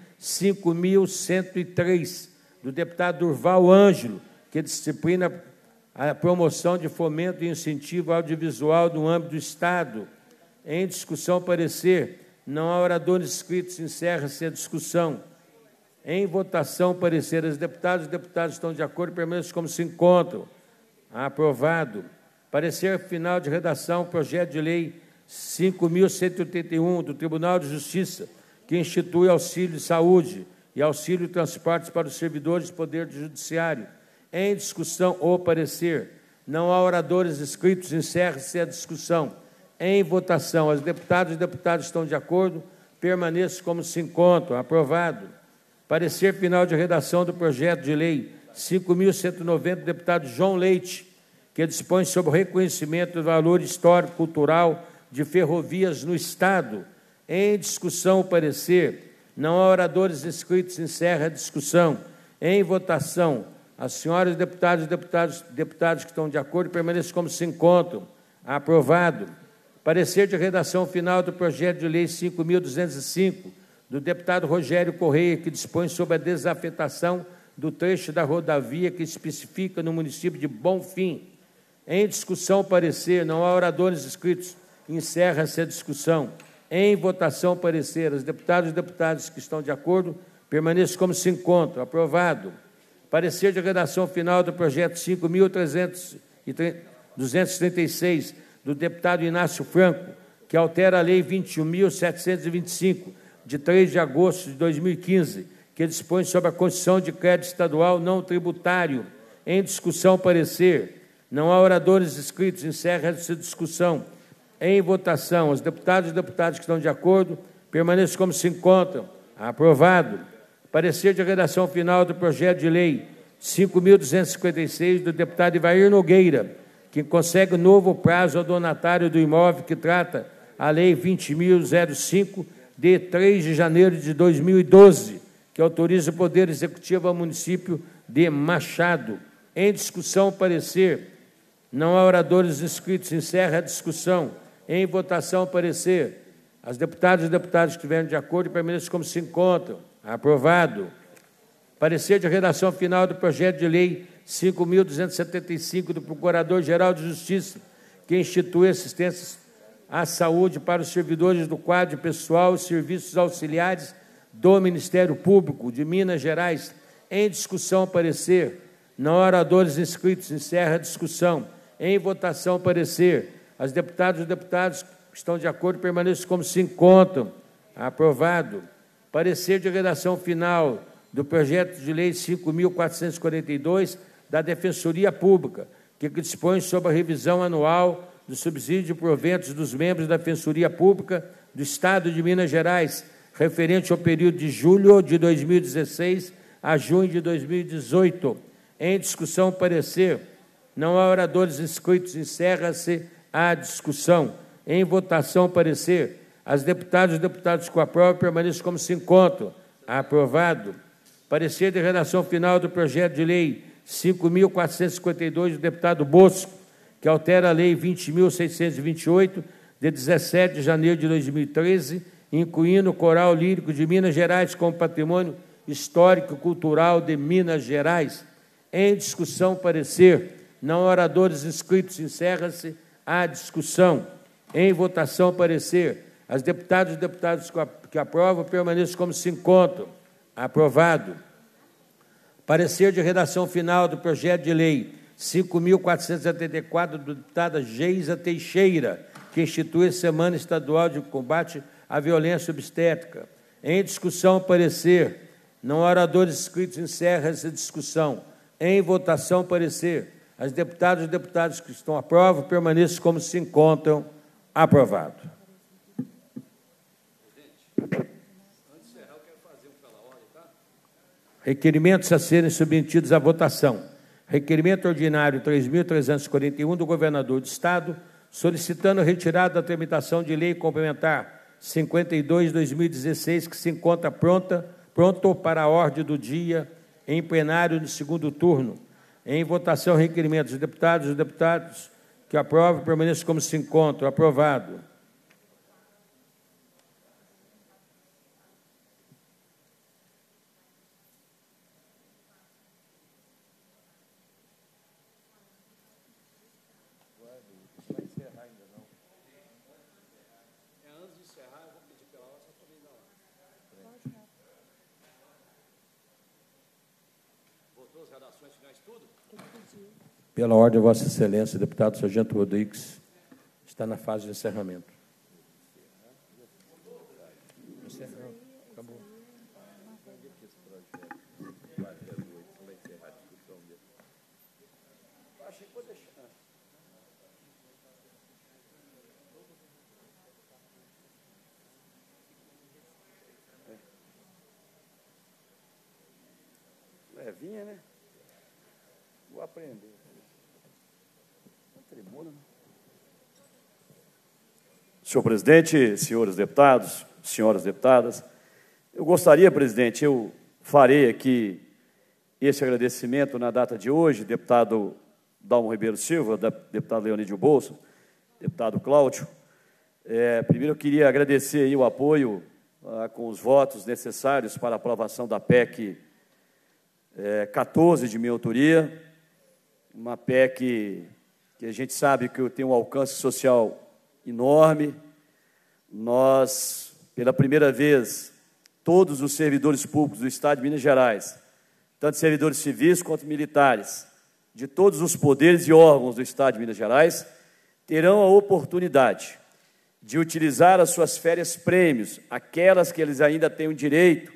5.103, do deputado Durval Ângelo, que disciplina a promoção de fomento e incentivo audiovisual no âmbito do Estado. Em discussão, parecer. Não há oradores inscritos. Encerra-se a discussão. Em votação, parecer. As deputadas e deputados que estão de acordo permanecem como se encontram. Aprovado. Parecer final de redação, projeto de lei 5.181, do Tribunal de Justiça, que institui auxílio de saúde e auxílio de transportes para os servidores do Poder Judiciário. Em discussão ou parecer. Não há oradores inscritos. Encerra-se a discussão. Em votação, as deputadas e deputados estão de acordo, permaneçam como se encontram. Aprovado. Parecer final de redação do projeto de lei 5.190, do deputado João Leite, que dispõe sobre o reconhecimento do valor histórico-cultural de ferrovias no Estado. Em discussão, parecer. Não há oradores inscritos. Encerra a discussão. Em votação, as senhoras deputadas e deputados que estão de acordo permaneçam como se encontram. Aprovado. Parecer de redação final do projeto de lei 5.205, do deputado Rogério Correia, que dispõe sobre a desafetação do trecho da rodovia que especifica no município de Bonfim. Em discussão, parecer. Não há oradores inscritos. Encerra-se a discussão. Em votação, parecer. Os deputados e deputadas que estão de acordo permaneçam como se encontram. Aprovado. Parecer de redação final do projeto 5.236, do deputado Inácio Franco, que altera a Lei 21.725, de 3 de agosto de 2015, que dispõe sobre a concessão de crédito estadual não tributário. Em discussão, parecer. Não há oradores inscritos. Encerra essa discussão. Em votação, os deputados e deputadas que estão de acordo permaneçam como se encontram. Aprovado. Parecer de redação final do projeto de lei 5.256, do deputado Ivair Nogueira, que concede novo prazo ao donatário do imóvel que trata a Lei 20.005, de 3 de janeiro de 2012, que autoriza o Poder Executivo ao município de Machado. Em discussão, parecer. Não há oradores inscritos. Encerra a discussão. Em votação, parecer. As deputadas e deputados que estiverem de acordo permaneçam como se encontram. Aprovado. Parecer de redação final do projeto de lei 5.275, do Procurador-Geral de Justiça, que institui assistência à saúde para os servidores do quadro de pessoal e serviços auxiliares do Ministério Público de Minas Gerais. Em discussão, parecer. Não há oradores inscritos. Encerra a discussão. Em votação, parecer. As deputadas e deputados que estão de acordo permaneçam como se encontram. Aprovado. Parecer de redação final do projeto de lei 5.442, da Defensoria Pública, que dispõe sobre a revisão anual do subsídio de proventos dos membros da Defensoria Pública do Estado de Minas Gerais, referente ao período de julho de 2016 a junho de 2018. Em discussão, parecer. Não há oradores inscritos. Encerra-se a discussão. Em votação, parecer. As deputadas e deputados com a prova permaneçam como se encontram. Aprovado. Parecer de redação final do projeto de lei 5.452, do deputado Bosco, que altera a Lei 20.628, de 17 de janeiro de 2013, incluindo o Coral Lírico de Minas Gerais como patrimônio histórico e cultural de Minas Gerais. Em discussão, parecer. Não oradores inscritos, encerra-se a discussão. Em votação, parecer. As deputadas e deputados que aprovam permaneçam como se encontram. Aprovado. Parecer de redação final do projeto de lei 5.474, do deputada Geisa Teixeira, que institui a Semana Estadual de Combate à Violência Obstétrica. Em discussão, parecer. Não oradores inscritos, encerra essa discussão. Em votação, parecer. As deputadas e deputados que estão à prova permaneçam como se encontram. Aprovado. Requerimentos a serem submetidos à votação. Requerimento ordinário 3.341 do governador do Estado, solicitando a retirada da tramitação de lei complementar 52/2016, que se encontra pronto para a ordem do dia em plenário no segundo turno. Em votação, requerimento dos deputados e deputados que aprovam permaneçam como se encontram. Aprovado. Pela ordem, Vossa Excelência, deputado Sargento Rodrigues, está na fase de encerramento. Acabou. Levinha, né? Vou aprender. Senhor presidente, senhores deputados, senhoras deputadas, eu gostaria, presidente, eu farei aqui esse agradecimento na data de hoje, deputado Dalmo Ribeiro Silva, deputado Leonídio Bolso, deputado Cláudio. Primeiro eu queria agradecer aí o apoio com os votos necessários para a aprovação da PEC 14 de minha autoria, uma PEC que a gente sabe que tem um alcance social enorme. Nós, pela primeira vez, todos os servidores públicos do Estado de Minas Gerais, tanto servidores civis quanto militares, de todos os poderes e órgãos do Estado de Minas Gerais, terão a oportunidade de utilizar as suas férias prêmios, aquelas que eles ainda têm o direito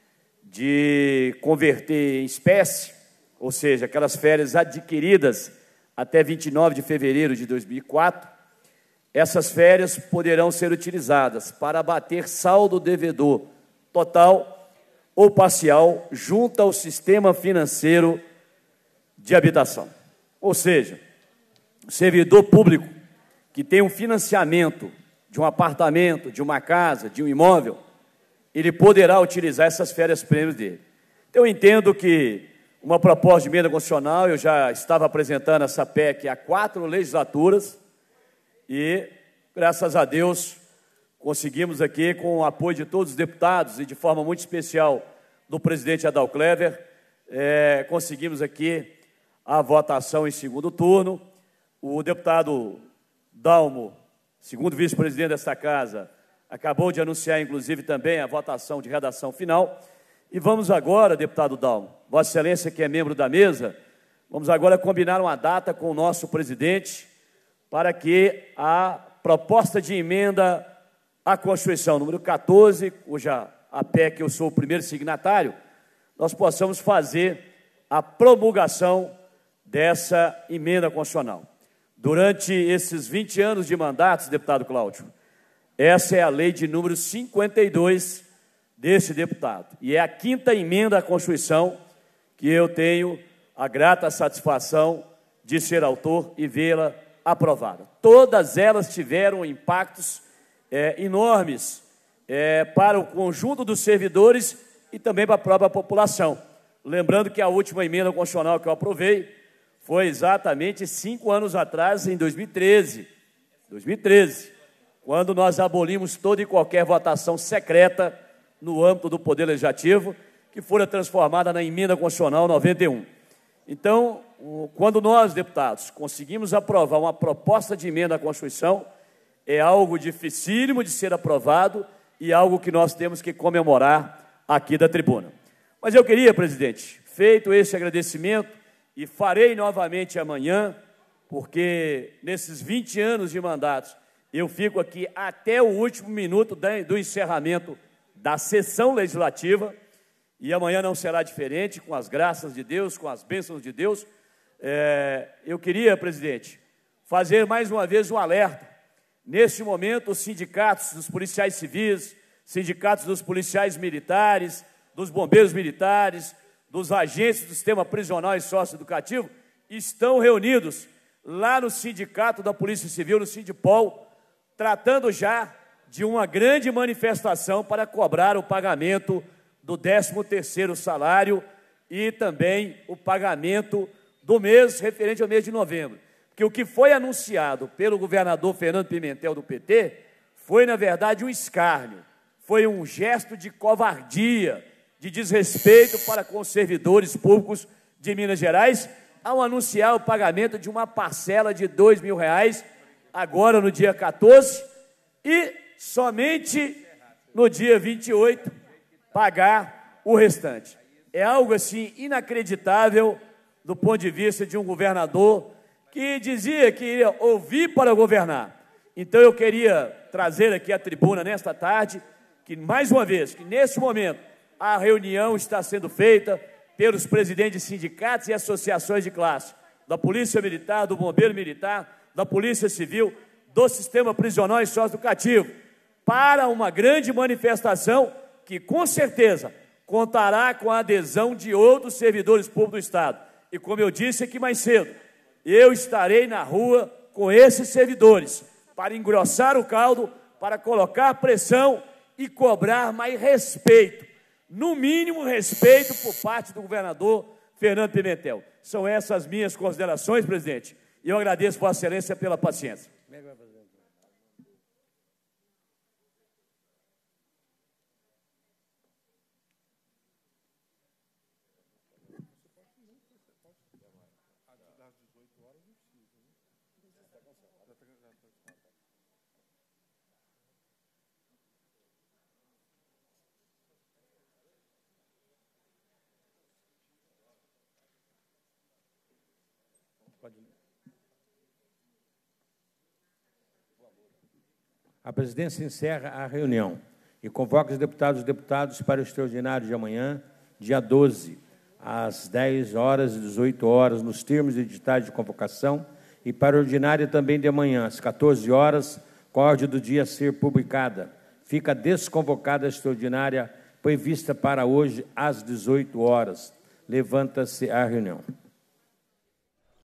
de converter em espécie, ou seja, aquelas férias adquiridas até 29 de fevereiro de 2004, essas férias poderão ser utilizadas para abater saldo devedor total ou parcial junto ao sistema financeiro de habitação. Ou seja, o servidor público que tem um financiamento de um apartamento, de uma casa, de um imóvel, ele poderá utilizar essas férias prêmios dele. Eu entendo que uma proposta de emenda constitucional, eu já estava apresentando essa PEC há 4 legislaturas e, graças a Deus, conseguimos aqui, com o apoio de todos os deputados e de forma muito especial do presidente Adal Clever, conseguimos aqui a votação em segundo turno. O deputado Dalmo, segundo vice-presidente desta casa, acabou de anunciar, inclusive, também a votação de redação final. E vamos agora, deputado Dalmo, Vossa Excelência, que é membro da mesa, vamos agora combinar uma data com o nosso presidente para que a proposta de emenda à Constituição, número 14, cuja a PEC eu sou o primeiro signatário, nós possamos fazer a promulgação dessa emenda constitucional. Durante esses 20 anos de mandatos, deputado Cláudio, essa é a lei de número 52 desse deputado. E é a 5ª emenda à Constituição que eu tenho a grata satisfação de ser autor e vê-la aprovada. Todas elas tiveram impactos enormes para o conjunto dos servidores e também para a própria população. Lembrando que a última emenda constitucional que eu aprovei foi exatamente 5 anos atrás, em 2013. quando nós abolimos toda e qualquer votação secreta no âmbito do Poder Legislativo, que fora transformada na Emenda Constitucional 91. Então, quando nós, deputados, conseguimos aprovar uma proposta de emenda à Constituição, é algo dificílimo de ser aprovado e algo que nós temos que comemorar aqui da tribuna. Mas eu queria, presidente, feito esse agradecimento, e farei novamente amanhã, porque nesses 20 anos de mandatos, eu fico aqui até o último minuto do encerramento da sessão legislativa, e amanhã não será diferente, com as graças de Deus, com as bênçãos de Deus. Eu queria, presidente, fazer mais uma vez um alerta. Neste momento, os sindicatos dos policiais civis, sindicatos dos policiais militares, dos bombeiros militares, dos agentes do sistema prisional e socioeducativo, estão reunidos lá no sindicato da Polícia Civil, no Sindipol, tratando já de uma grande manifestação para cobrar o pagamento do 13º salário e também o pagamento do mês referente ao mês de novembro. Porque o que foi anunciado pelo governador Fernando Pimentel do PT foi, na verdade, um escárnio, foi um gesto de covardia, de desrespeito para com os servidores públicos de Minas Gerais, ao anunciar o pagamento de uma parcela de R$2.000, agora no dia 14, e somente no dia 28, pagar o restante. É algo, assim, inacreditável do ponto de vista de um governador que dizia que iria ouvir para governar. Então, eu queria trazer aqui à tribuna, nesta tarde, que, mais uma vez, que nesse momento, a reunião está sendo feita pelos presidentes de sindicatos e associações de classe, da Polícia Militar, do Bombeiro Militar, da Polícia Civil, do Sistema Prisional e Socioeducativo, para uma grande manifestação que, com certeza, contará com a adesão de outros servidores públicos do Estado. E, como eu disse aqui mais cedo, eu estarei na rua com esses servidores para engrossar o caldo, para colocar pressão e cobrar mais respeito, no mínimo respeito por parte do governador Fernando Pimentel. São essas minhas considerações, presidente, e eu agradeço Vossa Excelência pela paciência. A presidência encerra a reunião e convoca os deputados e deputadas para o extraordinário de amanhã, dia 12, às 10 horas e 18 horas, nos termos editais de convocação, e para a ordinária também de amanhã, às 14 horas, com a ordem do dia a ser publicada. Fica desconvocada a extraordinária prevista para hoje, às 18 horas. Levanta-se a reunião.